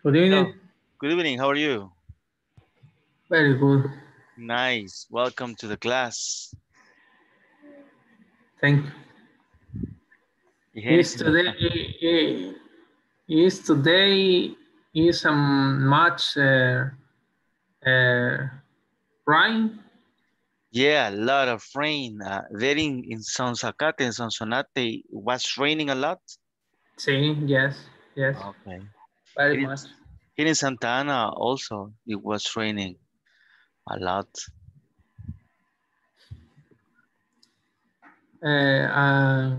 Good Hello. evening. Good evening. How are you? Very good. Nice. Welcome to the class. Thank you. Y Is Génesis no today está. is today is a much rain? Yeah, a lot of rain. There in Sonsacate, in Sonsonate, it was raining a lot. Sí, yes, Okay. very Here in, much. here in Santa Ana also, it was raining a lot. Uh,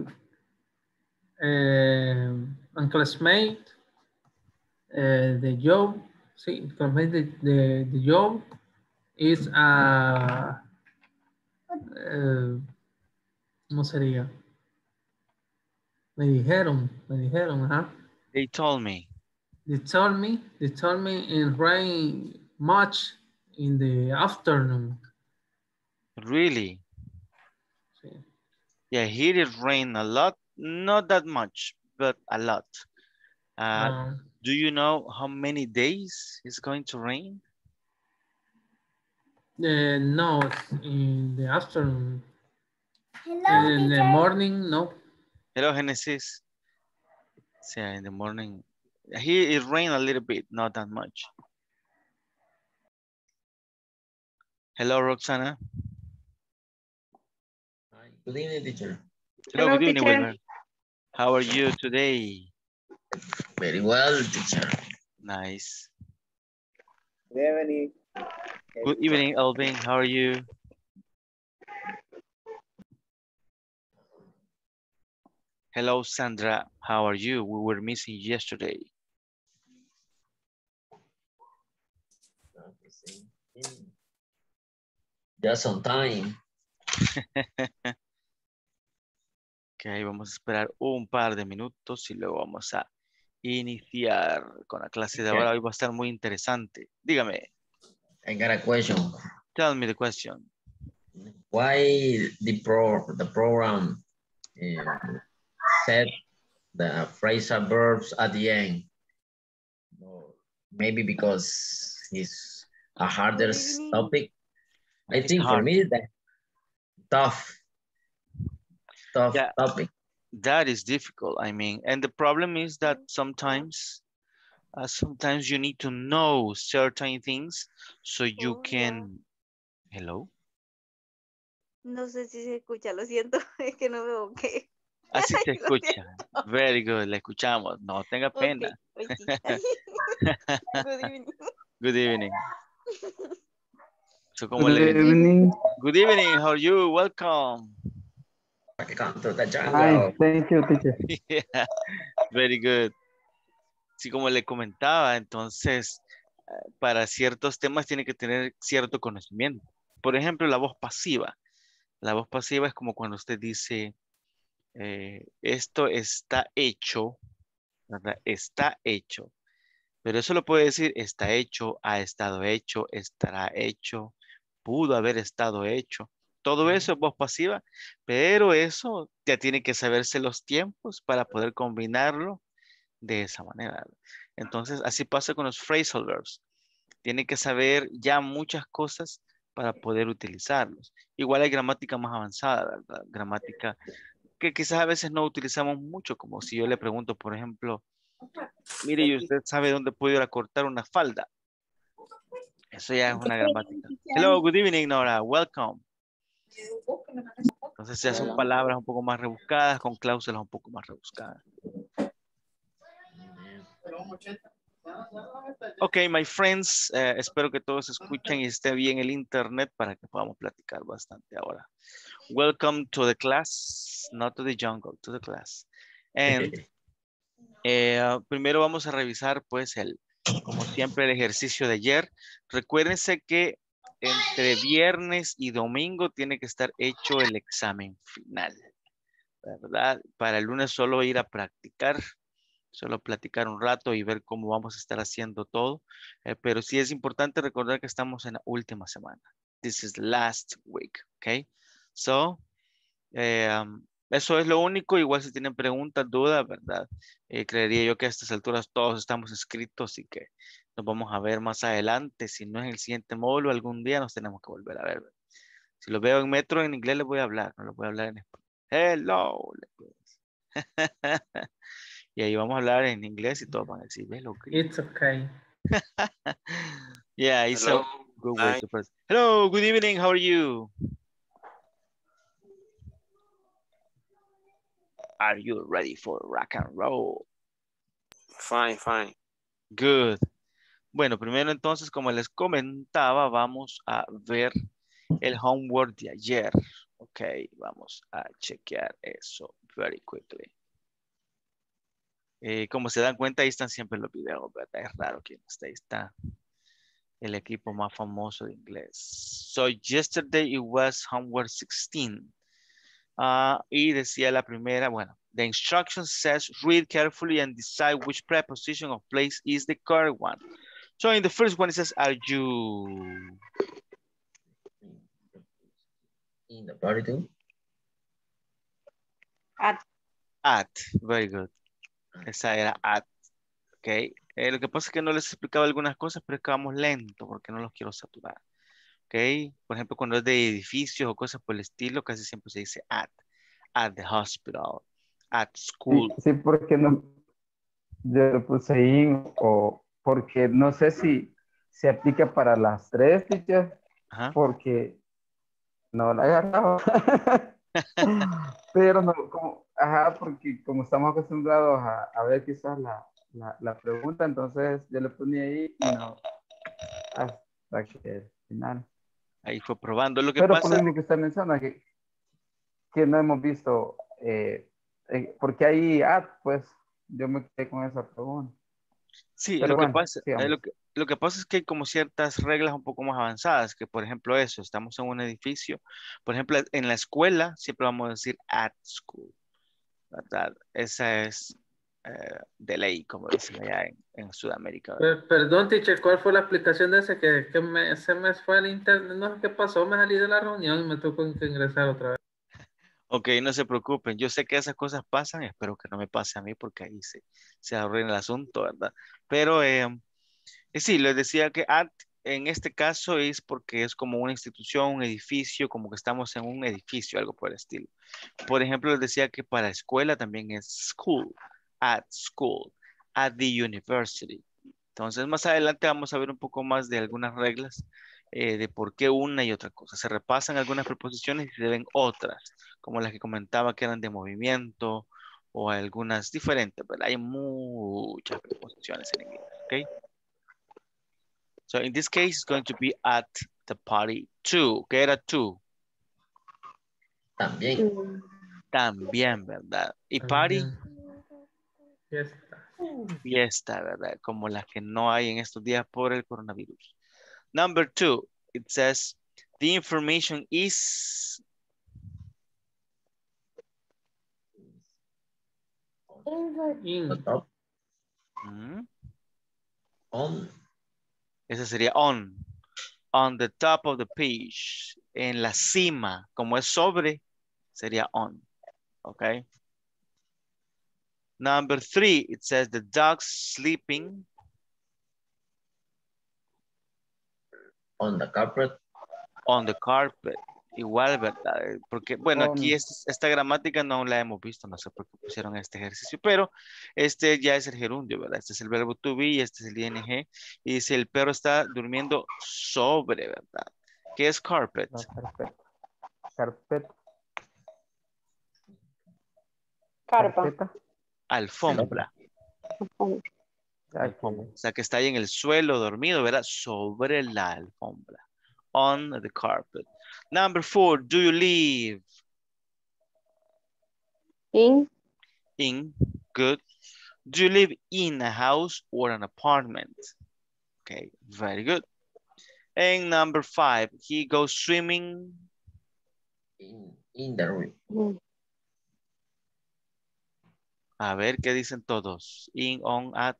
classmate, the job, sí, classmate, the job is ¿cómo sería? Me dijeron, ajá. They told me, They told me it rain much in the afternoon. really? Sí. Yeah, here it rained a lot. Not that much, but a lot. Uh, Um, do you know how many days it's going to rain? no, in the afternoon. Hello, In the teacher. morning, no. Hello, Genesis. Yeah, in the morning. Here it rained a little bit, not that much. Hello, Roxana. Hi, good evening, teacher. Hello, Hello, good evening, teacher. Wilmer. How are you today? Very well, teacher. Nice. Good evening. Good evening, Elvin. How are you? Hello, Sandra. How are you? We were missing yesterday. Just on time. Ok, vamos a esperar un par de minutos y luego vamos a iniciar con la clase de ahora. Okay. Hoy va a estar muy interesante. Dígame, I got a question. tell me the question. Why the program said the phrasal verbs at the end? No, maybe because it's a harder Good evening. topic. I It's think for hard. me that tough Yeah, topic. that is difficult. I mean, and the problem is that sometimes you need to know certain things so you Hola. can. Hello. No sé si se escucha, lo siento, es que no veo qué. Así se Lo escucha. siento. Very good. Le escuchamos. No tenga Ok, pena. ok. Good evening. Good evening. So, como Good le evening. Good evening. How are you? Welcome. Welcome to the Hi, jungle. thank you, teacher. Yeah, very good. Sí, como le comentaba, entonces, para ciertos temas tiene que tener cierto conocimiento. Por ejemplo, la voz pasiva. La voz pasiva es como cuando usted dice, esto está hecho, ¿verdad? Está hecho. Pero eso lo puede decir, está hecho, ha estado hecho, estará hecho, pudo haber estado hecho. Todo eso es voz pasiva, pero eso ya tiene que saberse los tiempos para poder combinarlo de esa manera. Entonces, así pasa con los phrasal verbs. Tiene que saber ya muchas cosas para poder utilizarlos. Igual hay gramática más avanzada, ¿verdad? Gramática que quizás a veces no utilizamos mucho, como si yo le pregunto, por ejemplo, mire, ¿y usted sabe dónde puedo ir a cortar una falda? Eso ya es una gramática. Hello, good evening, Nora. Welcome. Entonces ya son palabras un poco más rebuscadas, con cláusulas un poco más rebuscadas. Ok, my friends, espero que todos escuchen y esté bien el internet para que podamos platicar bastante ahora. Welcome to the class, not to the jungle, to the class. And primero vamos a revisar pues como siempre el ejercicio de ayer. Recuérdense que entre viernes y domingo tiene que estar hecho el examen final, ¿verdad? Para el lunes solo ir a practicar, solo platicar un rato y ver cómo vamos a estar haciendo todo. Pero sí es importante recordar que estamos en la última semana. This is last week, okay? So, Eso es lo único. Igual si tienen preguntas, dudas, ¿verdad? Creería yo que a estas alturas todos estamos inscritos y que nos vamos a ver más adelante. Si no es en el siguiente módulo, algún día nos tenemos que volver a ver. Si lo veo en metro, en inglés les voy a hablar, no les voy a hablar en español. Hello. les voy a decir. Y ahí vamos a hablar en inglés y todos van a decir, hello, It's okay. yeah, it's Hello. a good way to present. Hello, good evening, how are you? Are you ready for rock and roll? Fine, fine. Good. Bueno, primero entonces, como les comentaba, vamos a ver el homework de ayer. Ok, vamos a chequear eso very quickly. Como se dan cuenta, ahí están siempre los videos, ¿verdad? Es raro que no esté. Ahí está el equipo más famoso de inglés. So, yesterday it was homework 16. Y decía la primera, bueno, the instruction says read carefully and decide which preposition of place is the correct one. So in the first one it says, are you? In the party too. At, very good. Esa era at, ok. Lo que pasa es que no les explicaba algunas cosas, pero es que vamos lento porque no los quiero saturar. Ok, por ejemplo, cuando es de edificios o cosas por el estilo, casi siempre se dice at the hospital, at school. Sí, porque no, yo lo puse ahí o porque no sé si se aplica para las tres, teacher, Ajá. porque no la agarraba. Pero no, como, ajá, porque como estamos acostumbrados a ver quizás la pregunta, entonces yo le ponía ahí y no, hasta que el final. Ahí fue probando. Lo que Pero por pasa, lo mismo que usted menciona, que no hemos visto, porque ahí, pues yo me quedé con esa pregunta. sí, Pero bueno, sigamos. lo que pasa es que hay como ciertas reglas un poco más avanzadas, que por ejemplo eso, estamos en un edificio, por ejemplo en la escuela siempre vamos a decir at school, ¿verdad? Esa es de ley, como dicen allá en Sudamérica, ¿verdad? Perdón, teacher, ¿cuál fue la explicación de ese se me fue el internet? No sé qué pasó, me salí de la reunión y me tocó que ingresar otra vez. Ok, no se preocupen, yo sé que esas cosas pasan, espero que no me pase a mí porque ahí se arruina el asunto, ¿verdad? Pero sí, les decía que at en este caso es porque es como una institución, un edificio, como que estamos en un edificio, algo por el estilo. Por ejemplo, les decía que para escuela también es school, at the university. Entonces, más adelante vamos a ver un poco más de algunas reglas de por qué una y otra cosa. Se repasan algunas preposiciones y se deben otras, como las que comentaba que eran de movimiento o algunas diferentes, pero hay muchas preposiciones en inglés, ¿ok? So in this case, it's going to be at the party too. ¿Qué era too? También. También, ¿verdad? Y party, Fiesta. fiesta, ¿verdad? Como las que no hay en estos días por el coronavirus. Number 2, it says, the information is... In. The top. ¿Mm? On. Ese sería on the top of the page. En la cima, como es sobre, sería on. ¿Ok? Number 3, it says the dog's sleeping. On the carpet. On the carpet. Igual, ¿verdad? Porque, bueno, aquí esta gramática no la hemos visto, no sé por qué pusieron este ejercicio, pero este ya es el gerundio, ¿verdad? Este es el verbo to be y este es el ing. Y dice, el perro está durmiendo sobre, ¿verdad? ¿Qué es carpet? No, carpeta. Carpeta. Carpa. Carpeta. Alfombra. Alfombra. O sea, que está ahí en el suelo dormido, ¿verdad? Sobre la alfombra. On the carpet. Number 4, do you live? In. In, good. Do you live in a house or an apartment? Okay, very good. And number 5, he goes swimming. In the room. A ver, ¿qué dicen todos? In, on, at.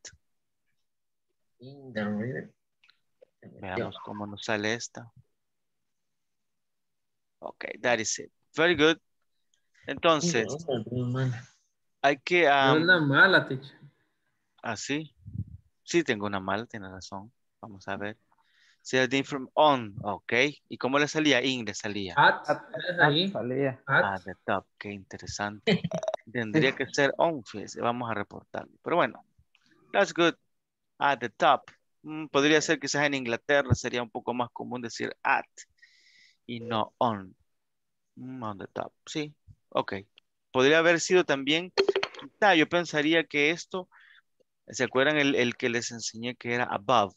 In the river. Veamos cómo nos sale esta. Okay, that is it. Very good. Entonces, hay que... Es una mala, teacher. ¿así? Sí, tengo una mala, tiene razón. Vamos a ver. Sea different on, ok. ¿Y cómo le salía? In le salía. Es ahí. Salía. Ah, the top, qué interesante. Tendría que ser on, fíjese. Vamos a reportarlo. Pero bueno, that's good. At the top. Podría ser quizás en Inglaterra sería un poco más común decir at y no on. On the top, sí. Ok. Podría haber sido también, quizá yo pensaría que esto, ¿se acuerdan el que les enseñé que era above?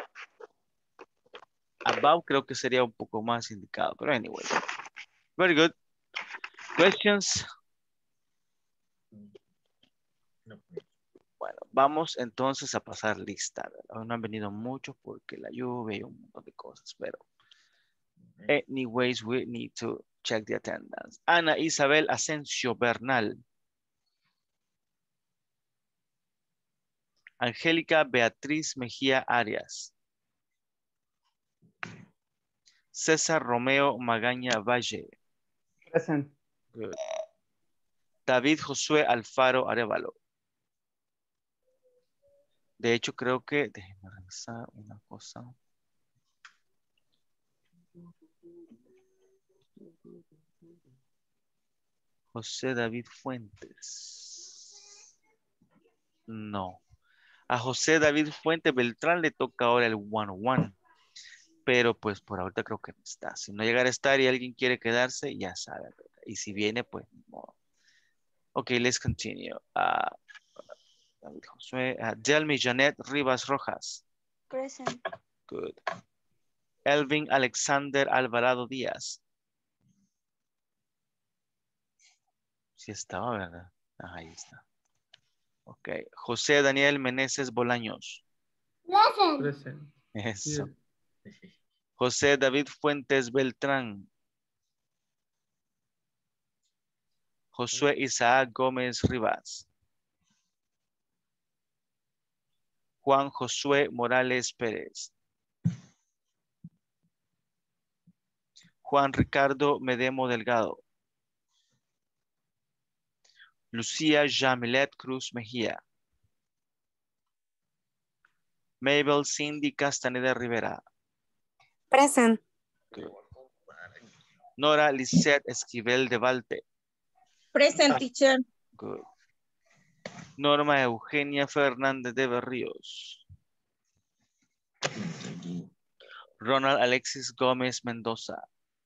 Above creo que sería un poco más indicado, pero anyway. Very good. Questions. Bueno, vamos entonces a pasar lista. ¿Verdad? Hoy no han venido muchos porque la lluvia y un montón de cosas, pero anyways, we need to check the attendance. Ana Isabel Asensio Bernal. Angélica Beatriz Mejía Arias. César Romeo Magaña Valle. Present. Good. David Josué Alfaro Arevalo. De hecho, creo que, déjenme revisar una cosa. José David Fuentes. No. A José David Fuentes Beltrán le toca ahora el 101. Pero pues por ahorita creo que no está. Si no llegara a estar y alguien quiere quedarse, ya sabe. Y si viene, pues no. Ok, let's continue. David Josué. Delmi Janet Rivas Rojas. Present. Good. Elvin Alexander Alvarado Díaz. Sí estaba, ¿verdad? Ahí está. Ok. José Daniel Meneses Bolaños. Present. Eso. José David Fuentes Beltrán. Josué Isaac Gómez Rivas. Juan Josué Morales Pérez. Juan Ricardo Medemo Delgado. Lucía Jamilet Cruz Mejía. Mabel Cindy Castaneda Rivera. Present. Good. Nora Lisette Esquivel de Valte. Present, teacher. Good. Norma Eugenia Fernández de Berríos. Ronald Alexis Gómez Mendoza.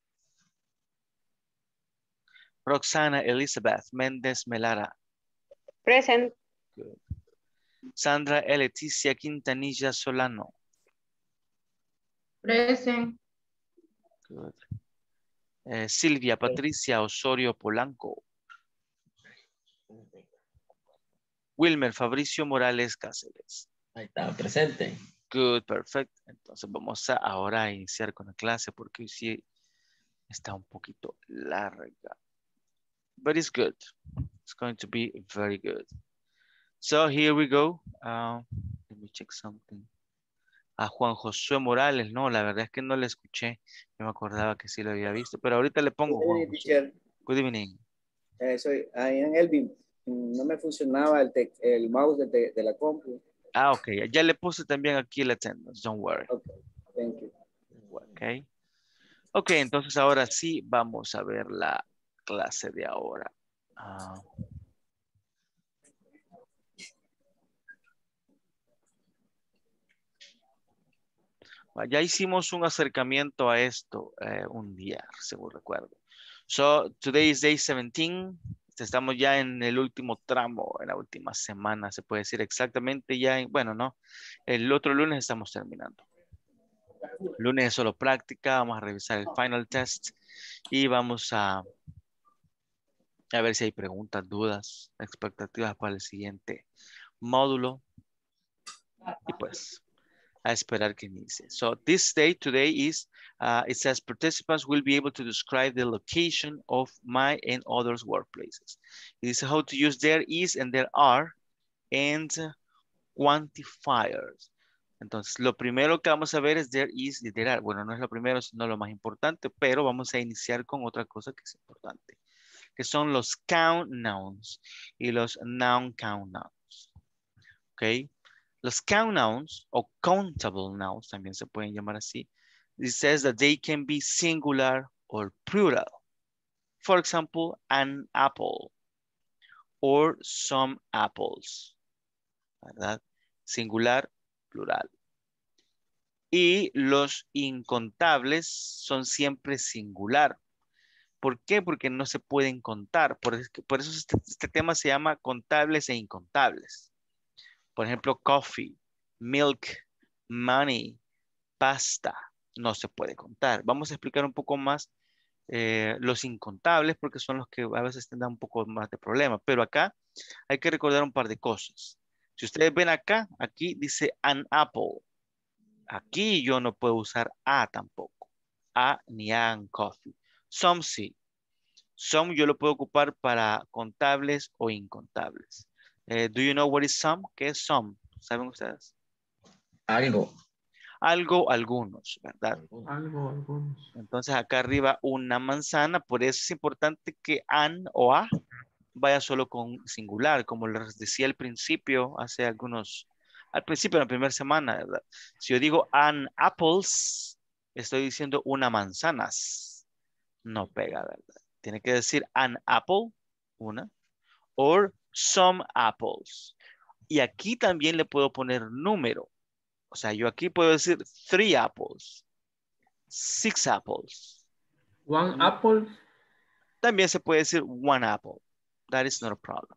Roxana Elizabeth Méndez Melara. Present. Good. Sandra Leticia Quintanilla Solano. Present. Good. Silvia Patricia Osorio Polanco. Wilmer Fabricio Morales Cáceres. Ahí está, presente. Good, perfect. Entonces vamos a ahora iniciar con la clase porque hoy sí está un poquito larga. But it's good. It's going to be very good. So here we go. Let me check something. A Juan Josué Morales, no, la verdad es que no le escuché. Yo me acordaba que sí lo había visto, pero ahorita le pongo Juan Josué. Teacher. Good evening. Soy ahí en Elvin. No me funcionaba el mouse de la compu. Ah, ok. Ya le puse también aquí el attendance. Don't worry. Okay, thank you. Ok. Ok, entonces ahora sí vamos a ver la clase de ahora. Ya hicimos un acercamiento a esto un día, según recuerdo. So, today is day 17. Estamos ya en el último tramo, en la última semana, se puede decir exactamente ya. Bueno, no. El otro lunes estamos terminando. Lunes es solo práctica, vamos a revisar el final test y vamos a ver si hay preguntas, dudas, expectativas para el siguiente módulo. Y pues, a esperar que inicie. So this day today is, it says participants will be able to describe the location of my and others workplaces. It is how to use there is and there are and quantifiers. Entonces, lo primero que vamos a ver es there is y there are. Bueno, no es lo primero, sino lo más importante, pero vamos a iniciar con otra cosa que es importante, que son los count nouns y los non-count nouns. ¿Ok? Los count nouns o countable nouns también se pueden llamar así. It says that they can be singular or plural. For example, an apple or some apples. ¿Verdad? Singular, plural. Y los incontables son siempre singular. ¿Por qué? Porque no se pueden contar. Por eso este tema se llama contables e incontables. Por ejemplo, coffee, milk, money, pasta. No se puede contar. Vamos a explicar un poco más los incontables porque son los que a veces tendrán un poco más de problema. Pero acá hay que recordar un par de cosas. Si ustedes ven acá, aquí dice an apple. Aquí yo no puedo usar a tampoco. A ni an coffee. Some sí. Some yo lo puedo ocupar para contables o incontables. Do you know what is some? ¿Qué es some? ¿Saben ustedes? Algo. Algo, algunos, ¿verdad? Algo, algunos. Entonces acá arriba una manzana, por eso es importante que an o a vaya solo con singular, como les decía al principio, al principio de la primera semana, ¿verdad? Si yo digo an apples, estoy diciendo una manzanas. No pega, ¿verdad? Tiene que decir an apple, una, or some apples. Y aquí también le puedo poner número. O sea, yo aquí puedo decir 3 apples, 6 apples. One apple. También se puede decir one apple. That is not a problem.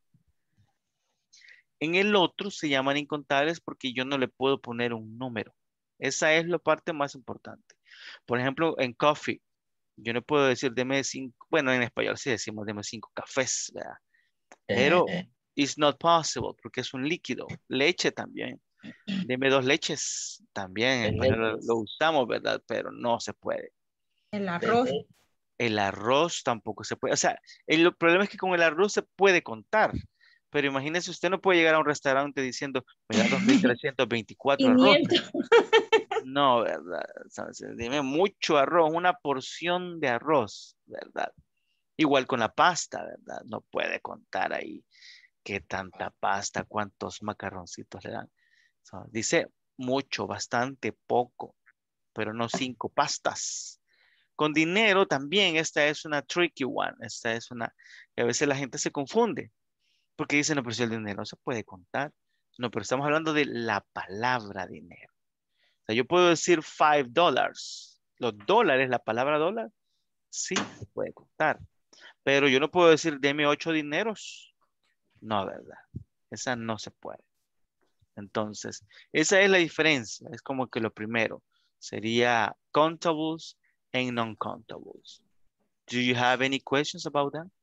En el otro se llaman incontables porque yo no le puedo poner un número. Esa es la parte más importante. Por ejemplo, en coffee, yo no puedo decir deme 5, bueno, en español sí decimos deme 5 cafés, ¿verdad? Pero it's not possible porque es un líquido. Leche también. Deme 2 leches. También en español lo usamos, ¿verdad? Pero no se puede. El arroz. El arroz tampoco se puede. O sea, el problema es que con el arroz se puede contar. Pero imagínese, usted no puede llegar a un restaurante diciendo, me da 2.324 arroz. 500. No, ¿verdad? Entonces, dime mucho arroz, una porción de arroz, ¿verdad? Igual con la pasta, ¿verdad? No puede contar ahí qué tanta pasta, cuántos macarroncitos le dan. So, dice mucho, bastante, poco, pero no 5 pastas. Con dinero también, esta es una tricky one. Esta es una, que a veces la gente se confunde. Porque dicen, no, pero si el dinero no se puede contar. No, pero estamos hablando de la palabra dinero. O sea, yo puedo decir $5. Los dólares, la palabra dólar, sí se puede contar. Pero yo no puedo decir, deme 8 dineros. No, ¿verdad? Esa no se puede. Entonces, esa es la diferencia. Es como que lo primero sería countables and non-countables. Do you have any questions about that?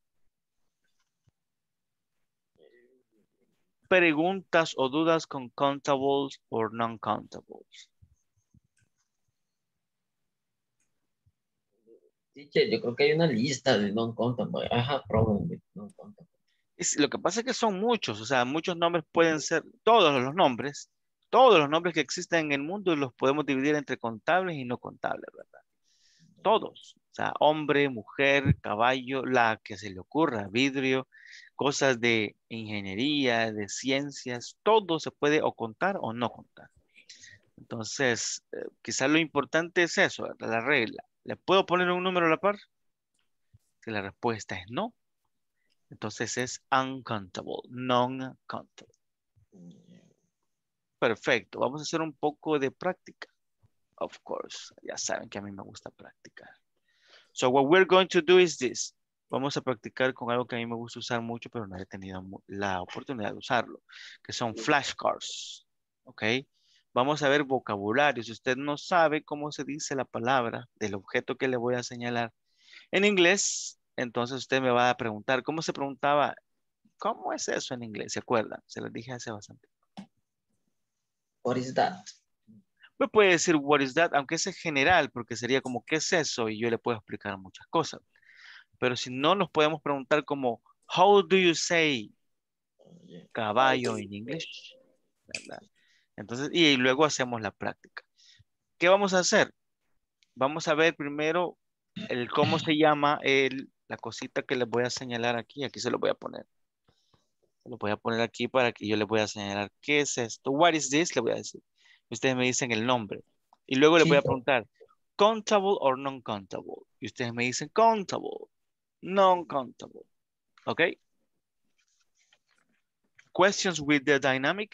Preguntas o dudas con countables o non-countables. Teacher, yo creo que hay una lista de non-countable. I have problem with non-countable. Lo que pasa es que son muchos, o sea, muchos nombres pueden ser, todos los nombres que existen en el mundo los podemos dividir entre contables y no contables, ¿verdad? Todos, o sea, hombre, mujer, caballo, la que se le ocurra, vidrio, cosas de ingeniería, de ciencias, todo se puede o contar o no contar. Entonces, quizás lo importante es eso, ¿verdad? La regla. ¿Le puedo poner un número a la par? Si la respuesta es no, entonces es uncountable, non-countable. Perfecto, vamos a hacer un poco de práctica. Of course, ya saben que a mí me gusta practicar. So what we're going to do is this. Vamos a practicar con algo que a mí me gusta usar mucho, pero no he tenido la oportunidad de usarlo, que son flashcards. ¿Ok? Vamos a ver vocabulario. Si usted no sabe cómo se dice la palabra del objeto que le voy a señalar en inglés, entonces usted me va a preguntar, ¿cómo se preguntaba? ¿Cómo es eso en inglés? ¿Se acuerdan? Se los dije hace bastante. What is that? Me puede decir, what is that? Aunque ese es general, porque sería como, ¿qué es eso? Y yo le puedo explicar muchas cosas. Pero si no, nos podemos preguntar como, how do you say caballo en inglés? ¿Verdad? Entonces, y luego hacemos la práctica. ¿Qué vamos a hacer? Vamos a ver primero el cómo se llama la cosita que les voy a señalar aquí se lo voy a poner. Se lo voy a poner aquí para que yo les voy a señalar qué es esto. What is this? Le voy a decir. Ustedes me dicen el nombre. Y luego les voy a preguntar, countable or non-countable. Y ustedes me dicen countable, non-countable. ¿Ok? Questions with the dynamic?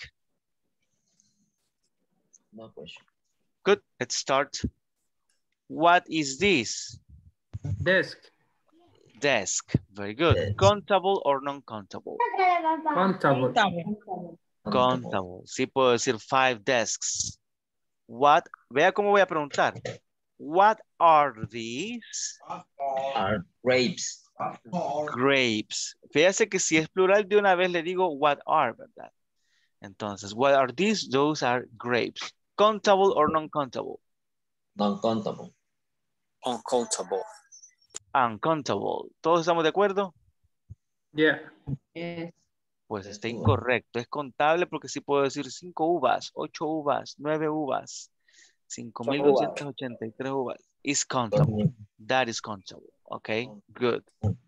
No question. Good, let's start. What is this? Desk. Desk, very good. Desk. Countable or non-countable? Countable. Countable. Sí puedo decir 5 desks. What? Vea cómo voy a preguntar. What are these? Are grapes. Grapes. Fíjese que si es plural de una vez le digo what are, ¿verdad? Entonces, what are these? Those are grapes. Countable or non-countable? Non-countable. Uncountable. Uncountable. ¿Todos estamos de acuerdo? Yeah. Pues está incorrecto. Es contable porque sí puedo decir 5 uvas, 8 uvas, 9 uvas, 5,283 uvas. Is countable. That is countable. Okay, good.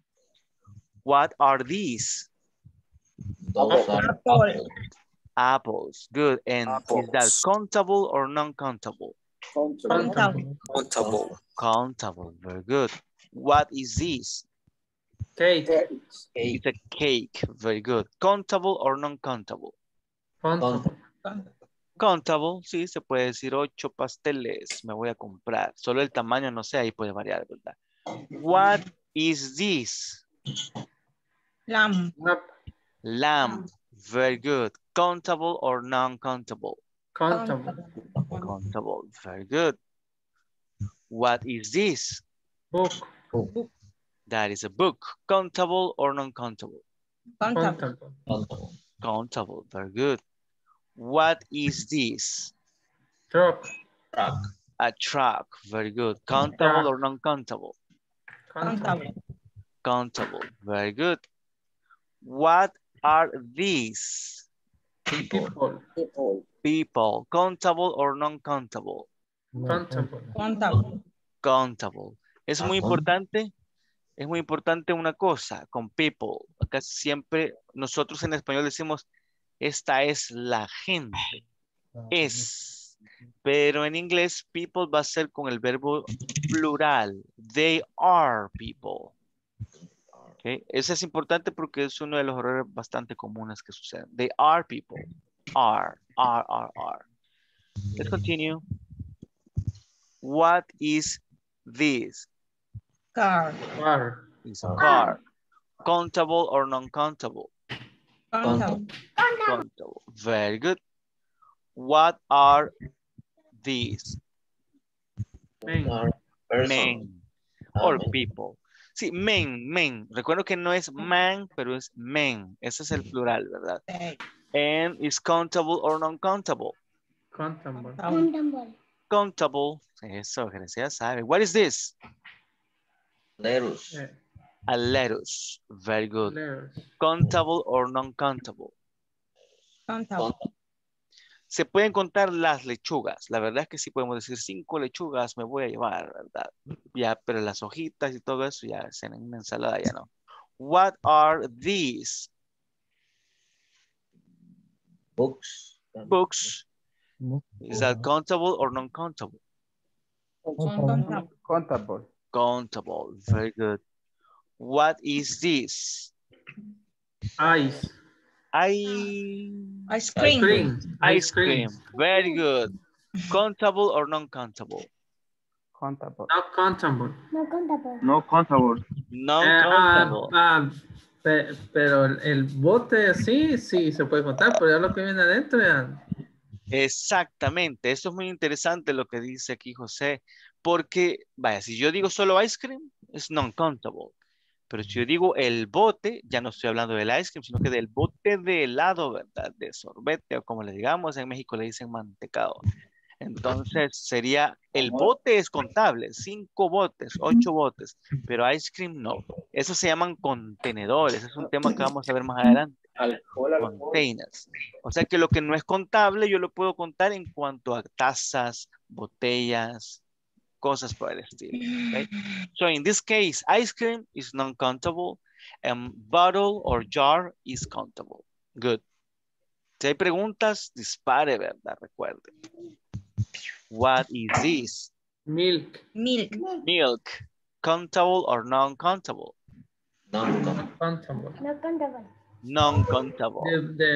What are these? Those are apples. Apples. Good. And is that Apples. countable or non-countable? Countable. Countable. Countable. Very good. What is this? Cake. It's a cake. Very good. Countable or non-countable? Countable. Countable, sí, se puede decir 8 pasteles. Me voy a comprar. Solo el tamaño, no sé, ahí puede variar, ¿verdad? What is this? Lamb. Lamb. Very good. Countable or non-countable? Countable. Countable. Very good. What is this? Book. That is a book. Countable or non-countable? Countable. Countable. Countable. Very good. What is this? Truck. Truck. A truck. Very good. Countable or non-countable? Countable. Countable. Very good. What are these? People. People. Countable or non-countable? Countable. Countable. Es muy importante. Es muy importante una cosa con people. Acá siempre nosotros en español decimos esta es la gente. Es. Pero en inglés people va a ser con el verbo plural. They are people. Okay. Eso es importante porque es uno de los errores bastante comunes que suceden. They are people. Are. Let's continue. What is this? Car. Car. It's a car. Countable or non-countable? Countable. Countable. Very good. What are these? Men. Are person. Men or Men. people. Sí, men. Recuerdo que no es man, pero es men. Ese es el plural, ¿verdad? And is countable or non-countable? Countable. Countable. Eso, Grecia sabe. What is this? Lettuce. A lettuce. Very good. Lettuce. Countable or non-countable? Countable. Se pueden contar las lechugas. La verdad es que sí podemos decir 5 lechugas me voy a llevar, ¿verdad? Ya, pero las hojitas y todo eso ya en una ensalada ya no. What are these? Books. Books. Is that countable or non-countable? Countable. Countable. Very good. What is this? Ice. Ice cream. Ice cream. Very good. Countable or non-countable? Countable. Not countable. No countable. Non-countable. Pero el bote sí se puede contar, pero ya lo que viene adentro ya. Exactamente. Eso es muy interesante lo que dice aquí José. Porque, vaya, si yo digo solo ice cream, es non-countable. Pero si yo digo el bote, ya no estoy hablando del ice cream, sino que del bote de helado, ¿verdad? De sorbete o como le digamos, en México le dicen mantecado. Entonces sería, el bote es contable, 5 botes, 8 botes, pero ice cream no. Eso se llaman contenedores, es un tema que vamos a ver más adelante. Containers. O sea que lo que no es contable yo lo puedo contar en cuanto a tazas, botellas, cosas por el estilo. Okay? So in this case, ice cream is non-countable and bottle or jar is countable. Good. Si hay preguntas, dispare, ¿verdad? Recuerde. What is this? Milk. Milk. Milk. Countable or non-countable? Countable. Non-countable.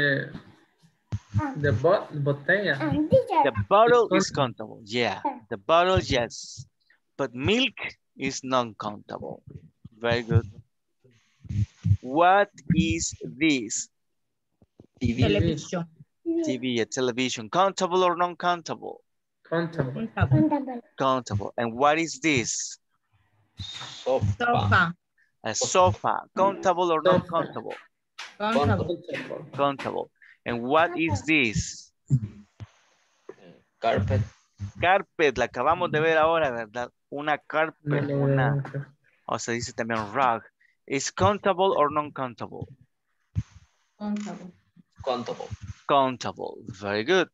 The botella. The bottle is countable. Yeah. The bottle, yes. But milk is non-countable. Very good. What is this? Television. TV, a television. Countable or non-countable? Countable. Countable. And what is this? Sofa. A sofa. Countable or non-countable? Countable. Countable. And what is this? Carpet. Carpet, la acabamos de ver ahora, ¿verdad? Una carpet, o se dice también rug. Is countable or non-countable? Countable. Countable. Countable. Very good.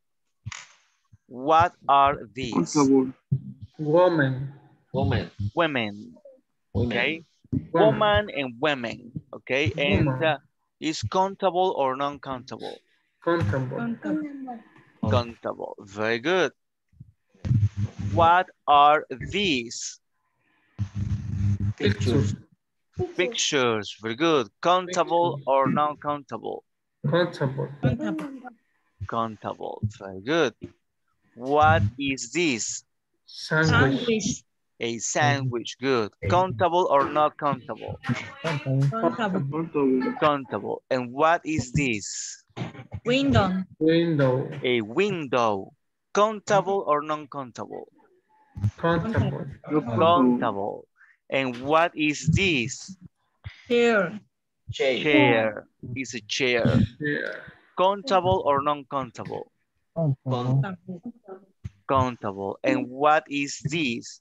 What are these? Countable. Woman. Woman. Women. Okay. Woman. Woman and women. Okay. And is countable or non-countable? Countable. Countable. Very good. What are these? Pictures. Pictures. Very good. Countable or non-countable? Countable. Countable. Very good. What is this? Sandwich. A sandwich. Good. Countable or not countable? Countable. Countable. And what is this? Window. Window. A window. Countable or non-countable? Countable. Countable. And what is this? Chair. Chair. Is a chair. Yeah. Countable or non-countable? Countable. Countable. And what is this?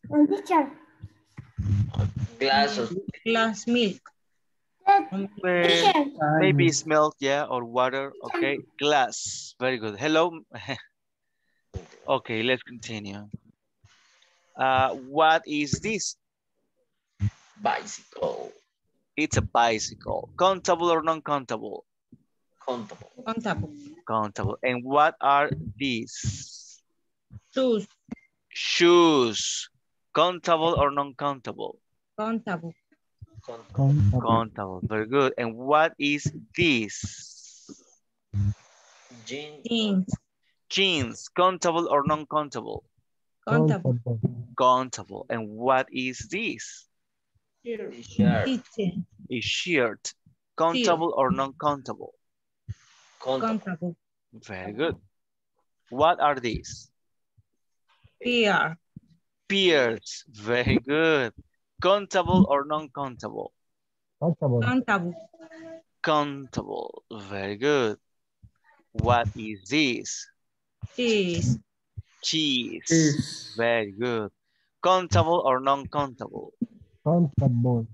Glass of Glass milk. Maybe it's milk, yeah, or water. Okay. Glass. Very good. Hello. Okay, let's continue. What is this? bicycle. It's a bicycle. Countable or non-countable? Countable. Countable. Countable. And what are these? Shoes. Shoes. Countable or non-countable? Countable. Countable. Very good. And what is this? Jeans. Jeans. Countable or non-countable? Countable. Countable. And what is this? T-shirt. Kitchen. A shirt. Countable or non-countable? Countable. Very good. What are these? Pear. Pears. Very good. Countable or non-countable? Countable. Countable. Very good. What is this? Cheese. Cheese. Cheese. Very good. Countable or non-countable? Countable.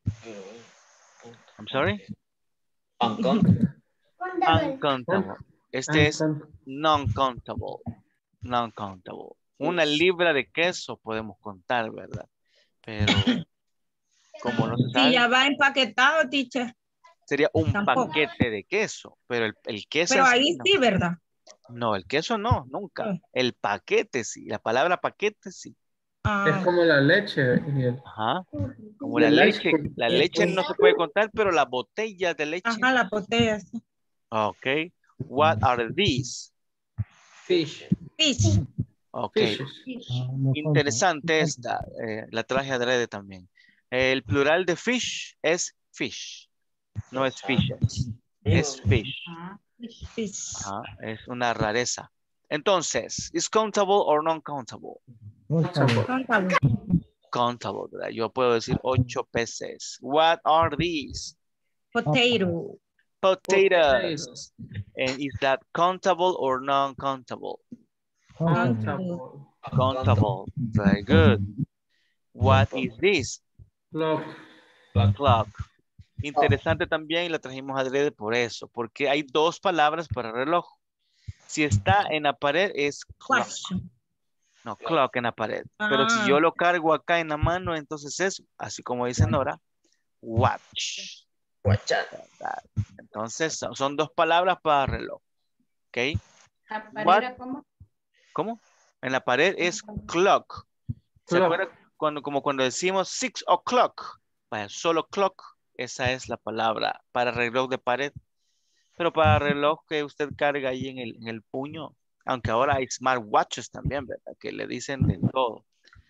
I'm sorry? Uncountable. Uncountable. Este es non-countable. Non-countable. Una libra de queso podemos contar, ¿verdad? Pero como no se Si sabe, ya va empaquetado, teacher. sería un Tampoco. paquete de queso. Pero el queso Pero en ahí no. sí, ¿verdad? No, el queso no, nunca. No. El paquete sí. La palabra paquete sí. Es Ah, como la leche. Y Ajá. Como Y la el leche. ice cream. La leche no se puede contar, pero la botella de leche. ajá, la botella. Sí. Ok. What are these? Fish. Fish. Ok. Fishes. Interesante esta. La traje adrede también. El plural de fish es fish. No es fishes. Es fish. Fish. Ajá, es una rareza. Entonces, ¿is countable or non-countable? Countable. Countable, ¿verdad? Yo puedo decir 8 peces. What are these? Potato. Potatoes. And is that countable or non-countable? Countable. Countable. Very good. What is this? Clock. Clock. Interesante también y la trajimos adrede por eso, porque hay 2 palabras para reloj. Si está en la pared es clock. Watch. No, clock en la pared. Pero si yo lo cargo acá en la mano, entonces es, así como dice Nora, watch. Guachán. ¿Verdad? Entonces son dos palabras para reloj. ¿Ok? ¿La What? pared cómo? ¿Cómo? En la pared es clock. ¿Se acuerdan como cuando decimos 6 o'clock? Vaya, solo clock, esa es la palabra para reloj de pared. Pero para reloj que usted carga ahí en el puño, aunque ahora hay smartwatches también, ¿verdad? Que le dicen de todo.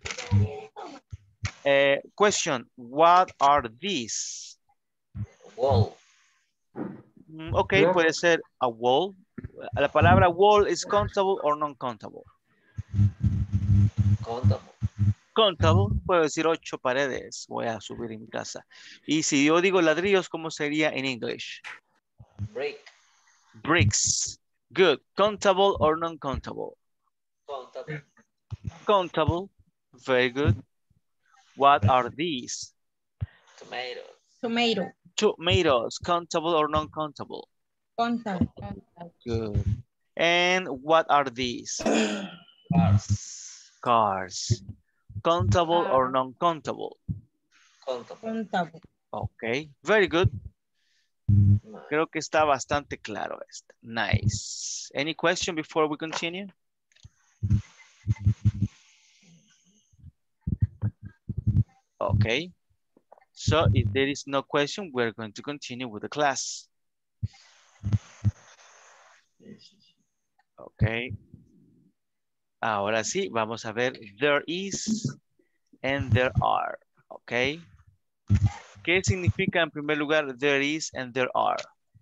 Question, what are these? Wall. Ok, puede ser a wall. La palabra wall es countable o non-countable. Countable. Countable, puedo decir 8 paredes. Voy a subir en mi casa. Y si yo digo ladrillos, ¿cómo sería en English? Brick. Bricks. Good. Countable or non-countable? Countable. Countable. Very good. What are these? Tomatoes. Tomato. Tomatoes. Countable or non-countable? Countable. Good. And what are these? Cars. Cars. Countable or non-countable? Countable. Countable. Okay. Very good. Creo que está bastante claro esto. Nice. Any question before we continue? Okay. So if there is no question, we're going to continue with the class. Okay. Ahora sí, vamos a ver there is and there are. Okay. ¿Qué significa en primer lugar there is and there are?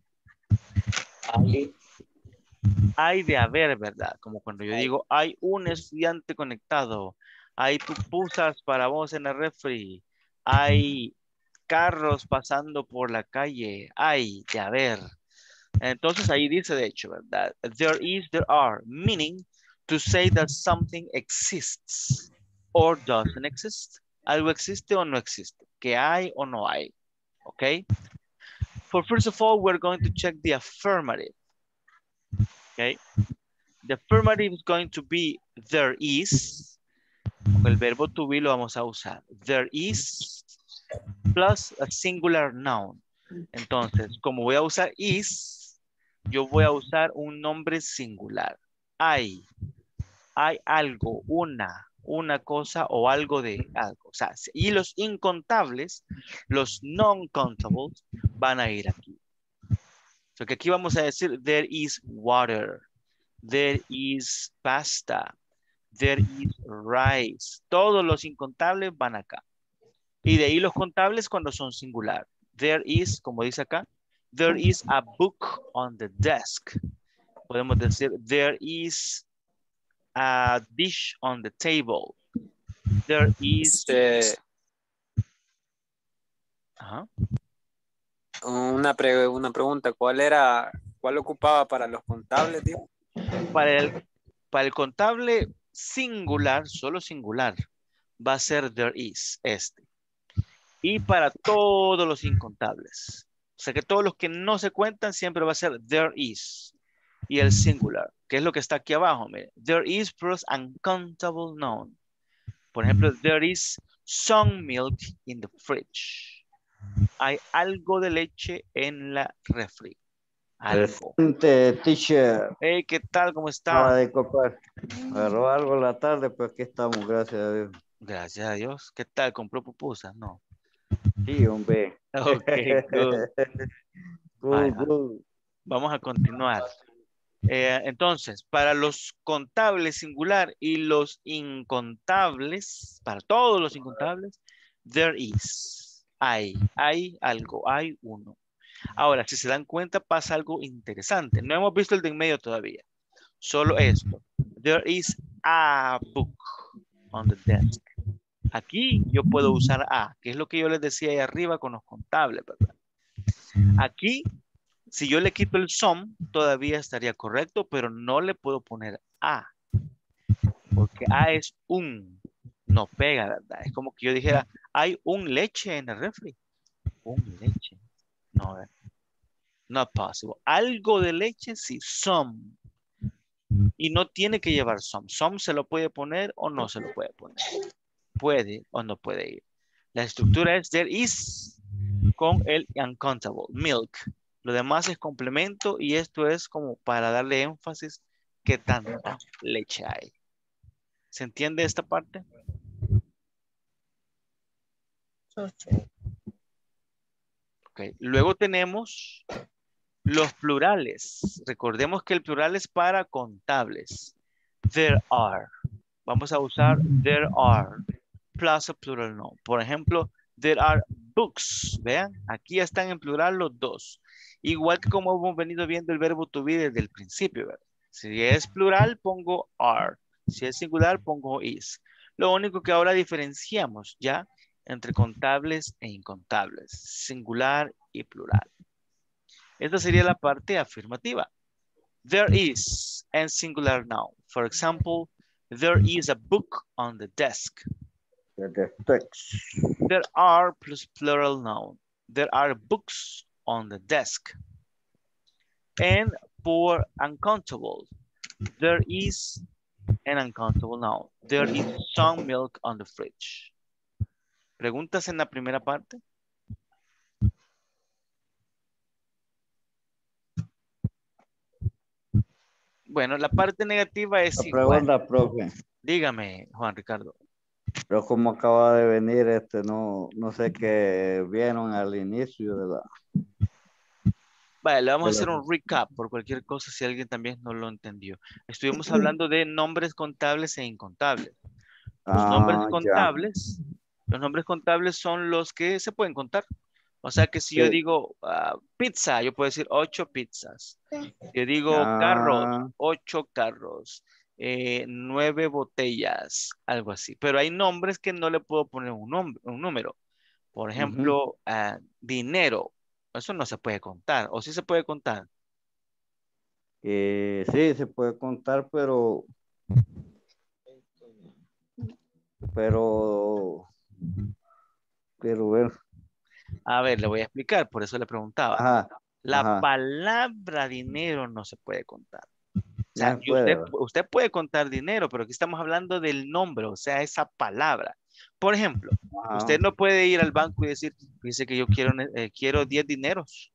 Hay de haber, ¿verdad? Como cuando yo digo, hay un estudiante conectado. Hay pupusas para vos en la refri. Hay carros pasando por la calle. Hay de haber. Entonces ahí dice de hecho, ¿verdad? There is, there are. Meaning to say that something exists or doesn't exist. Algo existe o no existe. Que hay o no hay. Okay? For first of all, we're going to check the affirmative. Okay? The affirmative is going to be there is. Con el verbo to be lo vamos a usar. There is plus a singular noun. Entonces, como voy a usar is, yo voy a usar un nombre singular. Hay algo, una cosa o algo de algo. O sea, y los incontables, los non-contables, van a ir aquí. So que aquí vamos a decir, there is water, there is pasta, there is rice. Todos los incontables van acá. Y de ahí los contables cuando son singular. There is, como dice acá, there is a book on the desk. Podemos decir, there is a dish on the table. There is... Ajá. Una pregunta, ¿cuál ocupaba para los contables, tío? Para el contable singular, solo singular, va a ser there is, este. Y para todos los incontables. O sea que todos los que no se cuentan siempre va a ser there is. Y el singular, que es lo que está aquí abajo. Mire. There is plus uncountable noun. Por ejemplo, there is some milk in the fridge. Hay algo de leche en la refri. Algo. Presente, teacher. Hey, ¿qué tal? ¿Cómo está? Nada de copar. Agarró algo la tarde, pues aquí estamos, gracias a Dios. Gracias a Dios. ¿Qué tal? ¿Compró pupusas? No. Sí, hombre. Ok, good. Good. Vamos a continuar. Entonces, para los contables singular y los incontables, para todos los incontables, there is. Hay algo, hay uno. Ahora, si se dan cuenta, pasa algo interesante. No hemos visto el de en medio todavía. Solo esto. There is a book on the desk. Aquí yo puedo usar a, que es lo que yo les decía ahí arriba con los contables, ¿verdad? Aquí, si yo le quito el some, todavía estaría correcto, pero no le puedo poner a. Porque a es un. No pega, ¿verdad? Es como que yo dijera, hay un leche en el refri. Un leche. No, not possible. Algo de leche, sí, some. Y no tiene que llevar some. Some se lo puede poner o no se lo puede poner. Puede o no puede ir. La estructura es there is con el uncountable, milk. Lo demás es complemento y esto es como para darle énfasis que tanta leche hay. ¿Se entiende esta parte? Ok. Luego tenemos los plurales. Recordemos que el plural es para contables. There are. Vamos a usar there are plus a plural noun. Por ejemplo, there are books. Vean, aquí están en plural los dos. Igual que como hemos venido viendo el verbo to be desde el principio, ¿verdad? Si es plural, pongo are. Si es singular, pongo is. Lo único que ahora diferenciamos ya entre contables e incontables. Singular y plural. Esta sería la parte afirmativa. There is and singular noun. For example, there is a book on the desk. There are plus plural noun. There are books on the desk. And for uncountable, there is an uncountable noun. There is some milk on the fridge. ¿Preguntas en la primera parte? Bueno, la parte negativa es igual. Pregunta, profe. Dígame, Juan Ricardo. Pero como acaba de venir, no sé qué vieron al inicio de la... Vale, le vamos a hacer un recap por cualquier cosa si alguien también no lo entendió. Estuvimos hablando de nombres contables e incontables. Los nombres contables son los que se pueden contar. O sea que si yo digo pizza, yo puedo decir 8 pizzas. Yo digo carros, 8 carros, 9 botellas, algo así. Pero hay nombres que no le puedo poner un número. Por ejemplo, dinero. Eso no se puede contar. ¿O sí se puede contar? Sí, se puede contar, pero bueno. A ver, le voy a explicar, por eso le preguntaba. Ajá, La palabra dinero no se puede contar. O sea, puede, usted puede contar dinero, pero aquí estamos hablando del nombre, o sea, esa palabra. Por ejemplo, usted no puede ir al banco y decir, dice que yo quiero 10 dineros.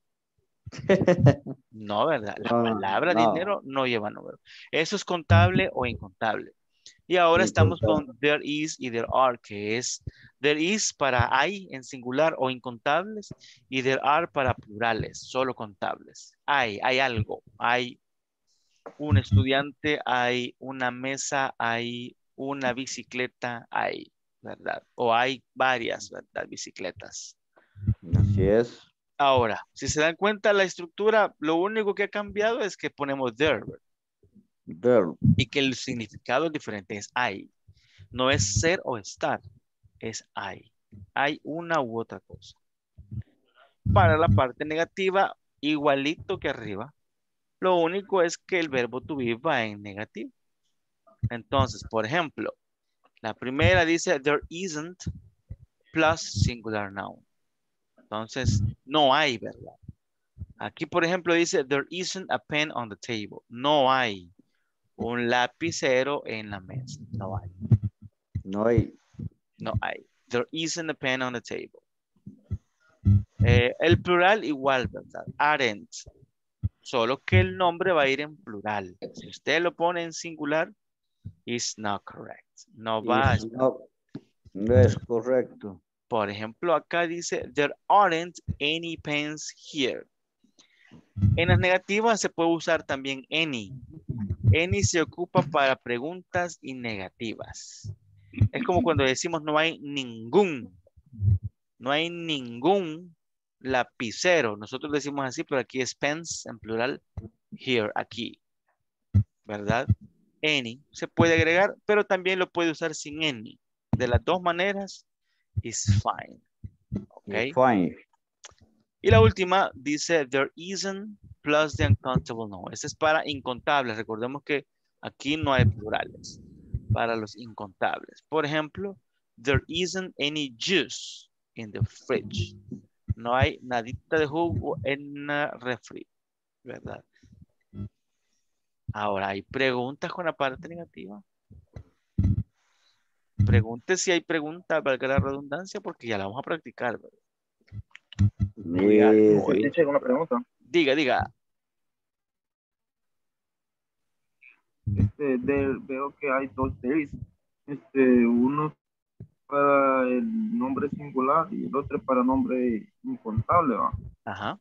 No, ¿verdad? La palabra dinero no lleva número. Eso es contable o incontable. Y ahora estamos con there is y there are, que es there is para hay en singular o incontables y there are para plurales, solo contables. Hay algo, hay un estudiante, hay una mesa, hay una bicicleta, hay, ¿verdad? O hay varias, ¿verdad? Bicicletas. Así es. Ahora, si se dan cuenta la estructura, lo único que ha cambiado es que ponemos there, ¿verdad? There. Y que el significado es diferente, es hay. No es ser o estar, es hay. Hay una u otra cosa. Para la parte negativa, igualito que arriba. Lo único es que el verbo to be va en negativo. Entonces, por ejemplo, la primera dice there isn't plus singular noun. Entonces, no hay, ¿verdad? Aquí, por ejemplo, dice there isn't a pen on the table. No hay un lapicero en la mesa. No hay. No hay. No hay. There isn't a pen on the table. El plural igual, ¿verdad? Aren't. Solo que el nombre va a ir en plural. Si usted lo pone en singular, it's not correct. No va a estar. No es correcto. Por ejemplo, acá dice, there aren't any pens here. En las negativas se puede usar también any. Any se ocupa para preguntas y negativas. Es como cuando decimos no hay ningún lapicero. Nosotros decimos así, pero aquí es pens en plural. Here, aquí. ¿Verdad? Any se puede agregar, pero también lo puede usar sin any. De las dos maneras, is fine. Okay. Fine. Y la última dice, there isn't plus the uncountable noun. Este es para incontables. Recordemos que aquí no hay plurales. Para los incontables. Por ejemplo, there isn't any juice in the fridge. No hay nadita de jugo en la refri, ¿verdad? Ahora, ¿hay preguntas con la parte negativa? Pregunte si hay preguntas, valga la redundancia, porque ya la vamos a practicar, ¿verdad? Sí, Teacher, una pregunta. Diga. Veo que hay dos days. Uno para el nombre singular y el otro para nombre incontable, ¿va? Ajá.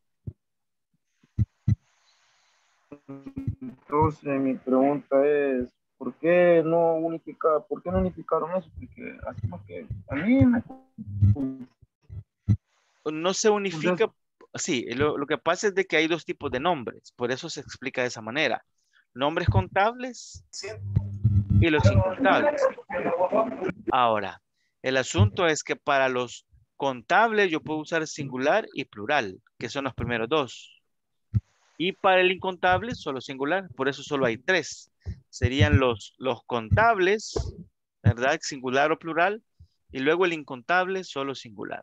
Entonces mi pregunta es, ¿por qué no unificaron eso? Porque así como que a mí me... No se unifica. Sí, lo que pasa es de que hay dos tipos de nombres. Por eso se explica de esa manera. Nombres contables y los incontables. Ahora, el asunto es que para los contables yo puedo usar singular y plural, que son los primeros dos. Y para el incontable solo singular, por eso solo hay tres. Serían los contables, ¿verdad? Singular o plural. Y luego el incontable solo singular.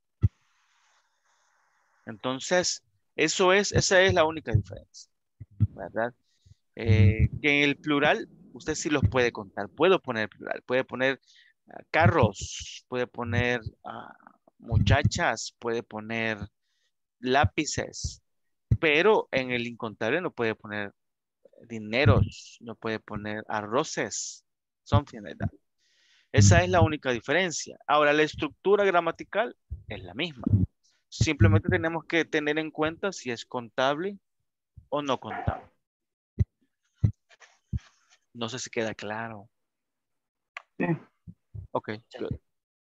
Entonces, esa es la única diferencia, ¿verdad? Que en el plural, usted sí los puede contar. Puedo poner plural, puede poner carros, puede poner muchachas, puede poner lápices, pero en el incontable no puede poner dineros, no puede poner arroces, something like that. Esa es la única diferencia. Ahora, la estructura gramatical es la misma. Simplemente tenemos que tener en cuenta si es contable o no contable. No sé si queda claro. Sí. Ok, good.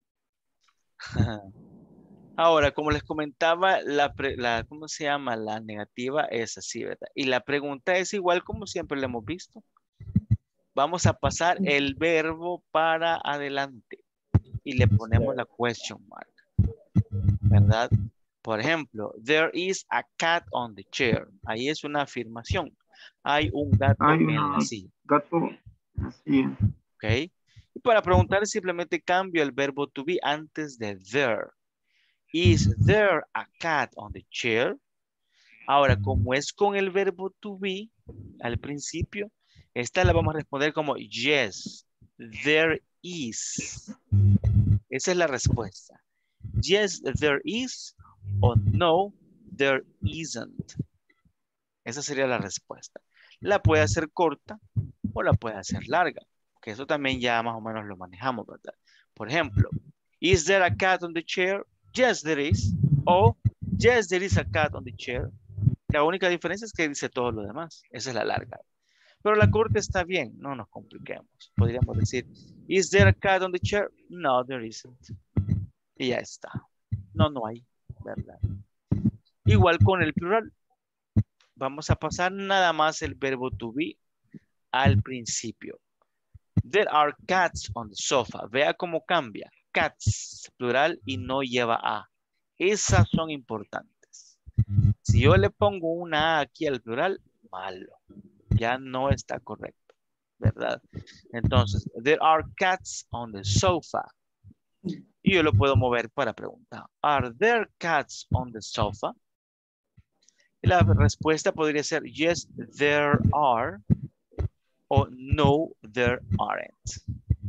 Ahora, como les comentaba, ¿cómo se llama? La negativa es así, ¿verdad? Y la pregunta es igual como siempre lo hemos visto. Vamos a pasar el verbo para adelante y le ponemos la question mark, ¿verdad? Por ejemplo, there is a cat on the chair. Ahí es una afirmación. Hay un gato en la silla. Gato, así. ¿Ok? Y para preguntar simplemente cambio el verbo to be antes de there. Is there a cat on the chair? Ahora, como es con el verbo to be al principio, esta la vamos a responder como yes, there is. Esa es la respuesta. Yes, there is o no, there isn't. Esa sería la respuesta. La puede hacer corta o la puede hacer larga, que eso también ya más o menos lo manejamos, ¿verdad? Por ejemplo, is there a cat on the chair? Yes, there is. O yes, there is a cat on the chair. La única diferencia es que dice todo lo demás. Esa es la larga. Pero la corta está bien, no nos compliquemos. Podríamos decir, is there a cat on the chair? No, there isn't. Y ya está. No hay, ¿verdad? Igual con el plural. Vamos a pasar nada más el verbo to be al principio. There are cats on the sofa. Vea cómo cambia. Cats, plural y no lleva a. Esas son importantes. Si yo le pongo una a aquí al plural, malo. Ya no está correcto, ¿verdad? Entonces, there are cats on the sofa. Y yo lo puedo mover para preguntar. Are there cats on the sofa? Y la respuesta podría ser yes, there are. O no, there aren't.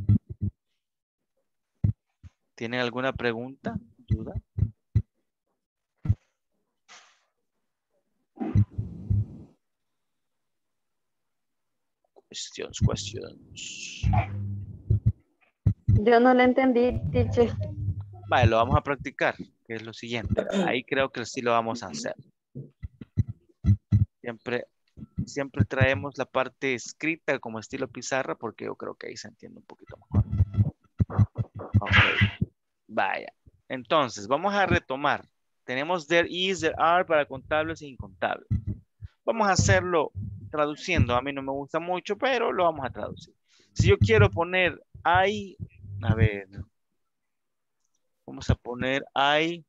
¿Tienen alguna pregunta? ¿Duda? Questions. Yo no le entendí, teacher. Vale, lo vamos a practicar, que es lo siguiente. Ahí creo que sí lo vamos a hacer. Siempre traemos la parte escrita como estilo pizarra porque yo creo que ahí se entiende un poquito mejor. Ok. Vaya. Entonces, vamos a retomar. Tenemos there is, there are para contables e incontables. Vamos a hacerlo traduciendo. A mí no me gusta mucho, pero lo vamos a traducir. Si yo quiero poner hay, a ver, vamos a poner hay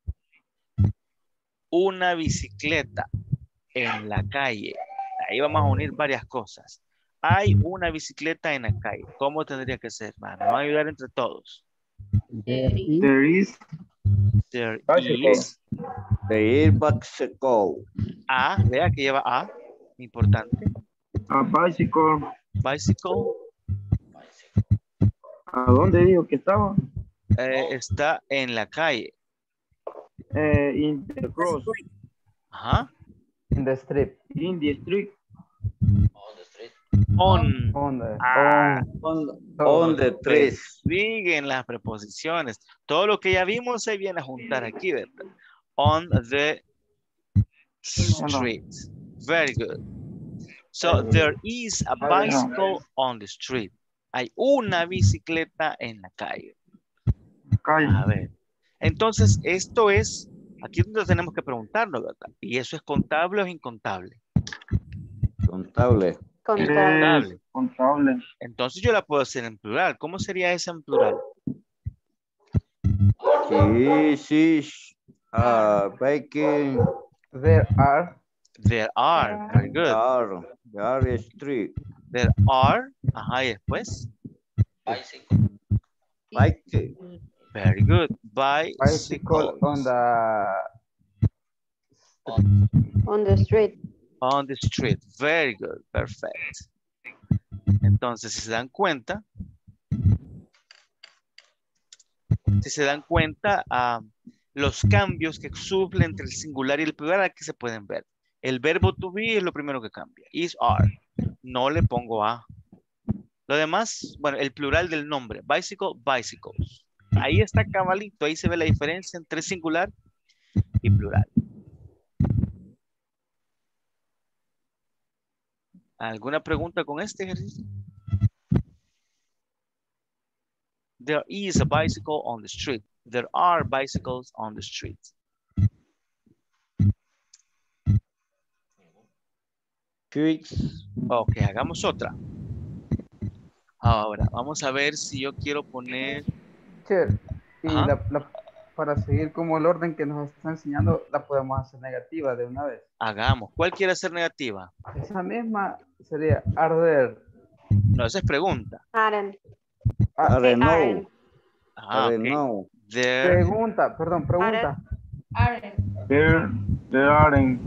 una bicicleta en la calle. Ahí vamos a unir varias cosas. Hay una bicicleta en la calle. ¿Cómo tendría que ser? Me van a ayudar entre todos. There is. There Bicycle. is. There is bicycle. A, vea que lleva A, importante. A bicycle. Bicycle. ¿A dónde dijo que estaba? Está en la calle. In the cross. Ajá. In the street. In the street. On. On the, On the trees. Siguen las preposiciones. Todo lo que ya vimos se viene a juntar aquí, ¿verdad? On the street. Very good. So there is a bicycle on the street. Hay una bicicleta en la calle. A ver. Entonces, esto es, aquí es donde tenemos que preguntarnos, ¿verdad? ¿Y eso es contable o es incontable? Contable. Contable. Contable. Entonces yo la puedo hacer en plural. ¿Cómo sería esa en plural? Sí, biking. There are. There are. Very good. There are street. There are. Ajá, y después. Bicycle. Very good. Bicycle on the street. On the street. Very good. Perfect. Entonces, si se dan cuenta, los cambios que sufren entre el singular y el plural aquí se pueden ver. El verbo to be es lo primero que cambia. Is, are. No le pongo a. Lo demás, bueno, el plural del nombre. Bicycle, bicycles. Ahí está cabalito. Ahí se ve la diferencia entre singular y plural. ¿Alguna pregunta con este ejercicio? There is a bicycle on the street. There are bicycles on the street. Ok, hagamos otra. Ahora, vamos a ver si yo quiero poner... Y para seguir como el orden que nos está enseñando, la podemos hacer negativa de una vez. Hagamos. ¿Cuál quiere ser negativa? Esa misma sería arder. No, esa es pregunta. Aren't. No. Okay. No. Pregunta. There aren't.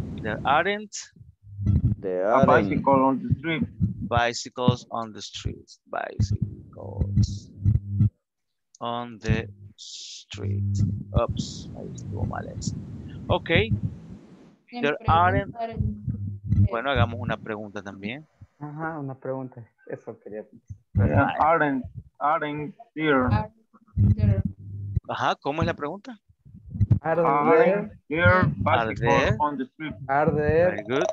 There a bicycle on the street. Bicycles on the street. Bicycles on the street. Oops, ahí estuvo mal eso. Ok. There aren't. Bueno, hagamos una pregunta también. Ajá, una pregunta. Eso quería. Aren't there. Ajá, ¿cómo es la pregunta? Aren't there bicycles on the street. Very good.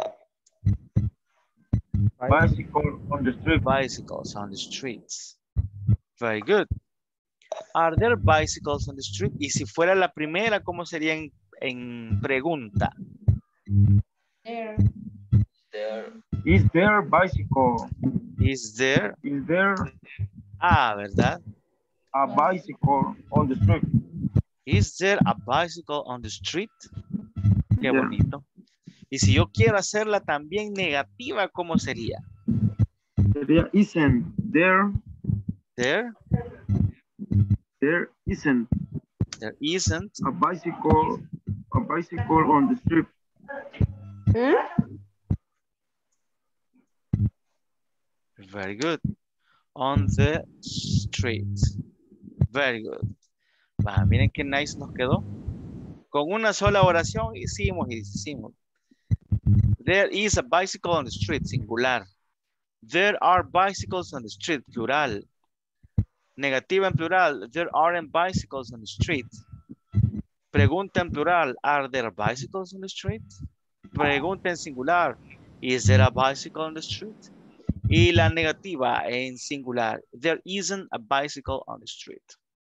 Bicycle on the street. Bicycles on the streets. Very good. Are there bicycles on the street? Y si fuera la primera, ¿cómo sería en pregunta? Is there bicycle? Is there? ¿Verdad? A bicycle on the street. Is there a bicycle on the street? Qué bonito. Y si yo quiero hacerla también negativa, ¿cómo sería? Sería isn't there. There? There isn't. There isn't. A bicycle on the street. Very good. On the street. Very good. Miren qué nice nos quedó. Con una sola oración hicimos. There is a bicycle on the street, singular. There are bicycles on the street, plural. Negativa en plural, there aren't bicycles on the street. Pregunta en plural, are there bicycles on the street? Pregunta en singular, is there a bicycle on the street? Y la negativa en singular, there isn't a bicycle on the street.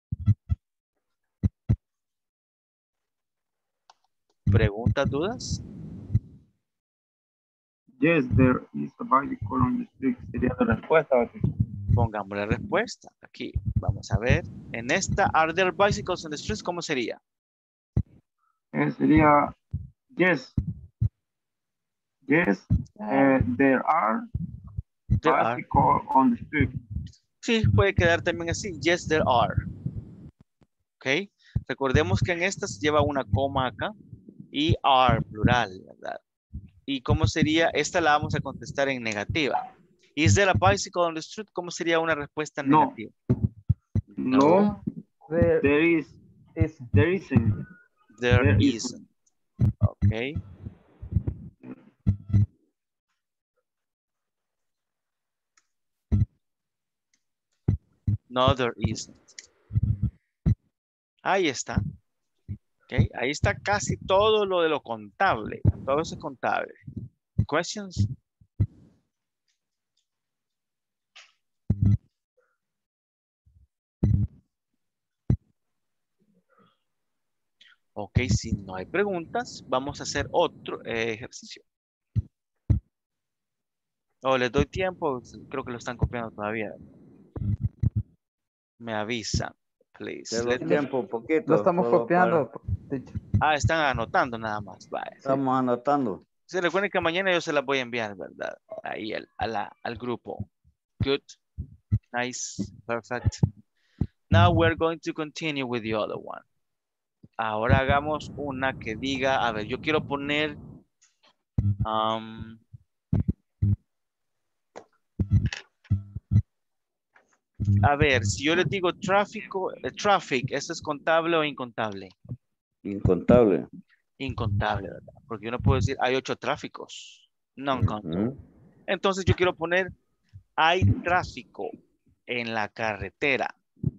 ¿Preguntas, dudas? Yes, there is a bicycle on the street. Sería la respuesta. Pongamos la respuesta aquí. Vamos a ver. En esta, are there bicycles on the streets? ¿Cómo sería? Sería yes. Yes, there are bicycles on the street. Sí, puede quedar también así. Yes, there are. Ok. Recordemos que en esta se lleva una coma acá y are, plural, ¿verdad? ¿Y cómo sería? Esta la vamos a contestar en negativa. Is there a bicycle on the street? ¿Cómo sería una respuesta No. negativa? No, There there is, isn't. there isn't. There There isn't. Okay. No, there isn't. Ahí está. Okay. Ahí está casi todo lo de lo contable. Todo eso es contable. Questions? Ok, si no hay preguntas, vamos a hacer otro ejercicio. Oh, les doy tiempo. Creo que lo están copiando todavía. Me avisan, please. De los tiempos, poquito. Lo estamos solo copiando. Ah, están anotando nada más. Vale. Estamos anotando. Se recuerden que mañana yo se las voy a enviar, ¿verdad? Ahí al grupo. Good. Nice. Perfect. Now we're going to continue with the other one. Ahora hagamos una que diga, a ver, yo quiero poner a ver, si yo les digo tráfico, traffic, ¿eso es contable o incontable? Incontable. Incontable, ¿verdad? Porque yo no puedo decir hay 8 tráficos. Non-contable. Entonces yo quiero poner hay tráfico en la carretera.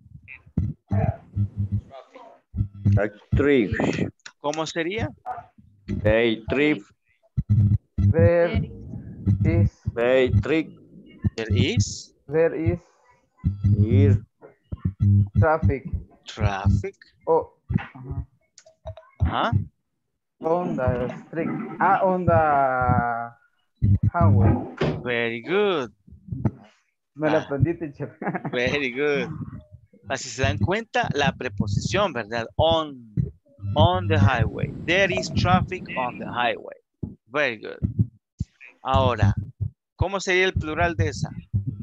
Trip. ¿Cómo sería? Hey, trip. There is. Hey, trip. There is. There is Ir. traffic. Traffic. Oh. Ajá. On the street. On the highway. Very good. Me lo aprendí, teacher. Very good. Así se dan cuenta la preposición, ¿verdad? On the highway. There is traffic on the highway. Very good. Ahora, ¿cómo sería el plural de esa?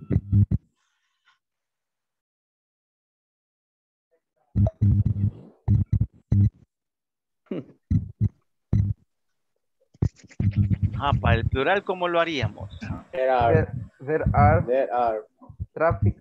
Para el plural, ¿cómo lo haríamos? There are. There are There are. traffic.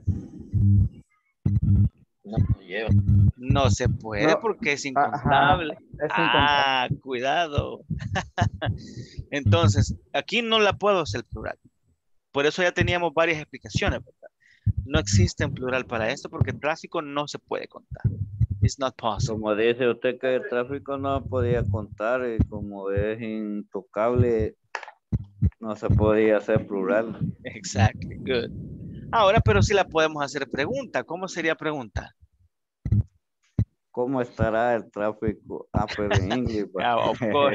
No lo lleva. No se puede No. porque es incontable. Es incontable. Cuidado. Entonces, aquí no la puedo hacer plural. Por eso ya teníamos varias explicaciones, ¿verdad? No existe en plural para esto porque el tráfico no se puede contar. It's not possible. Como dice usted que el tráfico no podía contar y como es intocable, no se podía hacer plural. Exactly, good. Ahora, pero sí la podemos hacer pregunta. ¿Cómo sería pregunta? ¿Cómo estará el tráfico? Pero en inglés. Of course.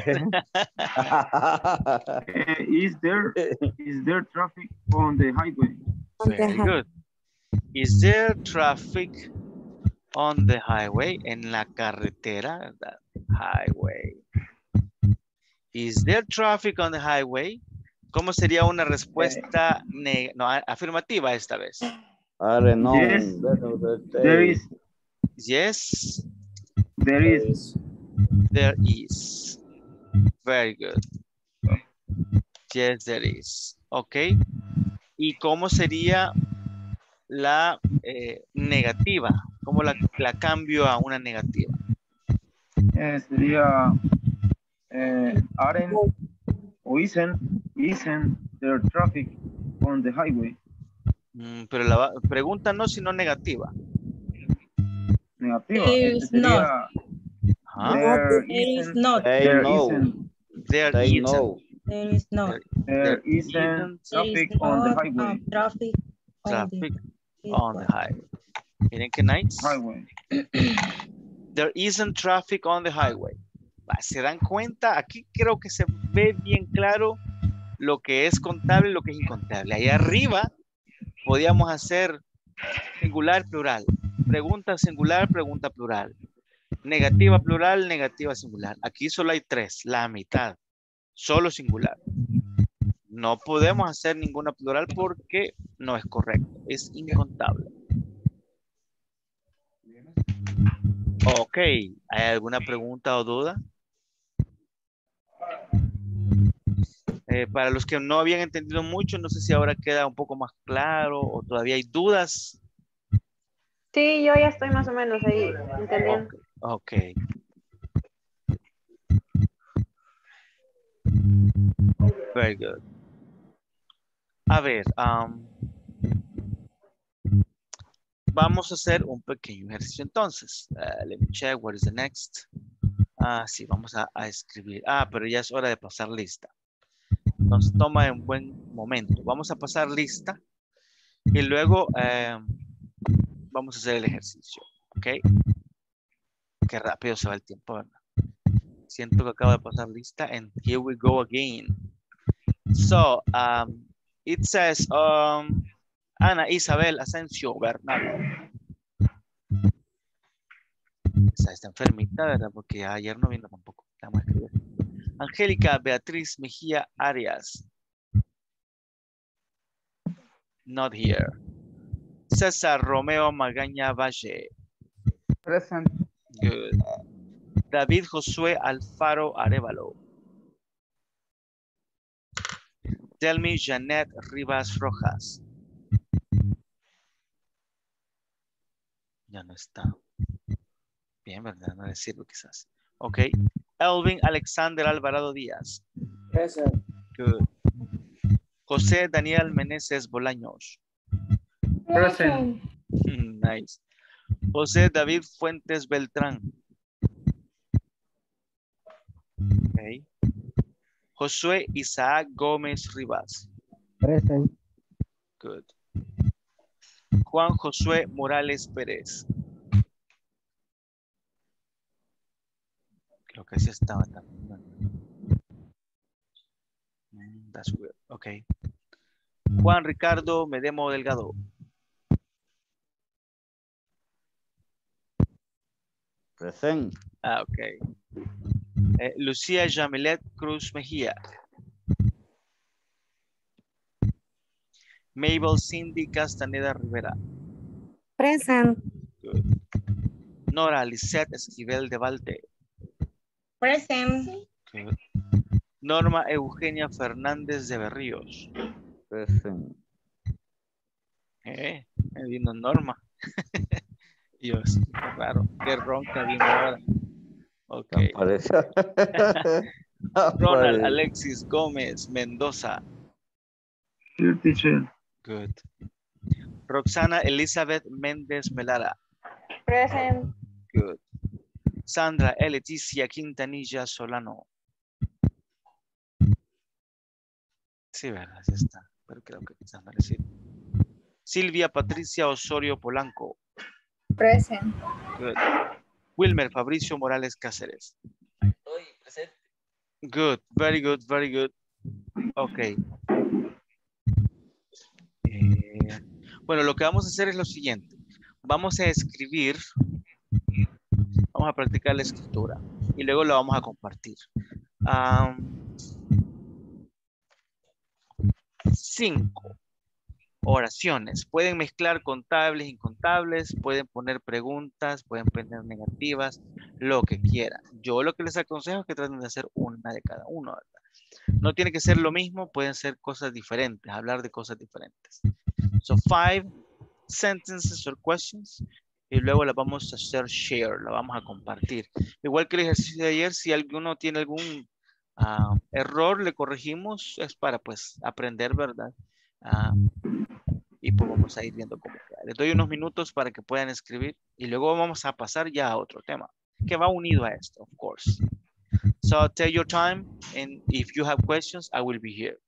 Is there traffic on the highway? Very good. Is there traffic on the highway? En la carretera, ¿verdad? Highway. Is there traffic on the highway? ¿Cómo sería una respuesta afirmativa esta vez? No. Yes. There is. Yes. There is. There is. Very good. Yes, there is. Ok. ¿Y cómo sería la negativa? ¿Cómo la cambio a una negativa? Sería aren't o isn't there traffic on the highway. Pero la pregunta no, sino negativa. Negativa. Is not. There is not. There no. isn't. There They isn't. know. There is not. There isn't traffic on the highway. Traffic on the highway. Miren qué nice. Highway. There isn't traffic on the highway. ¿Se dan cuenta? Aquí creo que se ve bien claro lo que es contable y lo que es incontable. Ahí arriba podíamos hacer singular, plural. Pregunta singular, pregunta plural. Negativa plural, negativa singular. Aquí solo hay 3, la mitad. Solo singular. No podemos hacer ninguna plural porque no es correcto. Es incontable. Ok. ¿Hay alguna pregunta o duda? Para los que no habían entendido mucho, no sé si ahora queda un poco más claro o todavía hay dudas. Sí, yo ya estoy más o menos ahí entendiendo. Ok. Very good. A ver, vamos a hacer un pequeño ejercicio entonces. Let me check what is the next. Sí, vamos a escribir. Pero ya es hora de pasar lista. Nos toma en buen momento. Vamos a pasar lista y luego vamos a hacer el ejercicio. ¿Ok? Qué rápido se va el tiempo, ¿verdad? Siento que acabo de pasar lista and here we go again. So, it says, Ana Isabel Asensio Bernal. Esa está enfermita, ¿verdad? Porque ayer no vino tampoco. Vamos a escribir. Angélica Beatriz Mejía Arias. Not here. César Romeo Magaña Valle. Present. Good. David Josué Alfaro Arevalo. Delmi Janet Rivas Rojas. Ya no está. Bien, ¿verdad? No le sirve quizás. Ok. Elvin Alexander Alvarado Díaz. Present. Good. José Daniel Meneses Bolaños. Present. Nice. José David Fuentes Beltrán. Okay. Josué Isaac Gómez Rivas. Present. Good. Juan Josué Morales Pérez. Creo que sí estaba también. That's weird. Okay. Juan Ricardo Medemo Delgado. Present. Ok. Lucía Jamilet Cruz Mejía. Mabel Cindy Castaneda Rivera. Present. Good. Nora Lisette Esquivel de Valte. Present. Good. Norma Eugenia Fernández de Berríos. Present. Me vino Norma. Dios, qué raro. Qué ronca vino ahora. Ok. Aparece. Ronald Aparece. Alexis Gómez Mendoza. Here, teacher. Good. Roxana Elizabeth Méndez Melara. Present. Good. Sandra Leticia Quintanilla Solano. Sí, verdad, ya está. Pero creo que quizás no le sirve. Silvia Patricia Osorio Polanco. Present. Good. Wilmer Fabricio Morales Cáceres. Estoy presente. Good. Very good. Very good. Ok. Bueno, lo que vamos a hacer es lo siguiente. Vamos a escribir. Vamos a practicar la escritura. Y luego lo vamos a compartir. 5 oraciones. Pueden mezclar contables, incontables, pueden poner preguntas, pueden poner negativas, lo que quieran. Yo lo que les aconsejo es que traten de hacer una de cada uno, ¿verdad? No tiene que ser lo mismo, pueden ser cosas diferentes, hablar de cosas diferentes. So 5 sentences or questions y luego la vamos a hacer share, la vamos a compartir. Igual que el ejercicio de ayer, si alguno tiene algún error, le corregimos, es para pues aprender, ¿verdad? Y pues vamos a ir viendo cómo queda. Les doy unos minutos para que puedan escribir y luego vamos a pasar ya a otro tema que va unido a esto, of course. So take your time and if you have questions, I will be here.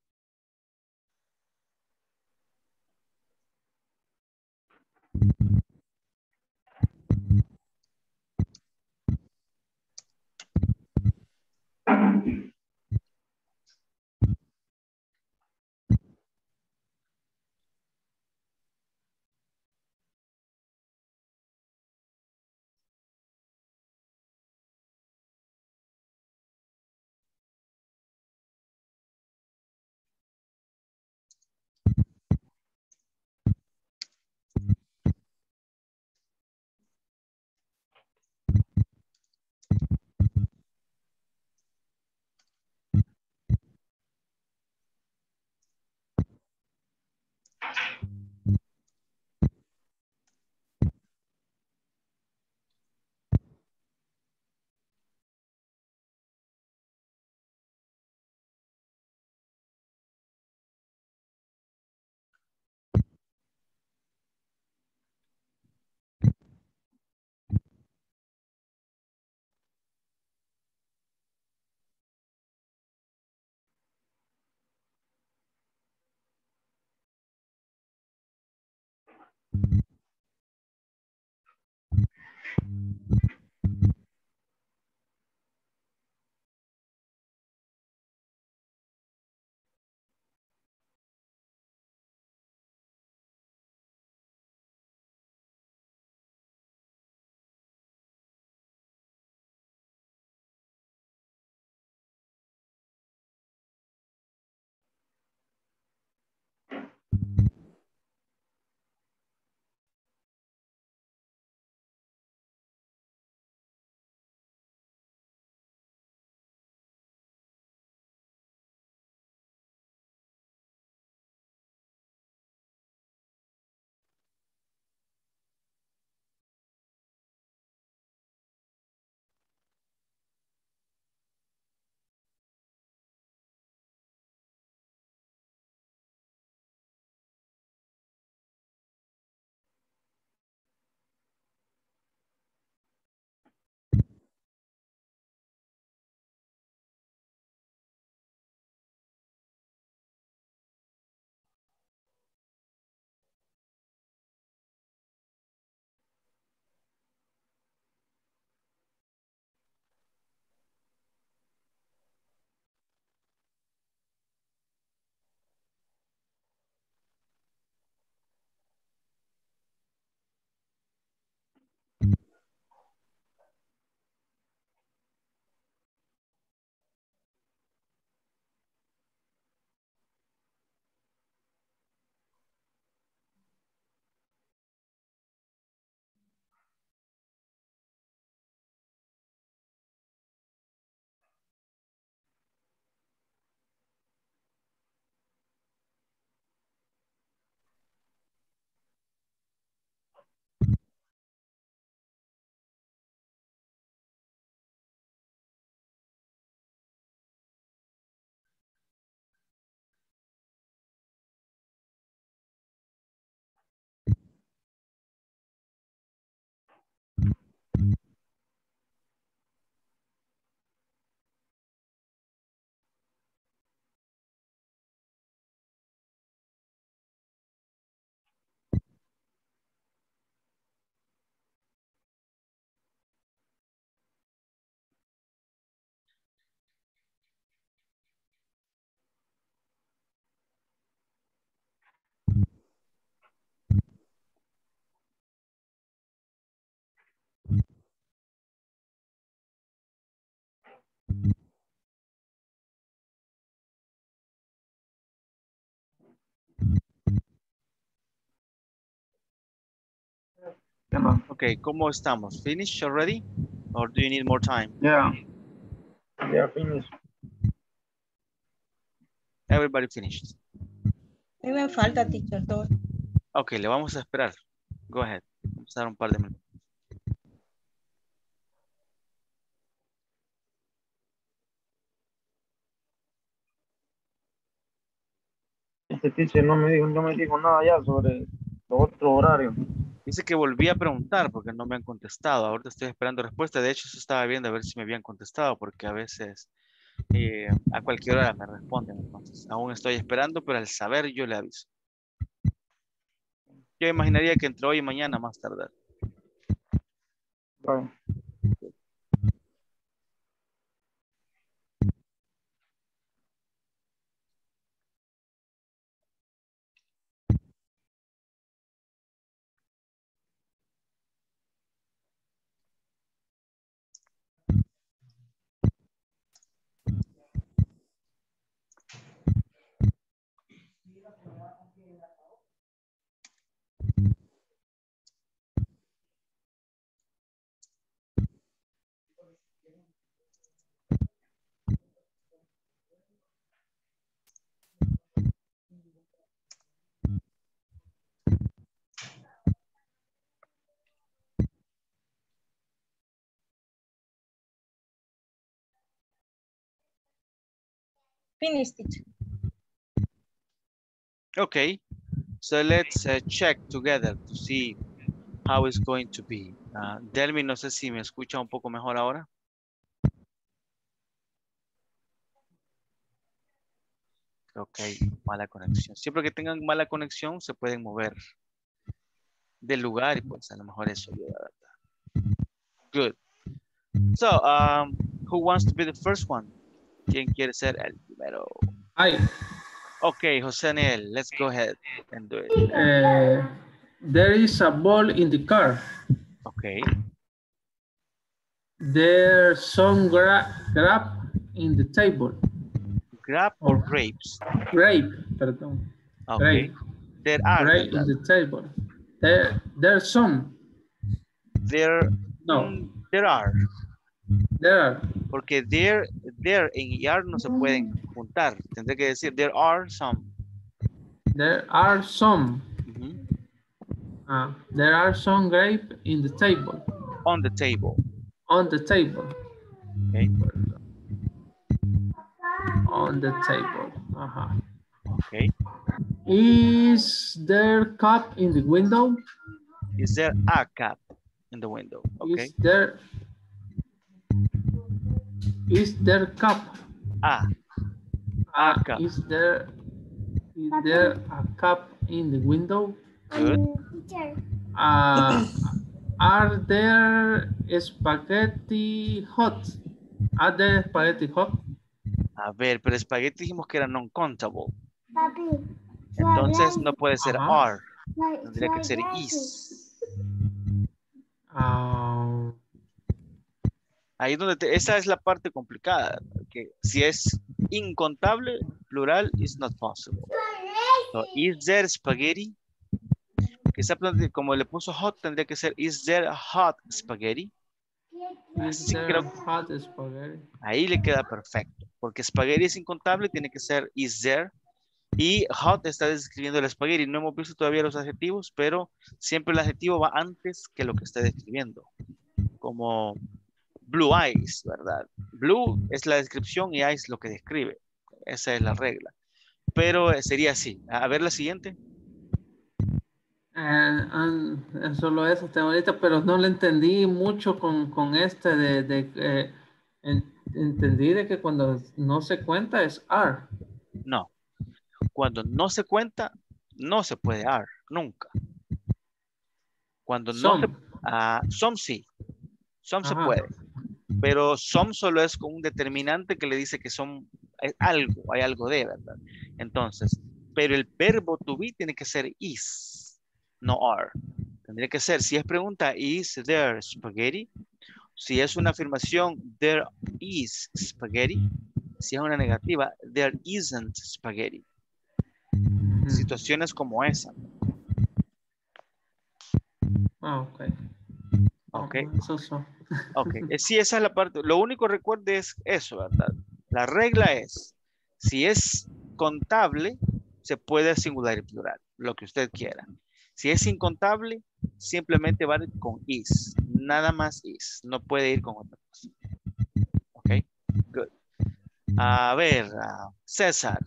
Okay, ¿cómo estamos? Finished already? Or do you need more time? Yeah. Yeah, finish. Everybody finished. A mí me falta, teacher, todo. Okay, le vamos a esperar. Go ahead. Vamos a dar un par de minutos. Este teacher no me dijo nada ya sobre los otros horarios. Dice que volví a preguntar porque no me han contestado. Ahorita estoy esperando respuesta. De hecho, eso estaba viendo a ver si me habían contestado porque a veces a cualquier hora me responden. Entonces, aún estoy esperando, pero al saber yo le aviso. Yo imaginaría que entre hoy y mañana más tardar. Right. Finish, teacher. Okay, so let's check together to see how it's going to be. Delmi, no sé si me escucha un poco mejor ahora. Ok, mala conexión. Siempre que tengan mala conexión, se pueden mover del lugar y pues a lo mejor eso ayuda, ¿verdad? Good. So, who wants to be the first one? ¿Quién quiere ser el primero? I. Okay, José Daniel, let's go ahead and do it. There is a ball in the car. Okay. There's some grab in the table. Grab or grapes? Grape, perdón. Okay. Grape. There are. Grape in the table. There's some. No. There are. There are. Porque there en are no se pueden juntar. Tendré que decir there are some. There are some. There are some grape in the table. On the table. On the table. Okay. On the table. Okay. Is there cup in the window? Is there a cup in the window? Okay. Is there cup? A cup. Is there a cup in the window? Good. Are there spaghetti hot? Are there spaghetti hot? A ver, pero espagueti dijimos que era non-countable. Entonces no puede ser are. Tendría que ser is. Ahí es donde esa es la parte complicada. Que si es incontable, plural, is not possible. So, is there spaghetti? Quizá como le puso hot, tendría que ser is there hot spaghetti? Is there hot spaghetti? Ahí le queda perfecto. Porque spaghetti es incontable, tiene que ser is there. Y hot está describiendo el spaghetti. No hemos visto todavía los adjetivos, pero siempre el adjetivo va antes que lo que está describiendo. Como blue eyes, ¿verdad? Blue es la descripción y eyes lo que describe. Esa es la regla. Pero sería así. A ver la siguiente. Solo eso tengo ahorita, pero no le entendí mucho con este entendí de que cuando no se cuenta es are. No. Cuando no se cuenta, no se puede are. Nunca. Cuando no se... some sí. Some se puede. Pero some solo es con un determinante que le dice que son algo, hay algo de, ¿verdad? Entonces, pero el verbo to be tiene que ser is, no are. Tendría que ser, si es pregunta, is there spaghetti? Si es una afirmación, there is spaghetti. Si es una negativa, there isn't spaghetti. Situaciones como esa. Ah, ok. Ok. Eso. Ok. Sí, esa es la parte. Lo único recuerde es eso, ¿verdad? La regla es, si es contable, se puede singular y plural, lo que usted quiera. Si es incontable, simplemente va con is. Nada más is. No puede ir con otra cosa. Ok. Good. A ver, César.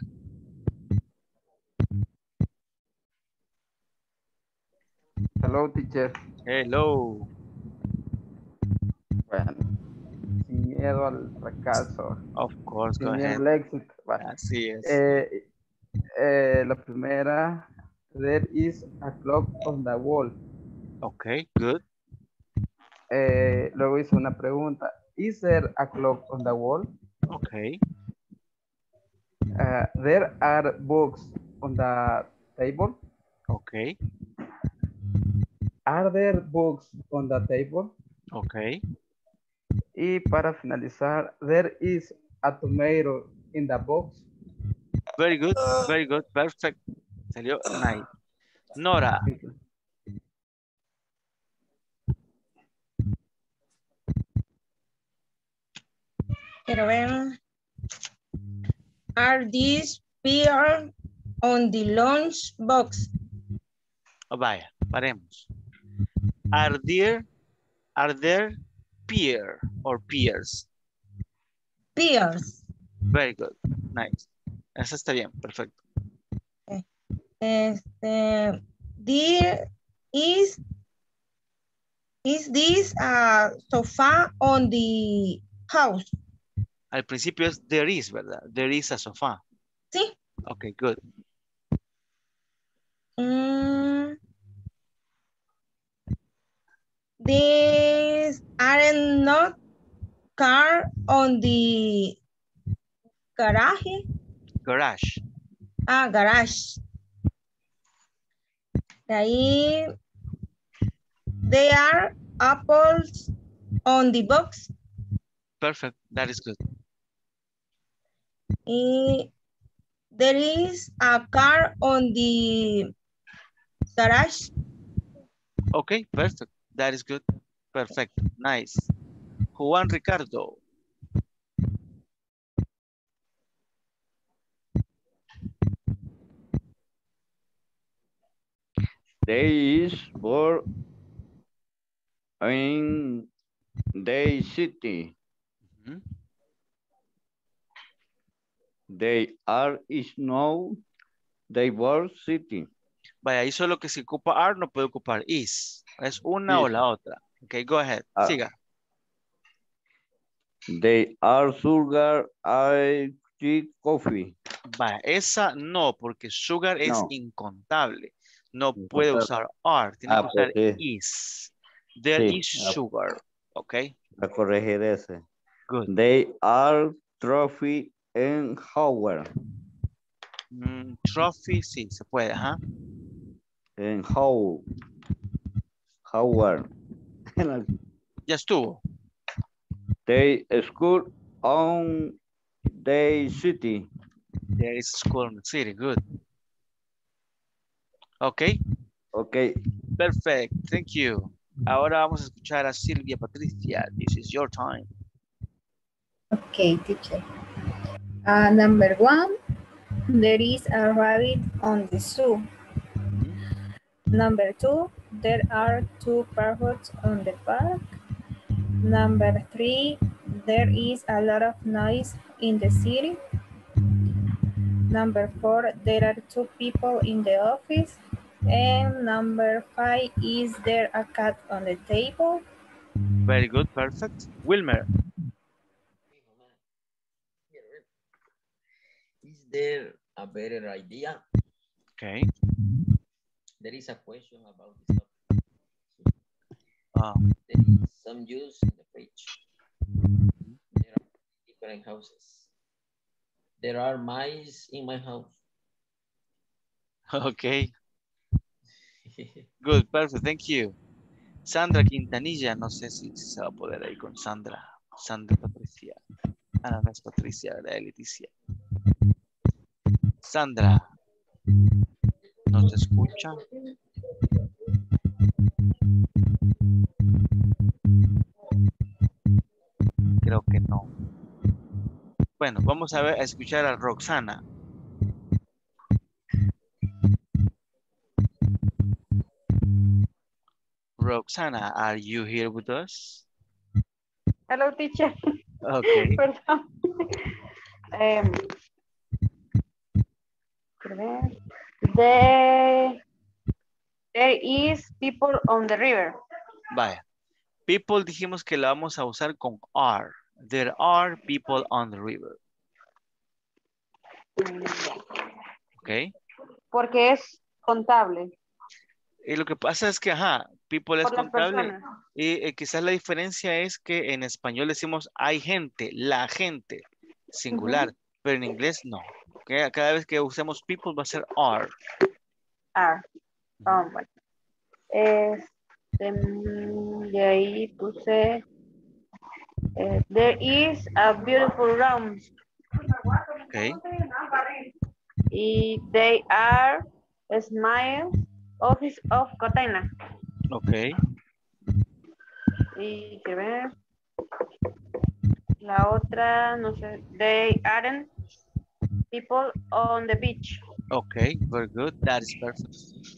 Hello, teacher. Hello. Bueno, sin miedo al fracaso, Of course, go sin miedo ahead. al éxito. Bueno, Así es. la primera, there is a clock on the wall. Ok, good. Luego hizo una pregunta, is there a clock on the wall? Ok. There are books on the table. Ok. Are there books on the table? Ok. Y para finalizar, there is a tomato in the box. Very good. Very good. Perfect. Salió nice. Nora. Quiero ver. Are these pear on the lunch box? Oh, vaya, paremos. Are there pear or pears? Pears. Very good. Nice. Eso está bien. Perfecto. There is this a sofa on the house? Al principio es there is, ¿verdad? There is a sofá. Sí. Ok, good. These are not car on the garage. Garage. Garage. De ahí, there are apples on the box. Perfect. That is good. There is a car on the garage. Okay, perfect. That is good. Perfect. Nice. Juan Ricardo. There is war in the city. They are snow, they were city. Vaya, ahí solo que si ocupa are no puede ocupar is. Es una o la otra. Ok, go ahead. Siga. They are sugar, I coffee. Vaya, esa no, porque sugar es No. incontable. No puede usar are, tiene que usar pues sí. is. There Sí. is sugar. Ok. A corregir ese. Good. They are trophy and Howard. Trophy, sí, se puede, ajá. En Howard. Ya estuvo. They school on the city. There is school in the city, good. Ok. Ok. Perfect, thank you. Ahora vamos a escuchar a Silvia Patricia. This is your time. Okay, teacher. Number 1, there is a rabbit on the zoo. Number 2, there are 2 parrots on the park. Number 3, there is a lot of noise in the city. Number 4, there are 2 people in the office. And number 5, is there a cat on the table? Very good, perfect. Wilmer. Is there a better idea? Okay. There is a question about this topic. There is some juice in the fridge. There are different houses. There are mice in my house. Okay. Good, perfect, thank you. Sandra Quintanilla, no sé si se va a poder ahí con Sandra. Sandra Patricia. Ah, no, no es Patricia, ¿verdad? Leticia. Sandra. ¿No se escucha? Creo que no. Bueno, vamos a ver, a escuchar a Roxana. Roxana, are you here with us? Hello, teacher. Okay. Perdón. Um, there is people on the river. Vaya. People dijimos que la vamos a usar con are. There are people on the river. Ok. Porque es contable. Y lo que pasa es que, ajá, people es Por las contable. personas. Y quizás la diferencia es que en español decimos hay gente, la gente, singular. Pero en inglés no. ¿Okay? Cada vez que usemos people va a ser are. Are. Bueno. De ahí puse there is a beautiful room. Okay. Y they are smile office of Cotena. Okay. Y que ver. La otra, no sé. They aren't people on the beach. Okay, very good. That is perfect.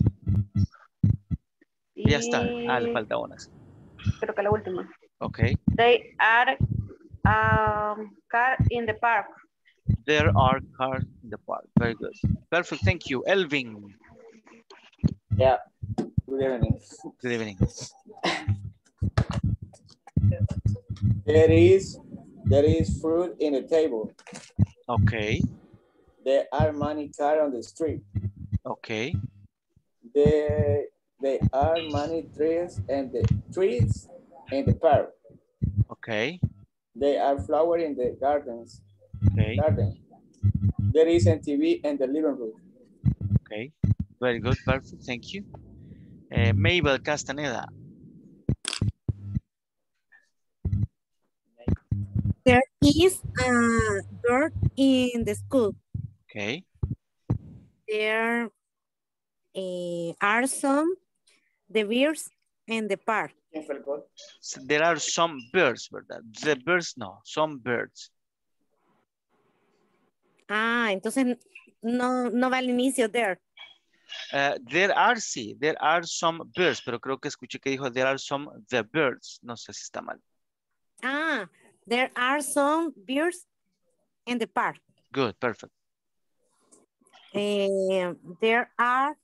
Y Ya está. Ah, le falta una. creo que la última. Okay. They are car in the park. There are cars in the park. Very good. Perfect. Thank you. Elvin. Yeah. Good evening. Good evening. There is fruit in the table. Okay. There are many cars on the street. Okay. There are many trees in the park. Okay. There are flowers in the gardens. Okay. There is a TV in the living room. Okay. Very good. Perfect. Thank you. Mabel Castaneda. There is a bird in the school. Okay. There are some birds in the park. So there are some birds, ¿verdad? The birds, no. Some birds. Ah, entonces no va al inicio there. There are some birds, pero creo que escuché que dijo there are some the birds. No sé si está mal. Ah, there are some birds in the park. Good, perfect. There are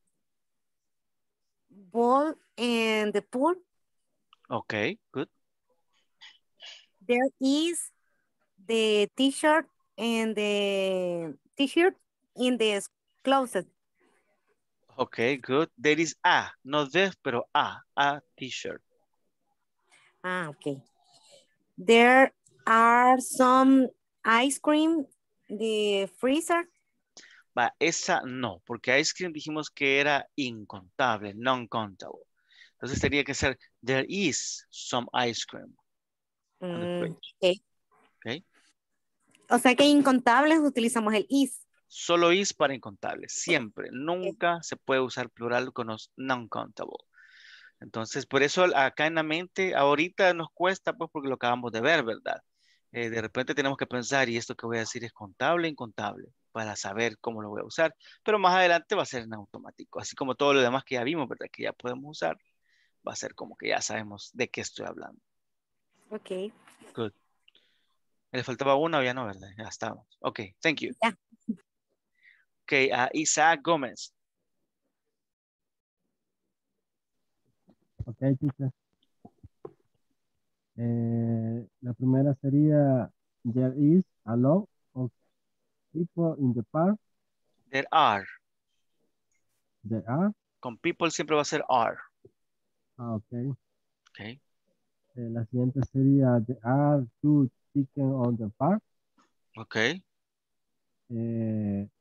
balls in the pool. Okay, good. There is the t-shirt in the closet. Okay, good. There is a, no the, pero a t-shirt. Ah, okay. There are some ice cream in the freezer. Va, esa no, porque ice cream dijimos que era incontable, non-countable. Entonces tendría que ser, there is some ice cream on the fridge. Okay. Okay. O sea que incontables utilizamos el is. Solo is para incontables, siempre. Nunca se puede usar plural con los non-countable. Entonces, por eso acá en la mente, ahorita nos cuesta, pues, porque lo acabamos de ver, ¿verdad? De repente tenemos que pensar, ¿y esto que voy a decir es contable o incontable? Para saber cómo lo voy a usar. Pero más adelante va a ser en automático. Así como todo lo demás que ya vimos, ¿verdad? Que ya podemos usar. Va a ser como que ya sabemos de qué estoy hablando. Ok. Good. ¿Le faltaba una o ya no, verdad? Ya estamos. Ok, thank you. Yeah. Ok, Isaac Gómez. Ok, teacher. La primera sería, there is a lot of people in the park. There are. There are. Con people siempre va a ser are. Ah, ok. Ok. La siguiente sería, there are two chickens on the park. Ok. There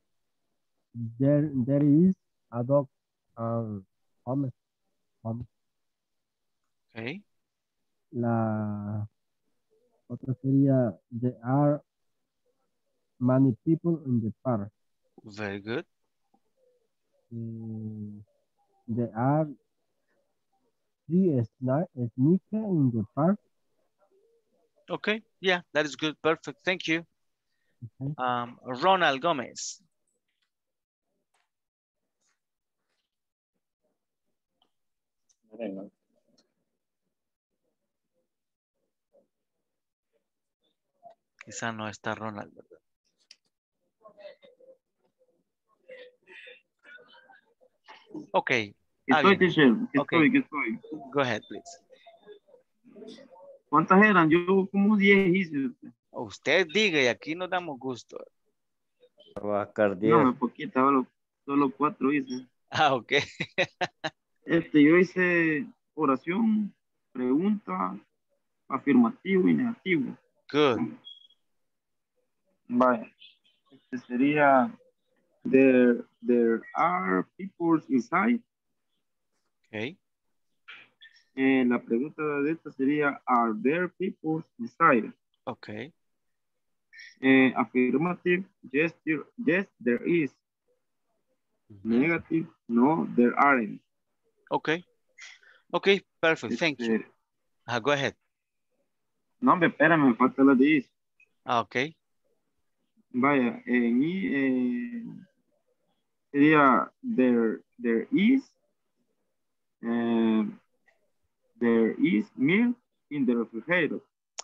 is a dog home. Ok. La otra sería, there are many people in the park. Very good. There are 3 sneakers in the park. Okay, yeah, that is good. Perfect. Thank you. Okay. Ronald Gomez. Quizá no está Ronald, ¿verdad? Okay. Estoy, teacher. Okay. Estoy. Go ahead, please. ¿Cuántas eran? Yo como 10 hice. Usted diga y aquí nos damos gusto. Trabajar 10. No, poquita, solo 4 hice. Ah, ok. Yo hice oración, pregunta, afirmativo y negativo. Good. Vaya. Sería there are people inside. Okay. La pregunta de esta sería are there people inside? Okay. Affirmative, yes, there is. Negative, no, there aren't. Okay. Okay, perfect. Thank you. Go ahead. No, espérame, me falta la de is. Okay. Vaya, sería there is milk in the refrigerator.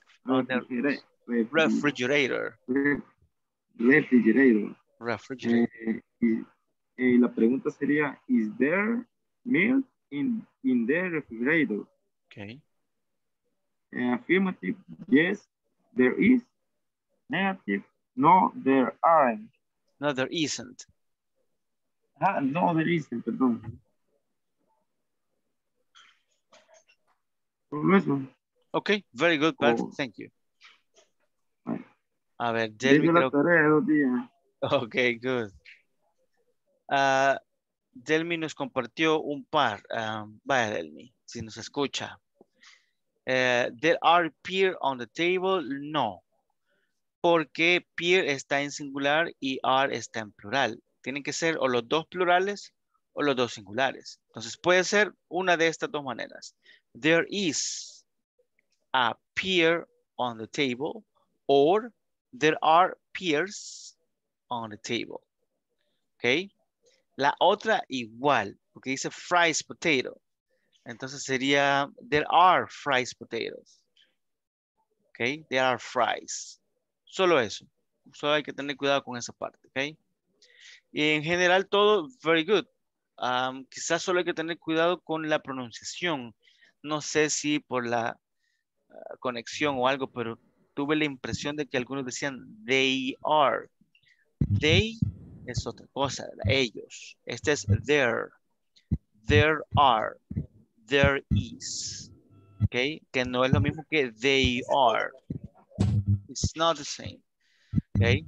Refrigerator. La pregunta sería, is there milk in the refrigerator? Okay. Affirmative, yes, there is. Negative, no, there aren't. No, there isn't. No, there isn't, perdón. Okay, very good, perfect, thank you. A ver, Delmi creo... Okay, good. Delmi nos compartió un par. Vaya, Delmi, si nos escucha. There are pear on the table, no. Porque pear está en singular y are está en plural. Tienen que ser o los dos plurales o los dos singulares. Entonces puede ser una de estas dos maneras. There is a pear on the table or there are pears on the table. ¿Ok? La otra igual, porque dice fries potato. Entonces sería there are fries potatoes. ¿Ok? There are fries. Solo eso. Solo hay que tener cuidado con esa parte. ¿Ok? Y en general todo very good. Quizás solo hay que tener cuidado con la pronunciación. No sé si por la conexión o algo, pero tuve la impresión de que algunos decían they are. They es otra cosa, ellos. Este es there. There are. There is. ¿Ok? Que no es lo mismo que they are. It's not the same. ¿Ok?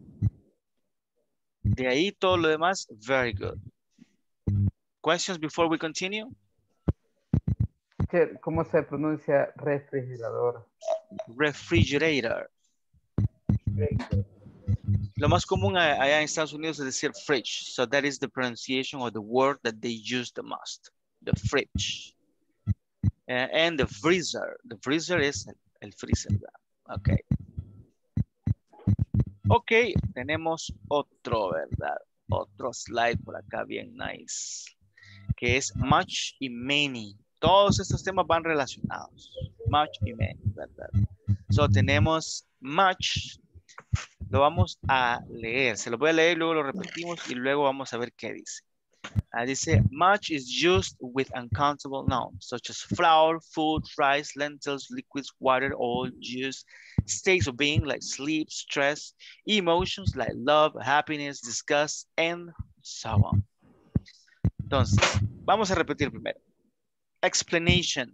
De ahí todo lo demás, very good. Questions before we continue? ¿Cómo se pronuncia refrigerador? Refrigerator. Lo más común allá en Estados Unidos es decir fridge. So that is the pronunciation of the word that they use the most. The fridge. And the freezer. The freezer es el freezer. Ok. Ok, tenemos otro, ¿verdad? Otro slide por acá bien nice. Que es much y many. Todos estos temas van relacionados. Much y many, ¿verdad? So tenemos much. Lo vamos a leer. Se lo voy a leer, luego lo repetimos y luego vamos a ver qué dice. Dice, much is used with uncountable nouns, such as flour, food, rice, lentils, liquids, water, oil, juice, states of being like sleep, stress, emotions like love, happiness, disgust, and so on. Entonces, vamos a repetir primero. Explanation.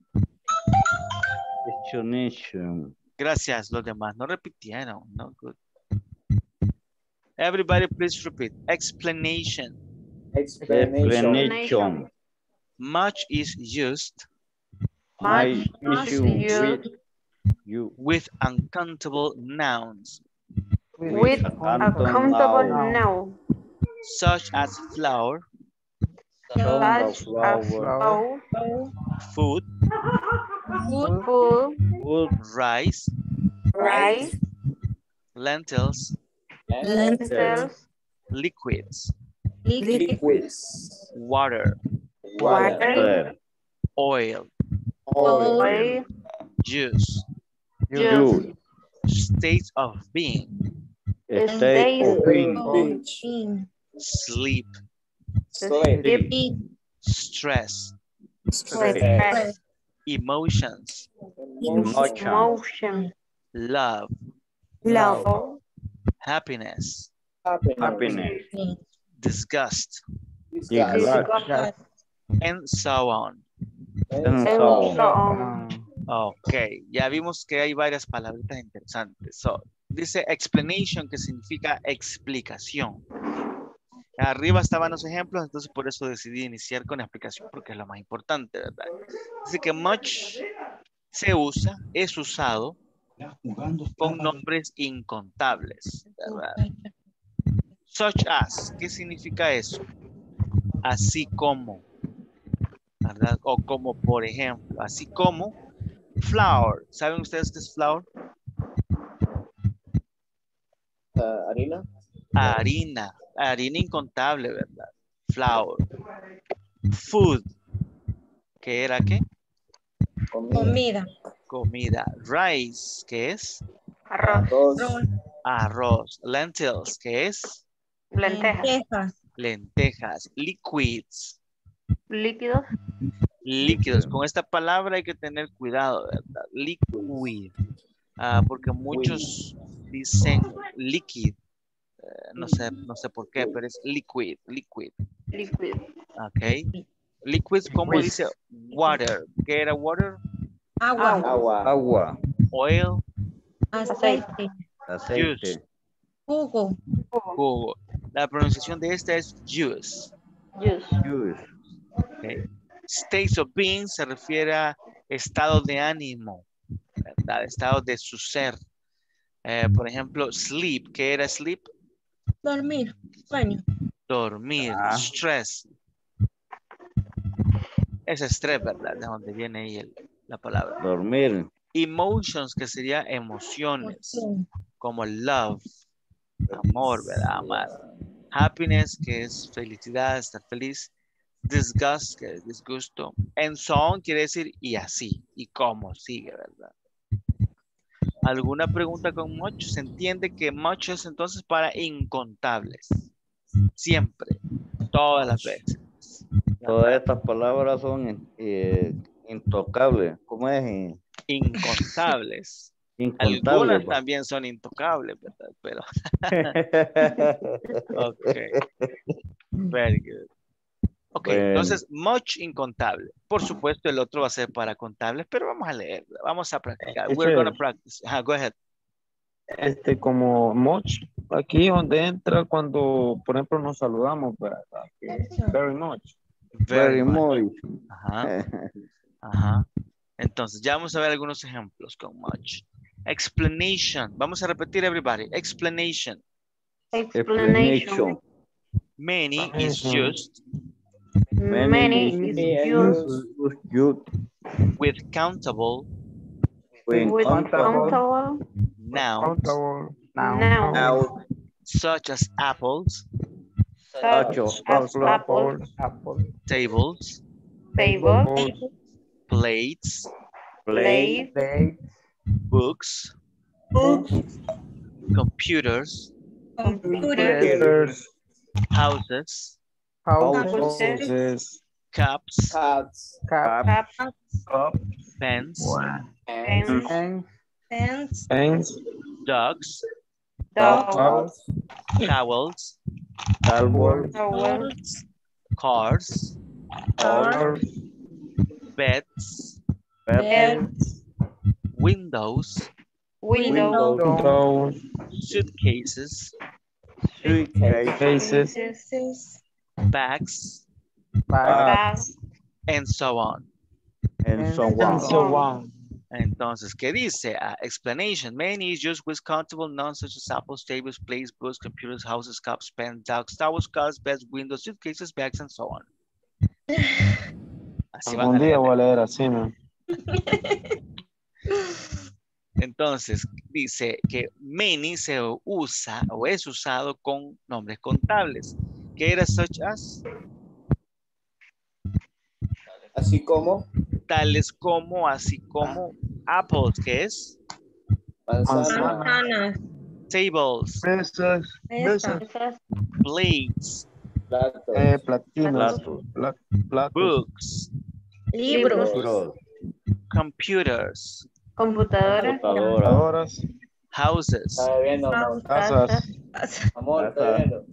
Explanation. Gracias, los demás no repitieron. No, good. Everybody please repeat. Explanation. Explanation. Much is used. Much is used with uncountable nouns. With uncountable nouns. Such as flour. Such as flour, food, food, rice, rice, lentils, lentils, liquids, Liquids. water, water, oil, oil, juice, juice, state of being, state of being, Beach. sleep, sleep, stress, stress, emotions, emotion, love, love, happiness, happiness, disgust, disgust, and so on. and and so so on. on. Ok, ya vimos que hay varias palabritas interesantes. So, dice explanation, que significa explicación. Arriba estaban los ejemplos, entonces por eso decidí iniciar con la explicación, porque es lo más importante, ¿verdad? Así que much se usa, es usado con nombres incontables, ¿verdad? Such as, ¿qué significa eso? Así como, ¿verdad? O como por ejemplo, así como flour. ¿Saben ustedes qué es flour? Harina. Harina. Harina incontable, ¿verdad? Flour. Food. ¿Qué era qué? Comida. Comida. Rice. ¿Qué es? Arroz, Arroz. Lentils. ¿Qué es? lentejas, Lentejas. Liquids. líquidos, Líquidos. Con esta palabra hay que tener cuidado, ¿verdad? Liquid. Porque muchos dicen liquid. No sé por qué, pero es liquid. liquid, Ok. Liquids, como dice water. ¿Qué era water? Agua, Oil. Aceite. aceite, Jugo. Jugo. La pronunciación de esta es juice. juice, Okay. States of being se refiere a estado de ánimo, ¿verdad? Estado de su ser. Por ejemplo, sleep. ¿Qué era sleep? Dormir. Sueño. Dormir. Stress. Es estrés, ¿verdad? De donde viene ahí la palabra. dormir, Emotions, que sería emociones, como love, amor, ¿verdad? Amar. Happiness, que es felicidad, estar feliz. Disgust, que es disgusto. And so on quiere decir y así, y cómo sigue, ¿verdad? ¿Alguna pregunta con much? Se entiende que much es entonces para incontables. Siempre, todas las veces. todas estas palabras son intocables, ¿cómo es? Incontables. Incontables. Algunas también son intocables, ¿verdad? Pero. Ok. Very good. Ok, Bueno. entonces, much incontable. Por supuesto, el otro va a ser para contables, pero vamos a leer, vamos a practicar. We're gonna practice. Go ahead. Como much, aquí donde entra cuando, por ejemplo, nos saludamos, ¿verdad? Very much. Very much. Ajá. Ajá. Entonces, ya vamos a ver algunos ejemplos con much. Explanation. Vamos a repetir, everybody. Explanation. Explanation. Many is just. many is Used. With countable. With countable, Nouns. nouns, Such as apples. such as apples, Tables. tables, Plates. plates, Books. Computers. computers, Houses. houses, Cups. Cats. cups, Pens. Pens. Dogs. dogs, Towels. towels, Cars. Beds. beds, Windows. windows, Suitcases. cases, Bags. bags, And so on. And so on. Entonces, ¿qué dice? Explanation. Many is used with countable nouns such as apples, tables, plates, books, computers, houses, cups, pens, dogs, towels, cars, beds, windows, suitcases, bags, and so on. Así van Algún a día leer. voy a leer así, man. Entonces, dice que many se usa o es usado con nombres contables. ¿Qué era such as? Así como Tales como, así como, apples, ¿qué es? manzana, Manzanas. Tables, Mesas, mesas, Esas plates, platos, platinos, platos, books, Libros. Libros, computers, computadoras, computadora, computadoras, houses. está bebiendo, amor. casas, Amor, está Casa. bebiendo.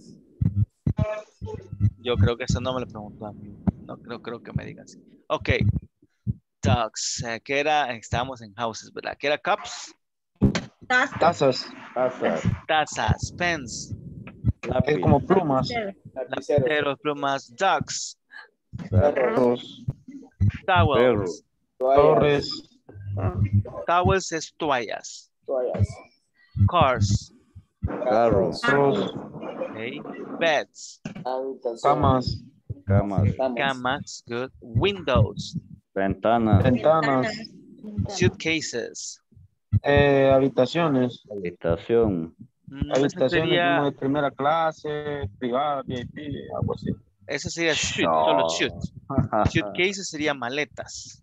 Yo creo que eso no me lo preguntó a mí. No creo que me digan así. Ok. Dogs. ¿Qué era? Estábamos en houses, ¿verdad? ¿Qué era? Cups, Tazas. tazas, casas, tazas, pens, es como plumas, Lapiceros, lapiceros, plumas, ducks, perros, towels. torres, Towels es toallas. toallas, Cars. carros, carros, Okay. Beds. habitaciones, camas, camas, Camas. Good. Windows. ventanas, ventanas, Suitcases. habitaciones, habitación, Esa habitaciones como sería, de primera clase, privada, VIP, algo así. esa sería suit, No. solo suit. Suitcases sería maletas.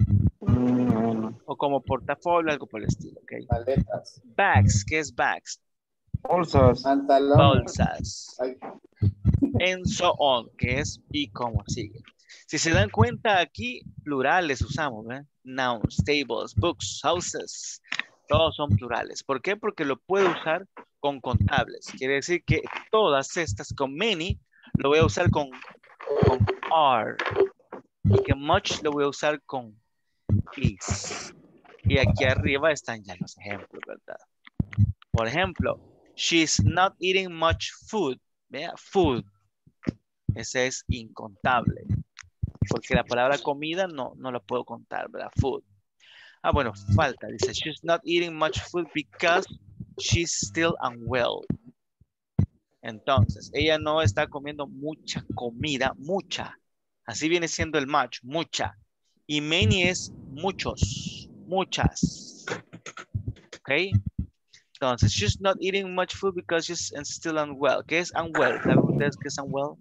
Bueno, O como portafolio, algo por el estilo. Okay. maletas, Bags. ¿Qué es bags? bolsas, pantalones, Bolsas. ay, And so on, que es y como sigue. Si se dan cuenta aquí, plurales usamos, ¿eh? Nouns, tables, books, houses, todos son plurales. ¿Por qué? Porque lo puedo usar con contables. Quiere decir que todas estas con many lo voy a usar con are. Y que much lo voy a usar con is. Y aquí arriba están ya los ejemplos, ¿verdad? Por ejemplo, she's not eating much food. Vea, food. Ese es incontable. Porque la palabra comida no la puedo contar, ¿verdad? Food. Ah, bueno, falta. Dice, she's not eating much food because she's still unwell. Entonces, ella no está comiendo mucha comida, mucha. Así viene siendo el much, mucha. Y many es muchos, muchas. ¿Ok? Entonces, she's not eating much food because she's still unwell. ¿Qué es unwell? ¿Saben ustedes qué es unwell?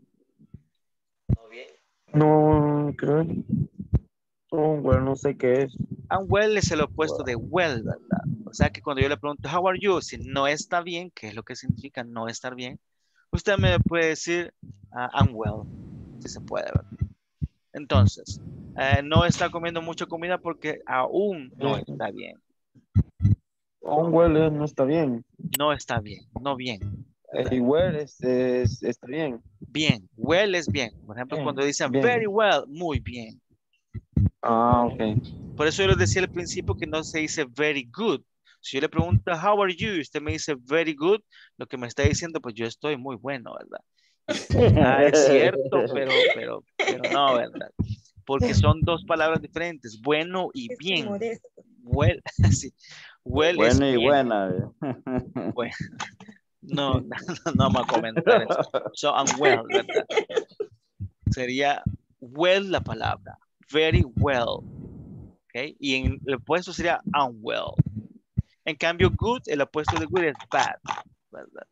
no creo, bueno, no sé qué es. Unwell es el opuesto de well, ¿verdad? O sea que cuando yo le pregunto, how are you? Si no está bien, ¿qué es lo que significa no estar bien? Usted me puede decir, unwell, si se puede, ¿verdad? Entonces, no está comiendo mucha comida porque aún no está bien. Well no está bien. No está bien, no bien. Y well está bien. Bien, well es bien. Por ejemplo, Bien, cuando dicen bien. very well, muy bien. Ok. Por eso yo les decía al principio que no se dice very good. Si yo le pregunto, how are you? Y usted me dice very good, lo que me está diciendo, pues yo estoy muy bueno, ¿verdad? Es cierto, pero no, ¿verdad? Porque son dos palabras diferentes, bueno y bien. Well, sí. Well es buena y bien. buena. Bueno, no vamos a comentar eso. So, unwell, ¿verdad? Sería well la palabra. Very well. ¿Ok? Y en el opuesto sería unwell. En cambio, good, el opuesto de good es bad, ¿verdad?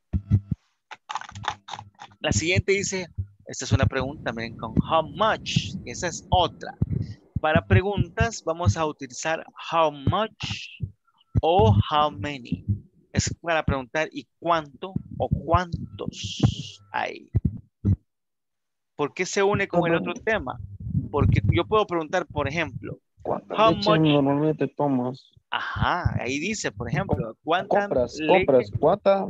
La siguiente dice, esta es una pregunta también con how much. Esa es otra. Para preguntas vamos a utilizar how much o how many. Es para preguntar ¿y cuánto o cuántos hay? ¿Por qué se une con el otro tema? Porque yo puedo preguntar, por ejemplo, ¿Cuánta leche normalmente tomas? Ajá, ahí dice, por ejemplo, ¿cuánta leche? Compras, ¿cuánta?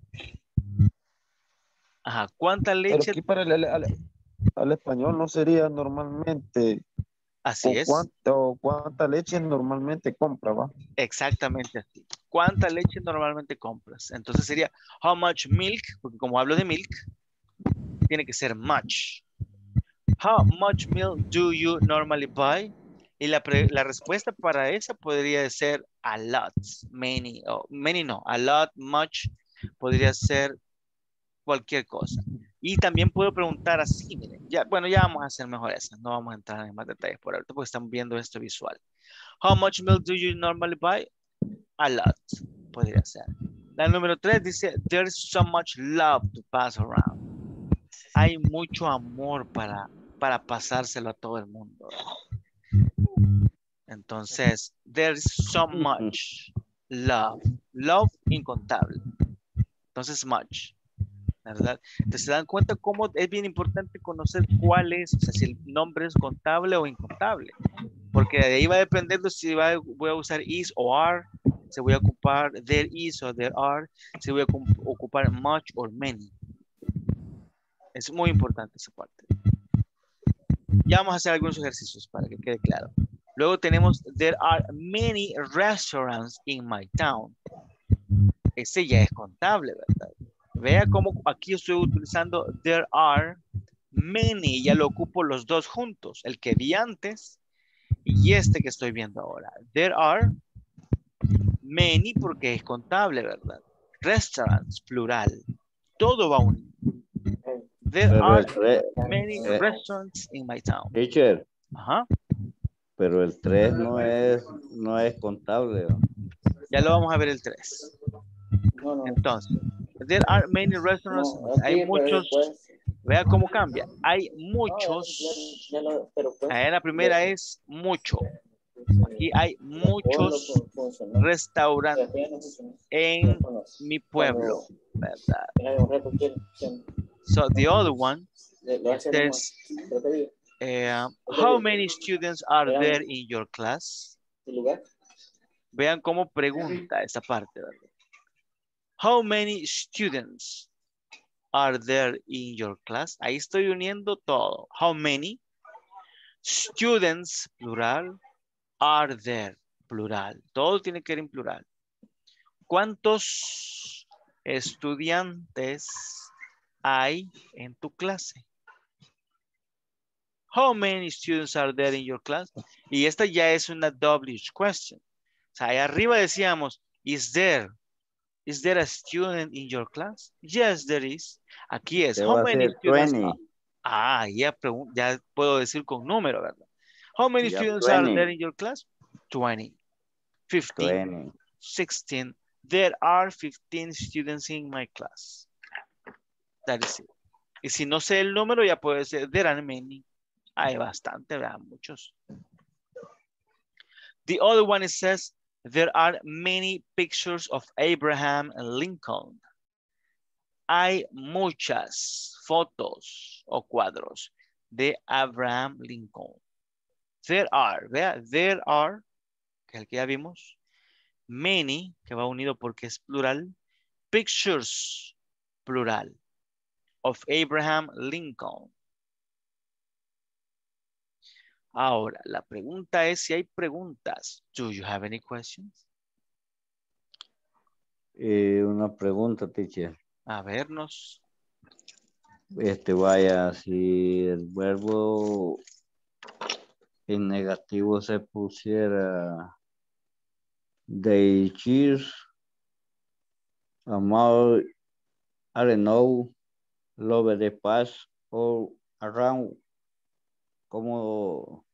Ajá, ¿cuánta Pero leche? aquí para al español no sería normalmente. Así es. ¿Cuánta leche normalmente compra, va? Exactamente así. ¿Cuánta leche normalmente compras? Entonces sería, how much milk? Porque como hablo de milk, tiene que ser much. How much milk do you normally buy? Y la respuesta para esa podría ser a lot, many, o many no, a lot, much, podría ser cualquier cosa. Y también puedo preguntar así, miren, ya, bueno, ya vamos a hacer mejor esas, no vamos a entrar en más detalles por ahorita porque estamos viendo esto visual. How much milk do you normally buy? A lot, podría ser. La número 3 dice, there's so much love to pass around. Hay mucho amor para pasárselo a todo el mundo. Entonces, there's so much love. Love incontable. Entonces, much. ¿Verdad? Entonces, se dan cuenta cómo es bien importante conocer cuál es, o sea, si el nombre es contable o incontable. Porque de ahí va dependiendo si voy a usar is o are, si voy a ocupar there is o there are, si voy a ocupar much or many. Es muy importante esa parte. Ya vamos a hacer algunos ejercicios para que quede claro. Luego tenemos, there are many restaurants in my town. Ese ya es contable, ¿verdad? Vea cómo aquí estoy utilizando there are many. Ya lo ocupo los dos juntos. El que vi antes y este que estoy viendo ahora. There are many porque es contable, ¿verdad? Restaurants, plural. Todo va unido. There Pero are el 3, many restaurants in my town. teacher, Ajá. pero el 3 no es contable. ¿No? Ya lo vamos a ver el 3. Entonces, there are many restaurants. Hay muchos. Vea cómo cambia. Hay muchos. Ahí la primera es mucho. Aquí hay muchos restaurantes en mi pueblo, ¿verdad? So the other one, there's, how many students are there in your class? Vean cómo pregunta esa parte, ¿verdad? How many students are there in your class? Ahí estoy uniendo todo. How many students, plural, are there, plural. Todo tiene que ir en plural. ¿Cuántos estudiantes hay en tu clase? How many students are there in your class? Y esta ya es una WH question. O sea, ahí arriba decíamos, is there a student in your class? Yes, there is. Aquí es, how many students? 20. Ya puedo decir con número, ¿verdad? How many students are there in your class? 20, 15, 16. There are 15 students in my class. That is it. Y si no sé el número, ya puede ser, there are many. Hay bastante, ¿verdad? Muchos. The other one it says, there are many pictures of Abraham and Lincoln. Hay muchas fotos o cuadros de Abraham Lincoln. There are, vea, there are, que es el que ya vimos. Many, que va unido porque es plural. Pictures, plural, of Abraham Lincoln. Ahora, la pregunta es si hay preguntas. Do you have any questions? Una pregunta, teacher. A vernos. Vaya, si el verbo en negativo se pusiera they cheers, amount, I don't know, love the pass or around, ¿cómo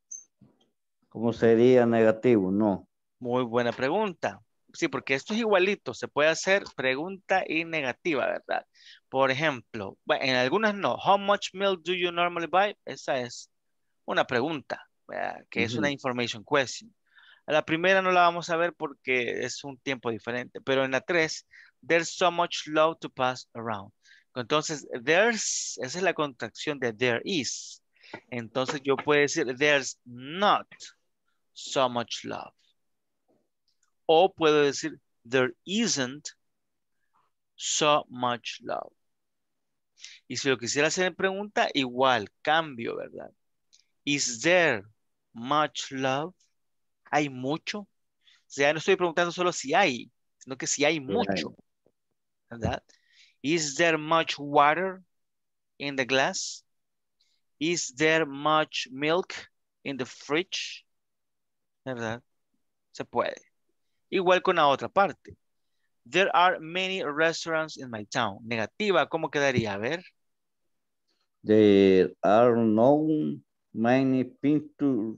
sería negativo? No. Muy buena pregunta. Sí, porque esto es igualito. Se puede hacer pregunta y negativa, ¿verdad? Por ejemplo, bueno, en algunas no. How much milk do you normally buy? Esa es una pregunta, ¿verdad? Que es una information question. A la primera no la vamos a ver porque es un tiempo diferente. Pero en la 3, there's so much love to pass around. Entonces, there's, esa es la contracción de there is. Entonces yo puedo decir, there's not so much love. O puedo decir, there isn't so much love. Y si lo quisiera hacer en pregunta, igual, cambio, ¿verdad? Is there much love? ¿Hay mucho? O sea, no estoy preguntando solo si hay, sino que si hay mucho, ¿verdad? Is there much water in the glass? Is there much milk in the fridge? ¿Verdad? Se puede. Igual con la otra parte. There are many restaurants in my town. Negativa, ¿cómo quedaría? A ver. There are no many pictures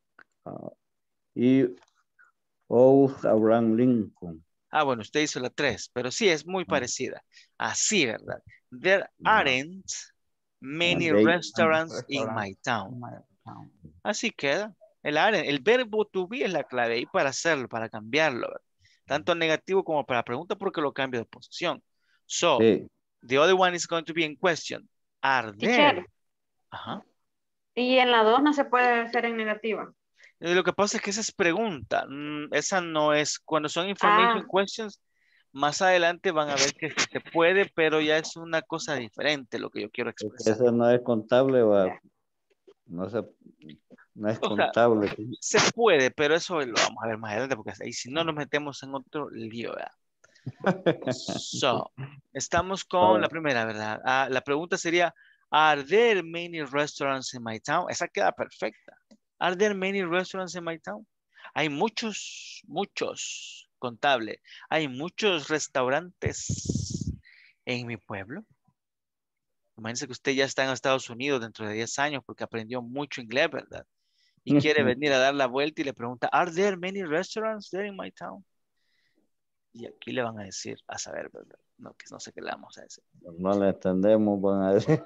of Abraham Lincoln. Ah, bueno, usted hizo la 3, pero sí es muy parecida. Así, ¿verdad? There aren't many restaurants in my town. Así queda. El verbo to be es la clave ahí para hacerlo, para cambiarlo, ¿verdad? Tanto negativo como para pregunta porque lo cambio de posición. So, the other one is going to be in question. Are there? Teacher. Ajá. Y en la 2 no se puede hacer en negativa. Lo que pasa es que esa es pregunta. Esa no es, cuando son information questions, más adelante van a ver que sí se puede, pero ya es una cosa diferente lo que yo quiero expresar. Eso no es contable, va. No es contable. O sea, se puede, pero eso lo vamos a ver más adelante, porque ahí si no nos metemos en otro lío, ¿verdad? So, estamos con la primera, ¿verdad? La pregunta sería, ¿are there many restaurants in my town? Esa queda perfecta. ¿Are there many restaurants in my town? Hay muchos, contable. Hay muchos restaurantes en mi pueblo. Imagínense que usted ya está en Estados Unidos dentro de 10 años porque aprendió mucho inglés, ¿verdad? Y quiere venir a dar la vuelta y le pregunta, ¿are there many restaurants there in my town? Y aquí le van a decir, a saber, ¿verdad? No, que no sé qué le vamos a decir. No le entendemos, van a decir.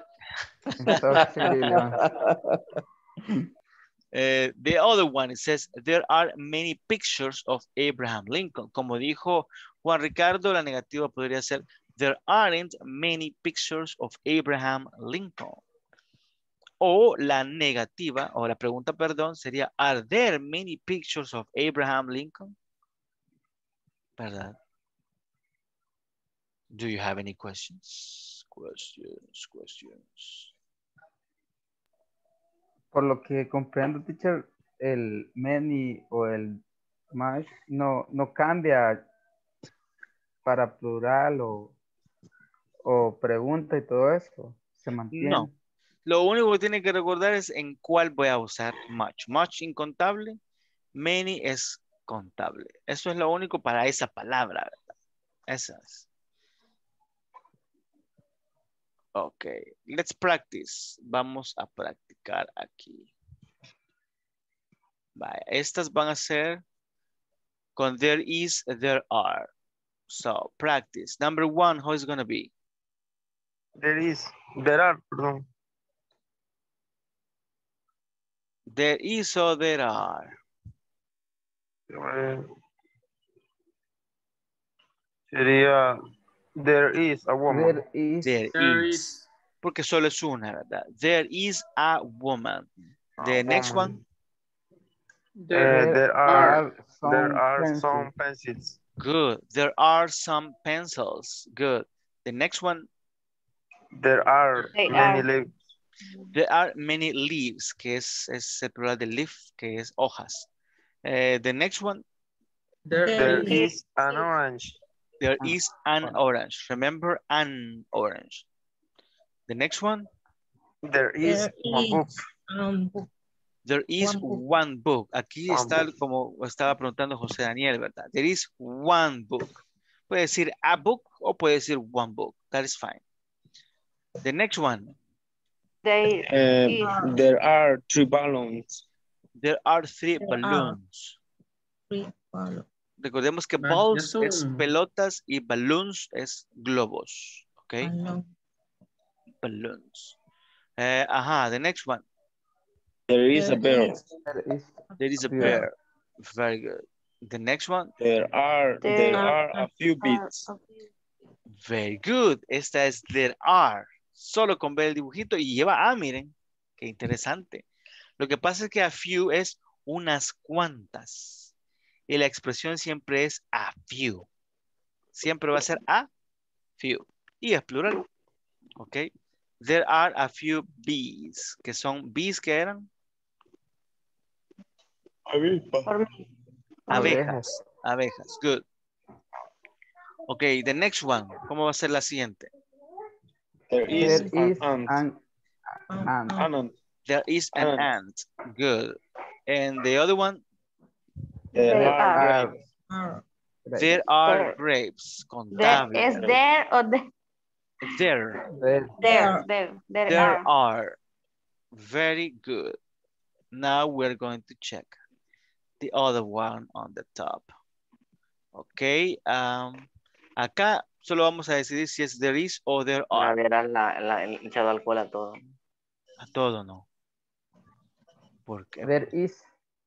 The other one, it says, there are many pictures of Abraham Lincoln. Como dijo Juan Ricardo, la negativa podría ser, there aren't many pictures of Abraham Lincoln. O la negativa, o la pregunta, perdón, sería, are there many pictures of Abraham Lincoln? ¿Verdad? Do you have any questions? Questions. Por lo que comprendo, teacher, el many o el much no cambia para plural o pregunta y todo eso. Se mantiene. No. Lo único que tiene que recordar es en cuál voy a usar much. Much incontable, many es contable. Eso es lo único para esa palabra, ¿verdad? Esa es. Ok, let's practice. Vamos a practicar aquí. Vaya, estas van a ser con there is, there are. So, practice. Number 1, how is it going to be? There are, perdón. There is or there are. Sería, there is a woman. There is. Porque solo es una, ¿verdad? There is a woman. The next one. There are some pencils. Good. There are some pencils. Good. The next one. There are many leaves. There are many leaves, que es el plural de leaf, que es hojas. The next one. There is an orange. There is an orange. Remember, an orange. The next one. There is one book. There is one book. Aquí está como estaba preguntando José Daniel, ¿verdad? There is one book. Puede decir a book o puede decir one book. That is fine. The next one. There are 3 balloons. There are 3 balloons. Recordemos que balls es pelotas y balloons es globos. ¿Ok? Balloons. The next one. There is a bear. There is a bear. Very good. The next one. There are a few bees. Very good. Esta es there are. Solo con ver el dibujito y lleva miren. Qué interesante. Lo que pasa es que a few es unas cuantas. Y la expresión siempre es a few. Siempre va a ser a few. Y es plural. Ok. There are a few bees. Que son bees que eran. Abejas. Abejas. Good. Ok. The next one. ¿Cómo va a ser la siguiente? There is an ant. There is an ant. Good. And the other one? There are There are There. grapes. There Contable. is there or there. There. There are. are. Very good. Now we're going to check the other one on the top. Ok. Acá solo vamos a decidir si es there is o there are. El echado alcohol a todo. A todo no. ¿Por qué? There is.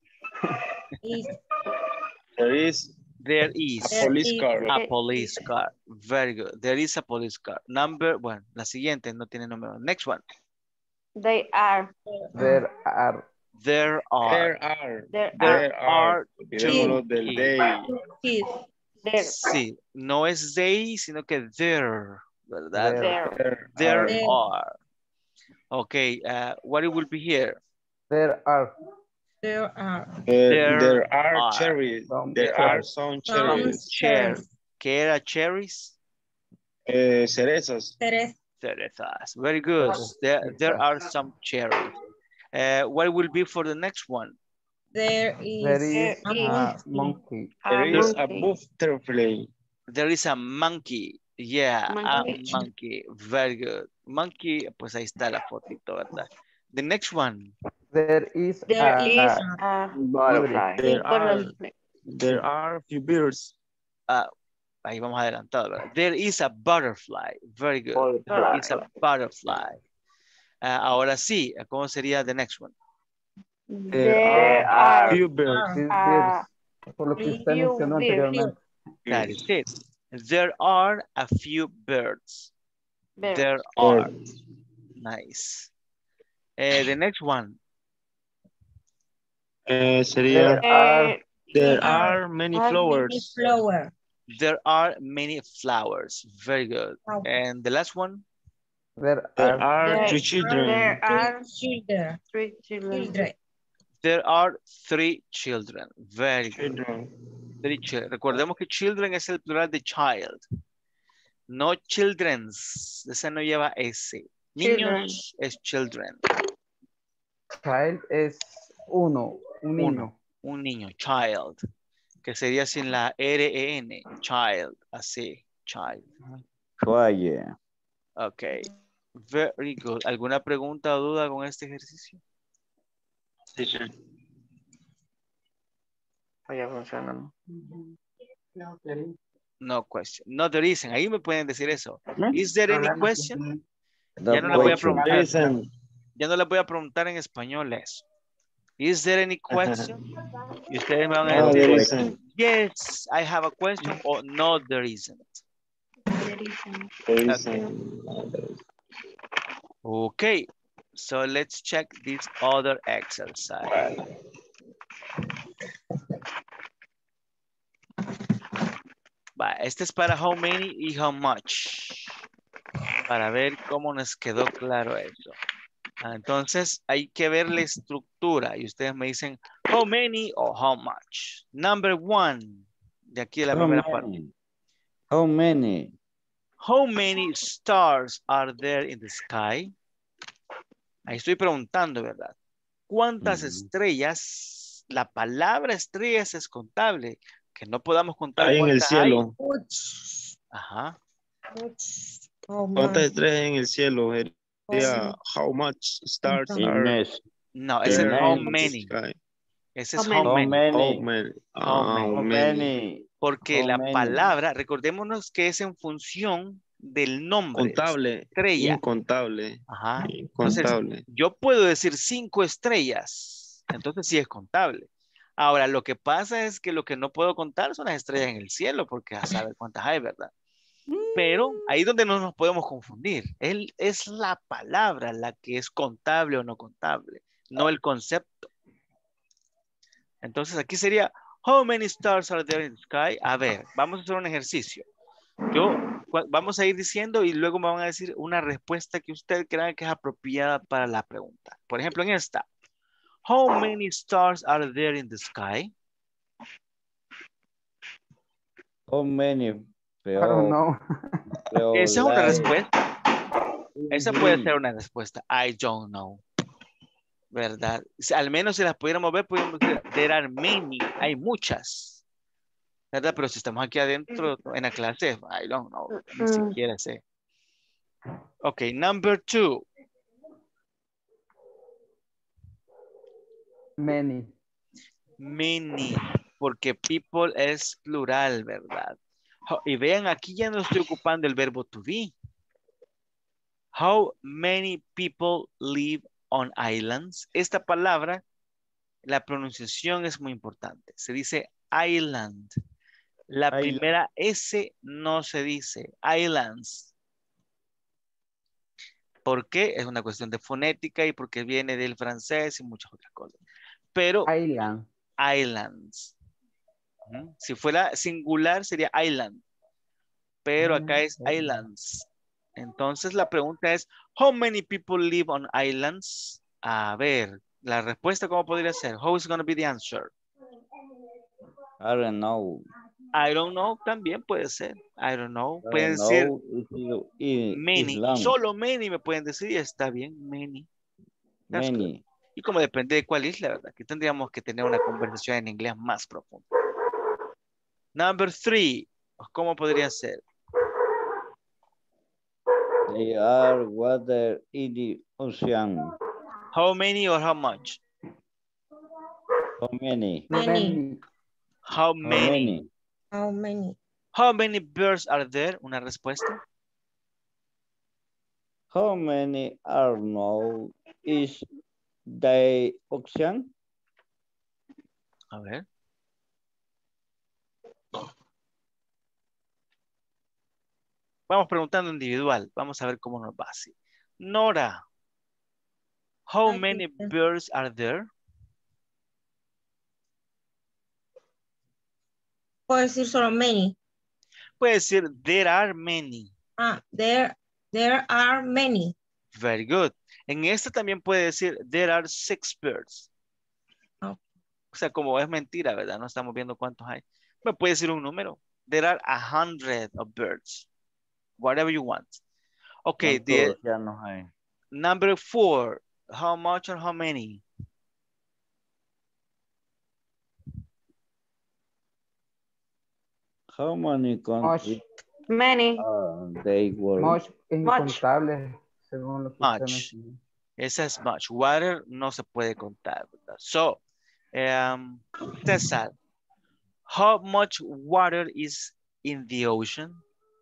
There is There is a police car. a police car. Very good. There is a police car. Bueno, la siguiente no tiene número. Next one. They are. There are. There are. There are. Two Del kids. There. Sí, no es they, sino que there, ¿verdad? There. There are. Okay, what it will be here? There are. There are cherries. There are some cherries. ¿Qué era cherries? Cerezas. Cerezas. Very good. There are some cherries. What will be for the next one? There is a monkey. There is a butterfly. There is a monkey. Yeah, Monkey. a monkey. Very good. Monkey, pues ahí está la fotito, ¿verdad? The next one. There is a Butterfly. There are a few birds. Ahí vamos adelantado, ¿verdad? There is a butterfly. Very good. There is a butterfly. Ahora sí, ¿cómo sería the next one? There are few birds. Por lo que usted mencionó anteriormente. That is it. There are a few birds. There are. Nice. The next one. Sería there are many flowers. There are many flowers. Very good. And the last one? There are three children. There are three children. There are three children. Very good. Three children. Recordemos que children es el plural de child. No children's. Esa no lleva S. Niños es children. Child es uno, un niño. Un niño, child. Que sería sin la R-E-N. Child. Así. Child. Vaya. Ok. Very good. ¿Alguna pregunta o duda con este ejercicio? Sí, sí. Ya funciona, ¿no? No question. No, there isn't. Ahí me pueden decir eso. Is there any question? Ya no le voy a preguntar. Ya no le voy a preguntar en español eso. Is there any question? Y ustedes me van a decir, yes, I have a question, or no, there isn't. Okay, so let's check this other exercise. Este es para how many y how much. Para ver cómo nos quedó claro eso. Entonces hay que ver la estructura y ustedes me dicen how many o how much. Number one, de aquí la primera parte. How many? How many stars are there in the sky? Ahí estoy preguntando, ¿verdad? ¿Cuántas estrellas? La palabra estrellas es contable. Que no podamos contar ahí en el cielo. Hay. Ajá. ¿Cuántas estrellas en el cielo? Sería how much stars are... No, ese es how many. Ese es how many. How many. Porque la palabra, recordémonos que es en función del nombre. Contable. Estrella. Incontable. Ajá. Incontable. Entonces, yo puedo decir 5 estrellas. Entonces sí es contable. Ahora, lo que pasa es que lo que no puedo contar son las estrellas en el cielo, porque a saber cuántas hay, ¿verdad? Pero ahí donde no nos podemos confundir. Es la palabra la que es contable o no contable, no el concepto. Entonces aquí sería, how many stars are there in the sky? A ver, vamos a hacer un ejercicio. Vamos a ir diciendo y luego me van a decir una respuesta que usted crea que es apropiada para la pregunta. Por ejemplo, en esta. How many stars are there in the sky? How many? I don't know. Esa es una respuesta. Esa puede ser una respuesta. I don't know. ¿Verdad? Al menos si las pudiéramos ver, podríamos decir, there are many. Hay muchas. ¿verdad? Pero si estamos aquí adentro en la clase, I don't know, ni siquiera sé. Ok, number 2. Many. Many, porque people es plural, ¿verdad? Y vean, aquí ya no estoy ocupando el verbo to be. How many people live on islands? Esta palabra, la pronunciación es muy importante. Se dice island. La primera S no se dice. Islands. ¿Por qué? Es una cuestión de fonética y porque viene del francés y muchas otras cosas. Pero Island. islands. Si fuera singular sería island. Pero acá es islands. Entonces la pregunta es, how many people live on islands? A ver, la respuesta ¿cómo podría ser? How is going to be the answer? I don't know. I don't know también puede ser. I don't know. I Pueden don't decir know if many. Islam. Solo many me pueden decir y está bien. Many. That's good. Many. Y como depende de cuál isla, ¿verdad? Que tendríamos que tener una conversación en inglés más profunda. Number 3. ¿Cómo podría ser? They are water in the ocean. How many or how much? How many? Many. How many? How many? How many birds are there? Una respuesta. How many are now is the ocean? A ver. Vamos preguntando individual. Vamos a ver cómo nos va así. Nora. How many birds are there? Puedo decir solo many. Puede decir there are many. There are many. Very good. En esta también puede decir there are 6 birds. Oh. O sea, como es mentira, ¿verdad? No estamos viendo cuántos hay. Me puede decir un número. There are 100 of birds. Whatever you want. Okay, the number 4. How much or how many? How many countries? Many. They were. Much, incontables, según lo que usted Much. mencionó. Esa es much. Water no se puede contar, ¿verdad? So, César, how much water is in the ocean?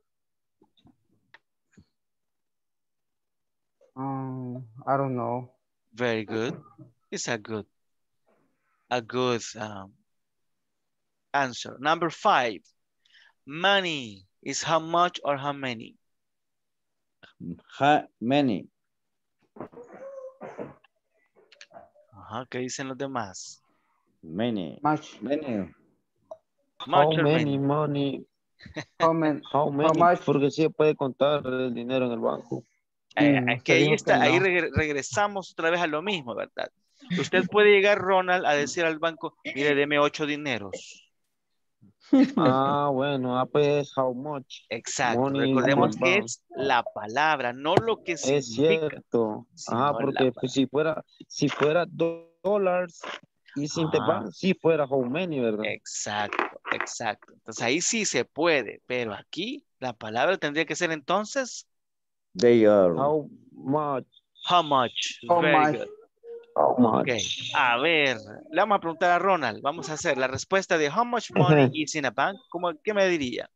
I don't know. Very good. It's a good answer. Number 5. Money is how much or how many? Many. Ajá, ¿qué dicen los demás? Many. Much. Many. How Much or many many? money? How many? How many? much? Porque sí puede contar el dinero en el banco. Que ahí está, ahí regresamos otra vez a lo mismo, ¿verdad? Usted puede llegar, Ronald, a decir al banco, mire, deme 8 dineros. Bueno, pues, how much? Exacto, Money recordemos in the que bank. es la palabra, no lo que significa. Es cierto. Porque pues, si fuera dólares y sin the bank, sí fuera how many, ¿verdad? Exacto, exacto. Entonces ahí sí se puede, pero aquí la palabra tendría que ser entonces. They are. How much? How much. How Very much? good. How much? Okay. A ver, le vamos a preguntar a Ronald. Vamos a hacer la respuesta de how much money is in a bank. ¿Qué me diría?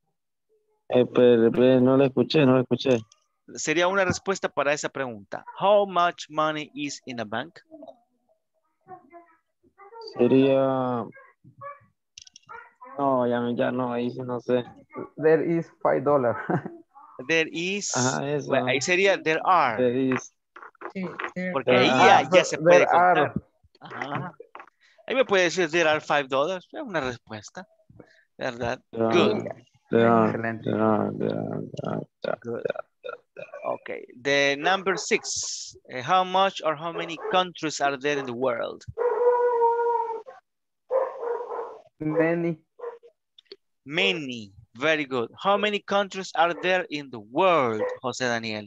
Pero, no lo escuché. Sería una respuesta para esa pregunta. How much money is in a bank? Sería... No, ya no, ahí sí no sé. There is $5. There is... eso. Well, ahí sería there are. There is. Porque ahí ya se puede contar. Ajá. Ahí me puede decir there are $5. Es una respuesta. ¿Verdad? Good. Excelente. Good. Okay. The number 6. How much or how many countries are there in the world? Many. Many. Very good. How many countries are there in the world, José Daniel?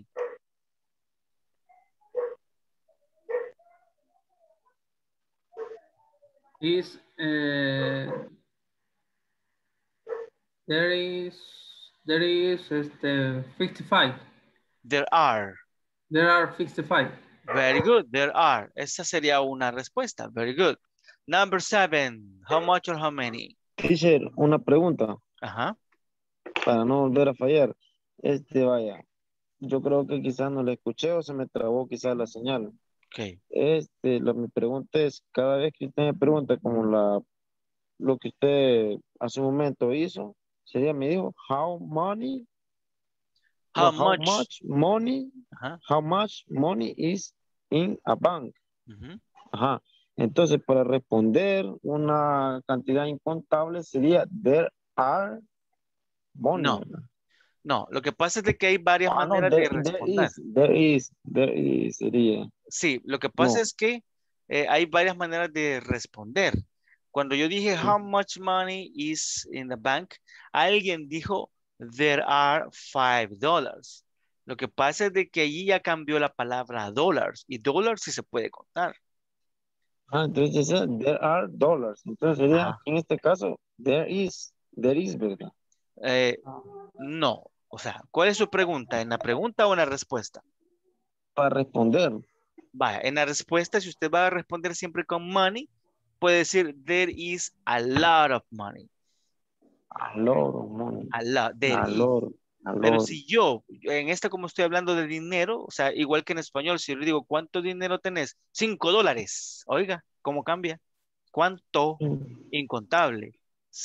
Is There is 55. There are. There are 55. Very good. There are. Esa sería una respuesta. Very good. Number 7. How much or how many? Teacher, una pregunta Ajá. para no volver a fallar. Vaya, yo creo que quizás no le escuché o se me trabó quizás la señal. Ok. Mi pregunta es, cada vez que usted me pregunta como lo que usted hace un momento hizo, me dijo, how money, How no, how much? much money, Ajá. how much money is in a bank. Ujú. Ajá. Entonces, para responder una cantidad incontable sería, there are money. No. ¿Verdad? No, lo que pasa es de que hay varias Ah, no, maneras de responder. there is, sería. Sí, lo que No. pasa es que hay varias maneras de responder. Cuando yo dije how much money is in the bank, alguien dijo there are $5. Lo que pasa es de que allí ya cambió la palabra a dólares y dólares sí se puede contar. Ah, entonces there are dollars. Entonces sería, Ajá. en este caso, there is, ¿verdad? No, o sea, ¿cuál es su pregunta? ¿En la pregunta o en la respuesta? Para responder. Vaya, en la respuesta, si usted va a responder siempre con money, puede decir there is a lot of money. A lot of money. A lot, there A is. lot, Pero si yo, en esta como estoy hablando de dinero, o sea, igual que en español, si yo le digo, ¿cuánto dinero tenés? $5. Oiga, ¿cómo cambia? ¿Cuánto? Incontable.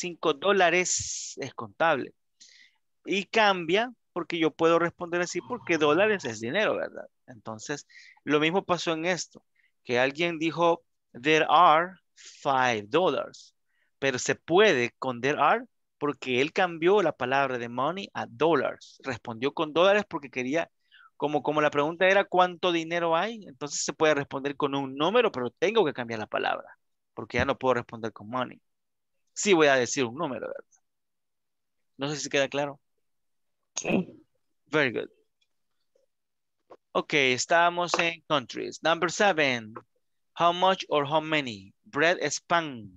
$5 es contable. Y cambia porque yo puedo responder así porque dólares es dinero, ¿verdad? Entonces, lo mismo pasó en esto, que alguien dijo, there are $5, pero se puede con there are porque él cambió la palabra de money a dollars. Respondió con dólares porque quería, como la pregunta era ¿cuánto dinero hay? Entonces se puede responder con un número, pero tengo que cambiar la palabra porque ya no puedo responder con money. Sí voy a decir un número, ¿verdad? No sé si queda claro. Sí. Very good. Ok, estamos en countries. Number 7. How much or how many? Bread es pan.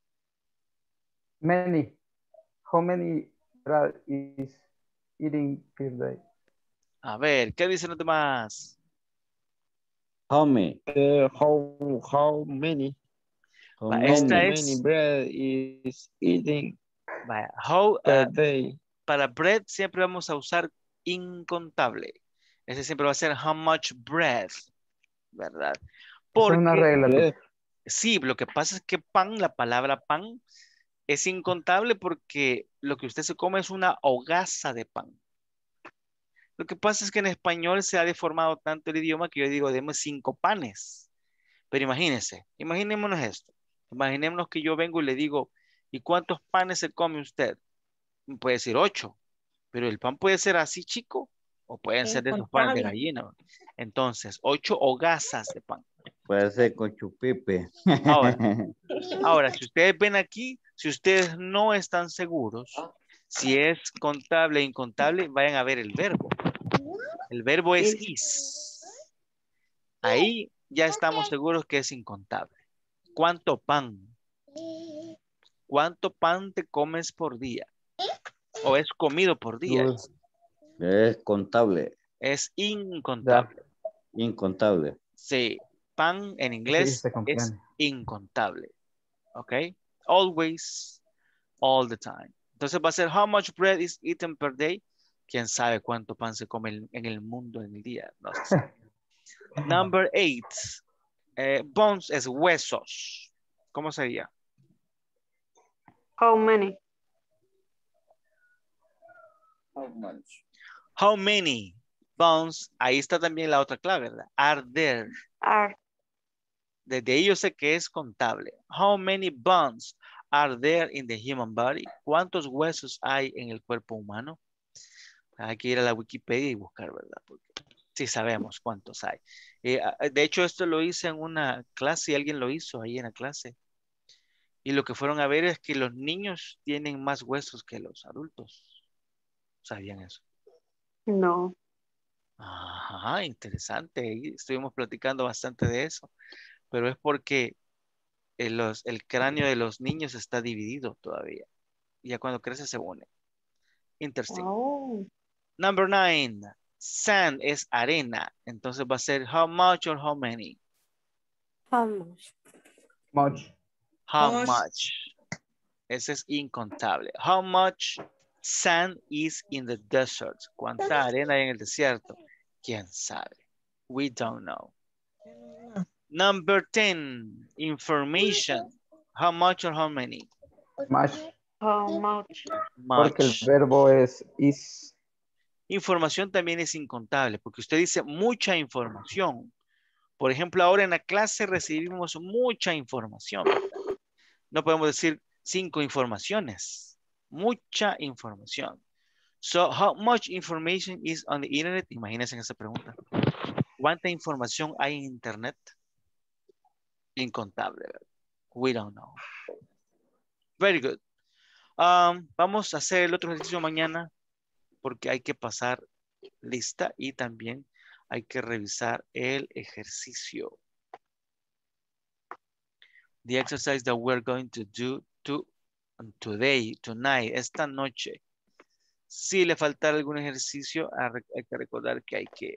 Many. How many bread is eating per day? A ver, ¿qué dicen los demás? How many? How many? How Va, many? esta How es, many bread is eating vaya, how, per day? para bread siempre vamos a usar incontable. Ese siempre va a ser how much bread, ¿verdad? Esa es una Porque, regla. sí, lo que pasa es que pan, la palabra pan, es incontable porque lo que usted se come es una hogaza de pan. Lo que pasa es que en español se ha deformado tanto el idioma que yo digo, deme 5 panes. Pero imagínense, imaginémonos esto. Imaginémonos que yo vengo y le digo, ¿y cuántos panes se come usted? Puede decir 8, pero el pan puede ser así chico o pueden ser de esos panes de Incontable. gallina. Entonces, 8 hogazas de pan. Puede ser con chupipe. Ahora, si ustedes ven aquí, si ustedes no están seguros si es contable o incontable, vayan a ver el verbo. El verbo es is. Ahí ya estamos seguros que es incontable. ¿Cuánto pan? ¿Cuánto pan te comes por día? ¿O es comido por día? Es contable. Es incontable. Incontable. Sí, pan en inglés es incontable. ¿Ok? Always, all the time. Entonces va a ser how much bread is eaten per day. ¿Quién sabe cuánto pan se come en el mundo en el día? No se sabe. Number 8. Bones es huesos. ¿Cómo sería? How many? How much? How many bones? Ahí está también la otra clave, ¿verdad? Are there. Are. Desde ahí yo sé que es contable. How many bones are there in the human body? ¿Cuántos huesos hay en el cuerpo humano? Hay que ir a la Wikipedia y buscar, ¿verdad? Porque sí sabemos cuántos hay. De hecho, esto lo hice en una clase y alguien lo hizo ahí en la clase. Y lo que fueron a ver es que los niños tienen más huesos que los adultos. ¿Sabían eso? No. Ajá, interesante. Y estuvimos platicando bastante de eso. Pero es porque el cráneo de los niños está dividido todavía. Y ya cuando crece se une. Interesting. Oh. Number 9. Sand es arena. Entonces va a ser how much or how many? How much? Much. How Much. much? Ese es incontable. How much sand is in the desert? ¿Cuánta arena hay en el desierto? ¿Quién sabe? We don't know. Number 10. Information. How much or how many? Much. How much? Porque el Much. verbo es is. Información también es incontable porque usted dice mucha información. Por ejemplo, ahora en la clase recibimos mucha información, ¿verdad? No podemos decir 5 informaciones. Mucha información. So, how much information is on the internet? Imagínense en esa pregunta. ¿Cuánta información hay en internet? Incontable, ¿verdad? We don't know. Very good. Vamos a hacer el otro ejercicio mañana porque hay que pasar lista y también hay que revisar el ejercicio. The exercise that we're going to do tonight, esta noche. Si le falta algún ejercicio, hay que recordar que hay que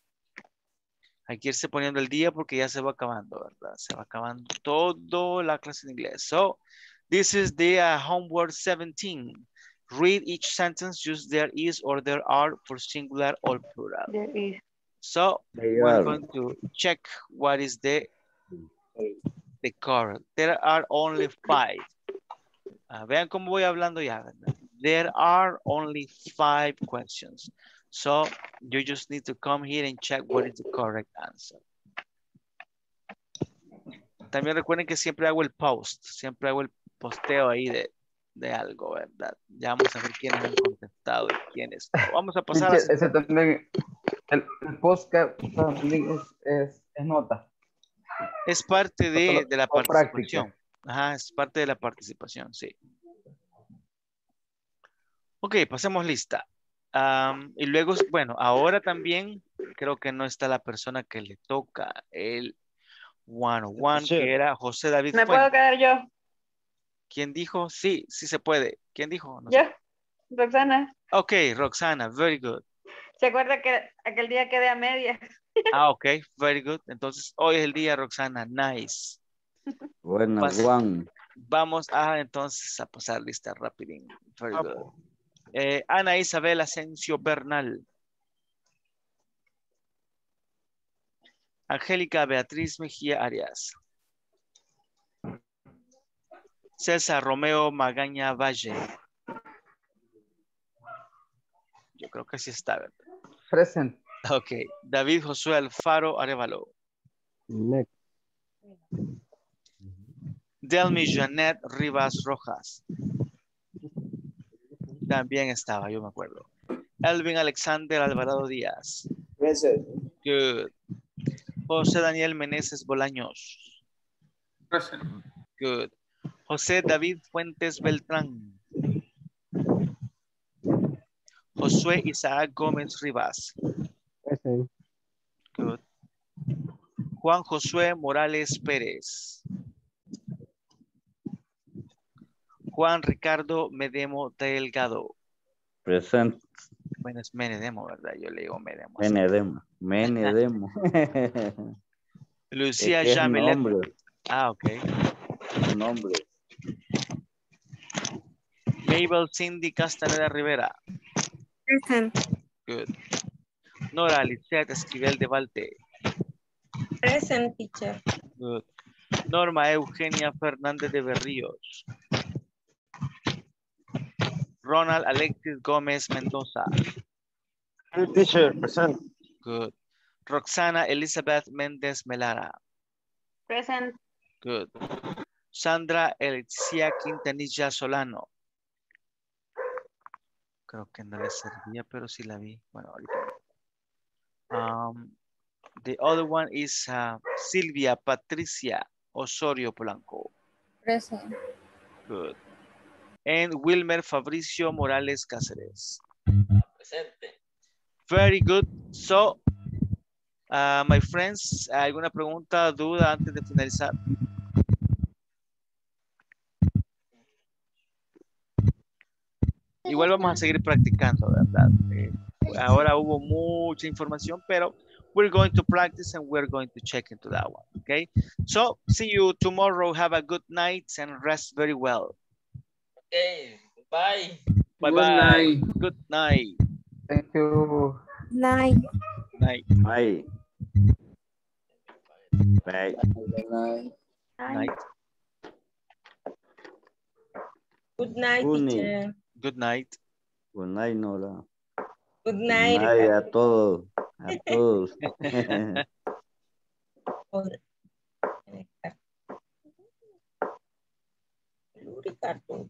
irse poniendo el día porque ya se va acabando, ¿verdad? Se va acabando toda la clase de inglés. So, this is the homework 17. Read each sentence, use there is or there are for singular or plural. There is. So, we're going to check what is the correct. There are only 5. Vean cómo voy hablando ya, ¿verdad? There are only 5 questions. So, you just need to come here and check what is the correct answer. También recuerden que siempre hago el post, siempre hago el posteo ahí de algo, ¿verdad? Ya vamos a ver quiénes han contestado y quiénes no. Vamos a pasar a... Ese también, el podcast también es nota. Es parte de la participación. Práctica. Ajá, es parte de la participación, sí. Ok, pasemos lista. Y luego, bueno, ahora también creo que no está la persona que le toca el 101, que era José David ¿Me Fuentes. puedo quedar yo? ¿Quién dijo? Sí, sí se puede. ¿Quién dijo? No Yo, sé. Roxana. Ok, Roxana, very good. ¿Se acuerda que aquel día quedé a medias? Ok, very good. Entonces, hoy es el día, Roxana, nice. Bueno, Juan. Vamos a entonces a pasar lista rapidín. Very good. Ana Isabel Asensio Bernal. Angélica Beatriz Mejía Arias. César Romeo Magaña Valle. Yo creo que sí está, ¿verdad? Present. Ok. David Josué Alfaro Arevalo. Next. Delmi Janet Rivas Rojas. También estaba, yo me acuerdo. Elvin Alexander Alvarado Díaz. Present. Good. José Daniel Meneses Bolaños. Present. Good. José David Fuentes Beltrán. Josué Isaac Gómez Rivas. Present. Good. Juan Josué Morales Pérez. Juan Ricardo Medemo Delgado. Present. Bueno, es Menedemo, ¿verdad? Yo le digo Medemo. Menedemo. Lucía Es Jamelet. nombre. Ok. Un nombre. Mabel Cindy Castaneda Rivera. Present. Good. Nora Lisette Esquivel de Valte. Present, teacher. Good. Norma Eugenia Fernández de Berríos. Ronald Alexis Gómez Mendoza. Teacher, present. Good. Roxana Elizabeth Méndez Melara. Present. Good. Sandra Elixia Quintanilla Solano. Creo que no le servía, pero sí la vi. Bueno, ahorita. The other one is Silvia Patricia Osorio Polanco. Present. Good. And Wilmer Fabricio Morales Cáceres. Presente. Very good. So, my friends, ¿alguna pregunta, duda antes de finalizar? igual vamos a seguir practicando, ¿verdad? Ahora hubo mucha información, pero we're going to practice and we're going to check into that one, okay? So, see you tomorrow. Have a good night and rest very well. Okay, bye. Bye-bye. Good night. Good night. Thank you. Night. Night. Bye. Bye. Night. Good night, Good night. teacher. Good night. Good night, Nora. Good Good night, night a Ricardo. todos. A todos. Ricardo.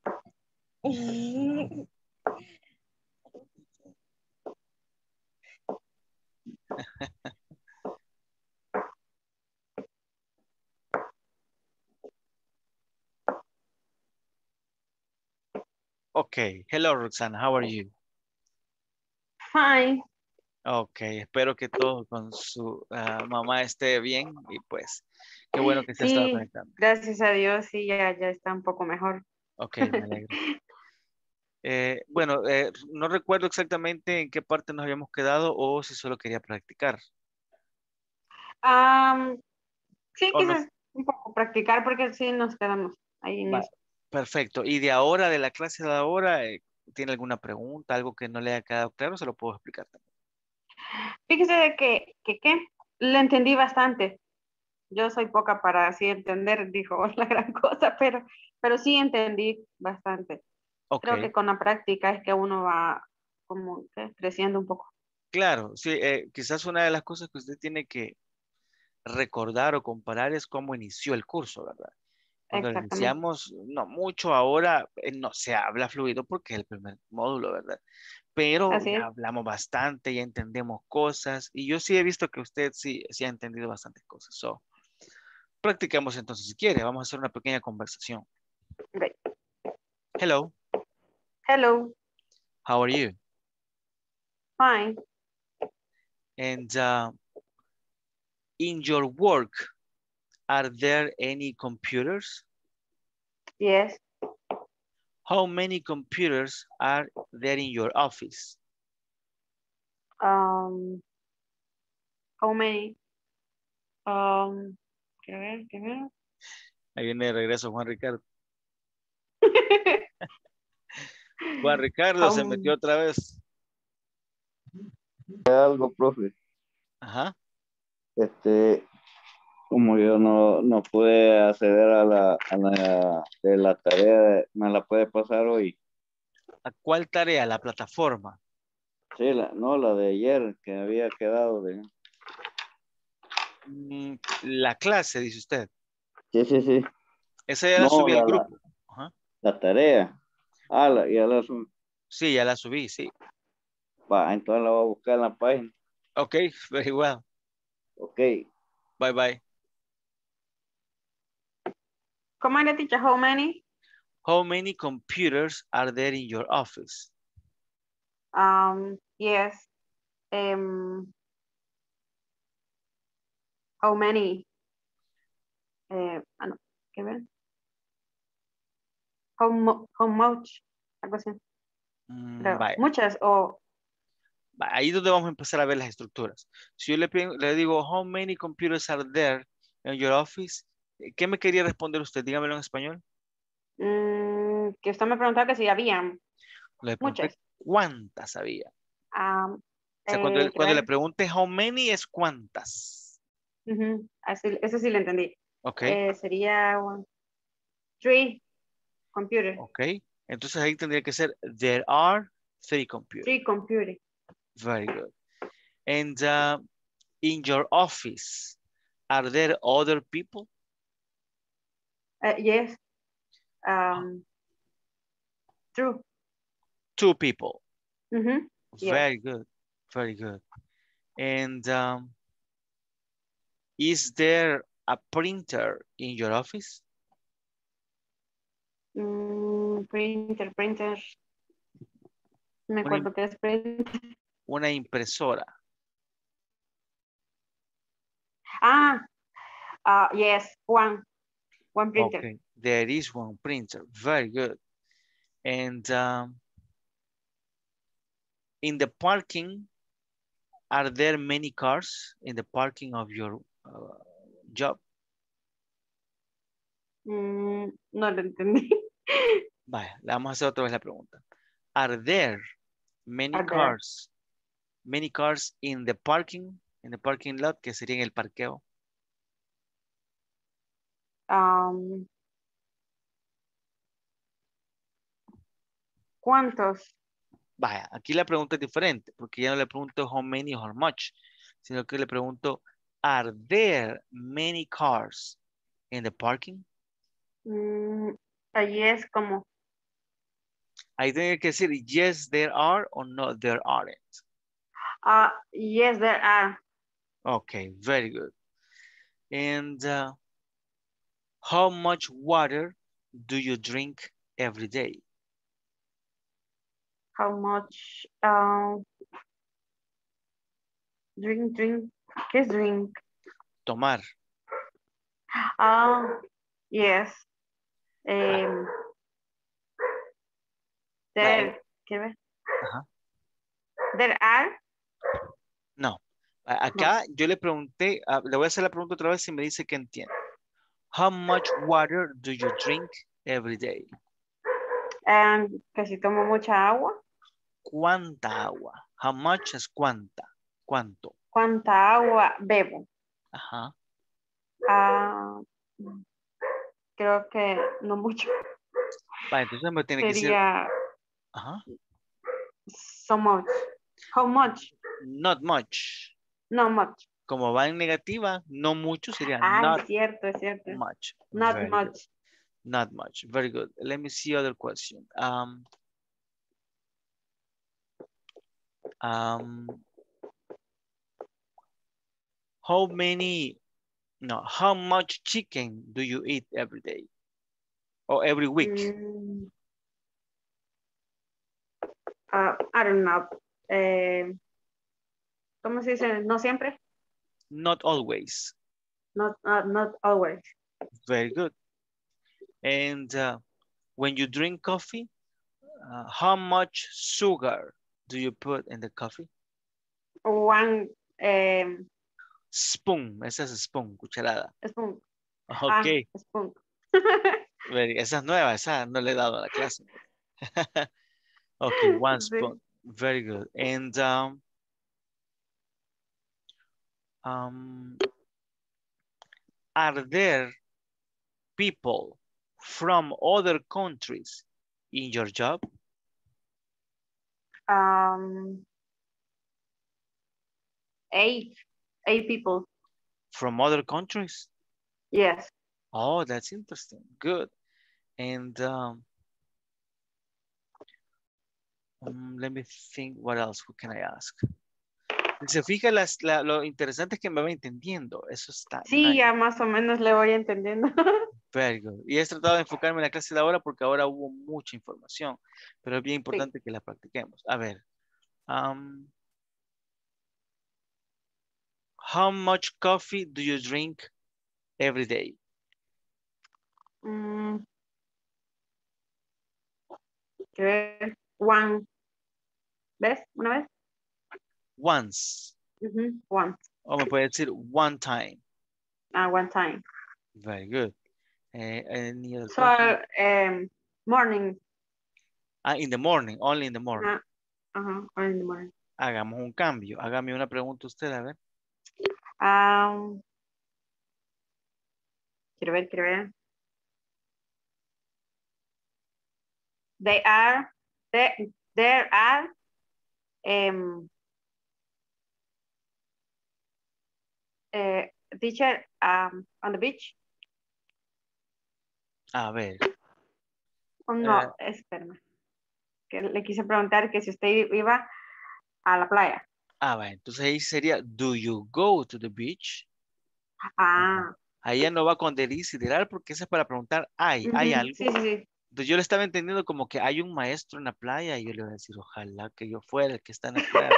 Okay. Hello, Roxana. How are you? Fine. Okay. Espero que todo con su mamá esté bien y pues qué bueno que se ha estado Sí, conectando. gracias a Dios, sí, ya está un poco mejor. Ok, me alegro. Bueno, no recuerdo exactamente en qué parte nos habíamos quedado o si solo quería practicar. Sí, ¿O no? quizás un poco practicar porque sí nos quedamos ahí en Va, eso. perfecto. Y de ahora, de la clase de ahora, ¿tiene alguna pregunta, algo que no le haya quedado claro? Se lo puedo explicar también. Fíjese de que le entendí bastante. Yo soy poca para así entender, dijo la gran cosa, pero sí entendí bastante. Ok, Creo que con la práctica es que uno va como que creciendo un poco. claro. Sí, quizás una de las cosas que usted tiene que recordar o comparar es cómo inició el curso, ¿verdad? Cuando lo Exactamente. iniciamos, no mucho, ahora no se habla fluido porque es el primer módulo, ¿verdad? Pero Así ya es. hablamos bastante, ya entendemos cosas y yo sí he visto que usted sí ha entendido bastantes cosas. So, practiquemos entonces si quiere, vamos a hacer una pequeña conversación. Great. Hello, Hello, how are you? fine. And in your work, are there any computers? Yes. How many computers are there in your office? How many? ¿Qué ver? Ahí viene de regreso Juan Ricardo. Juan Ricardo se metió otra vez. Algo, profe. Ajá. Como yo no pude acceder de la tarea, ¿me la puede pasar hoy? ¿A cuál tarea? La plataforma. Sí, la de ayer que había quedado de... La clase, dice usted. Sí. Esa ya la No, subí al grupo. Ajá. la tarea. Ya la subí. Sí, ya la subí, sí. Va, entonces la voy a buscar en la página. Ok, very well. Ok. Bye bye. ¿Cómo era, teacher? How many? How many computers are there in your office? Yes. How many? No, ¿qué ver? How much? Algo así. Vaya. Muchas o... Ahí es donde vamos a empezar a ver las estructuras. Si yo le digo, how many computers are there in your office? ¿Qué me quería responder usted? Dígamelo en español. que usted me preguntaba que si habían. Le pregunté Muchas. cuántas había. O sea, Quiero cuando le ver. pregunte how many es cuántas. Eso sí lo entendí. Ok. Sería 3 computers. Ok. Entonces ahí tendría que ser there are 3 computers. 3 computers. Very good. And in your office, are there other people? Yes. True. 2 people. Yes. Very good. Very good. And is there a printer in your office? Printer. Me acuerdo que es printer. Una impresora. Yes, one printer. Okay, there is one printer. Very good. And In the parking, are there many cars in the parking of your job? No lo entendí. Vaya, le vamos a hacer otra vez la pregunta. Are there many Are there? cars in the parking lot, que sería en el parqueo? ¿Cuántos? Vaya, aquí la pregunta es diferente, porque ya no le pregunto how many or how much, sino que le pregunto, are there many cars in the parking? Allí es como, Ahí tiene que decir yes there are or no there aren't. yes, there are. Okay, very good. And how much water do you drink every day? How much? Drink. ¿Qué es drink? Tomar. Yes. There, ¿qué ves? Ajá. There are. No. Acá yo le pregunté, le voy a hacer la pregunta otra vez si me dice que entiende. How much water do you drink every day? Que si tomo mucha agua. ¿Cuánta agua? How much es cuánta. ¿Cuánto? ¿Cuánta agua bebo? Ajá. Creo que no mucho. Vale, entonces me tiene que decir. Sería Ajá. so much. How much? Not much. No much. Como va en negativa, no mucho sería Ah, not es cierto. much. Not Very much. good. Not much. Very good. Let me see other question. How much chicken do you eat every day? Or every week? I don't know. ¿Cómo se dice? ¿No siempre? Not always. Not always. Very good. And when you drink coffee, how much sugar do you put in the coffee? One spoon. Esa es spoon, cucharada. Spoon. Ok. Spoon. Esa es nueva, esa no le he dado a la clase. Okay, one spoon. Very good. And are there people from other countries in your job? 8 people. From other countries? Yes. Oh, that's interesting. Good. And let me think what else. What can I ask? Se fija lo interesante es que me va entendiendo. Eso está. Sí, nice. ya más o menos le voy entendiendo. Very good. Y he tratado de enfocarme en la clase de ahora porque ahora hubo mucha información, pero es bien importante que la practiquemos. A ver. How much coffee do you drink every day? One. ¿Ves? ¿Una vez? Once. Once. O me puede decir one time. One time. Very good. Any other question? Morning. In the morning, only in the morning. Only in the morning. Hagamos un cambio. Hágame una pregunta usted, a ver. Quiero ver. There are teacher on the beach. A ver. No, espérame. Que le quise preguntar que si usted iba a la playa. Va, entonces ahí sería, do you go to the beach? Ahí ya no va con there is y there are porque eso es para preguntar, ¿hay algo? Sí. Entonces yo le estaba entendiendo como que hay un maestro en la playa y yo le voy a decir, ojalá que yo fuera el que está en la playa.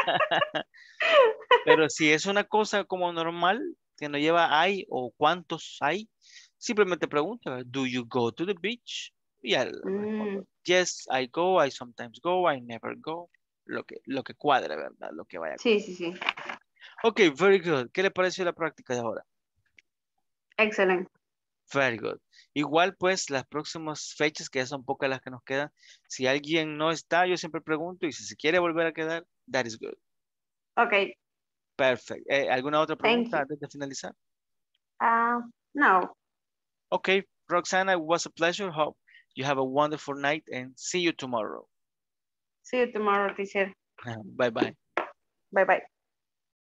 Pero si es una cosa como normal, que no lleva hay o cuántos hay, simplemente pregunta, do you go to the beach? Y yes, I go, I sometimes go, I never go. lo que cuadre, ¿verdad? Lo que vaya. Sí, sí, sí. Ok, very good. ¿Qué le pareció la práctica de ahora? Excelente. Very good. Igual pues las próximas fechas, que ya son pocas las que nos quedan, si alguien no está, yo siempre pregunto, y si se quiere volver a quedar, that is good. Ok. Perfect. ¿Alguna otra Thank pregunta you. antes de finalizar? No. Okay, Roxana, it was a pleasure. Hope you have a wonderful night and see you tomorrow. See you tomorrow, teacher. Bye-bye. Bye-bye.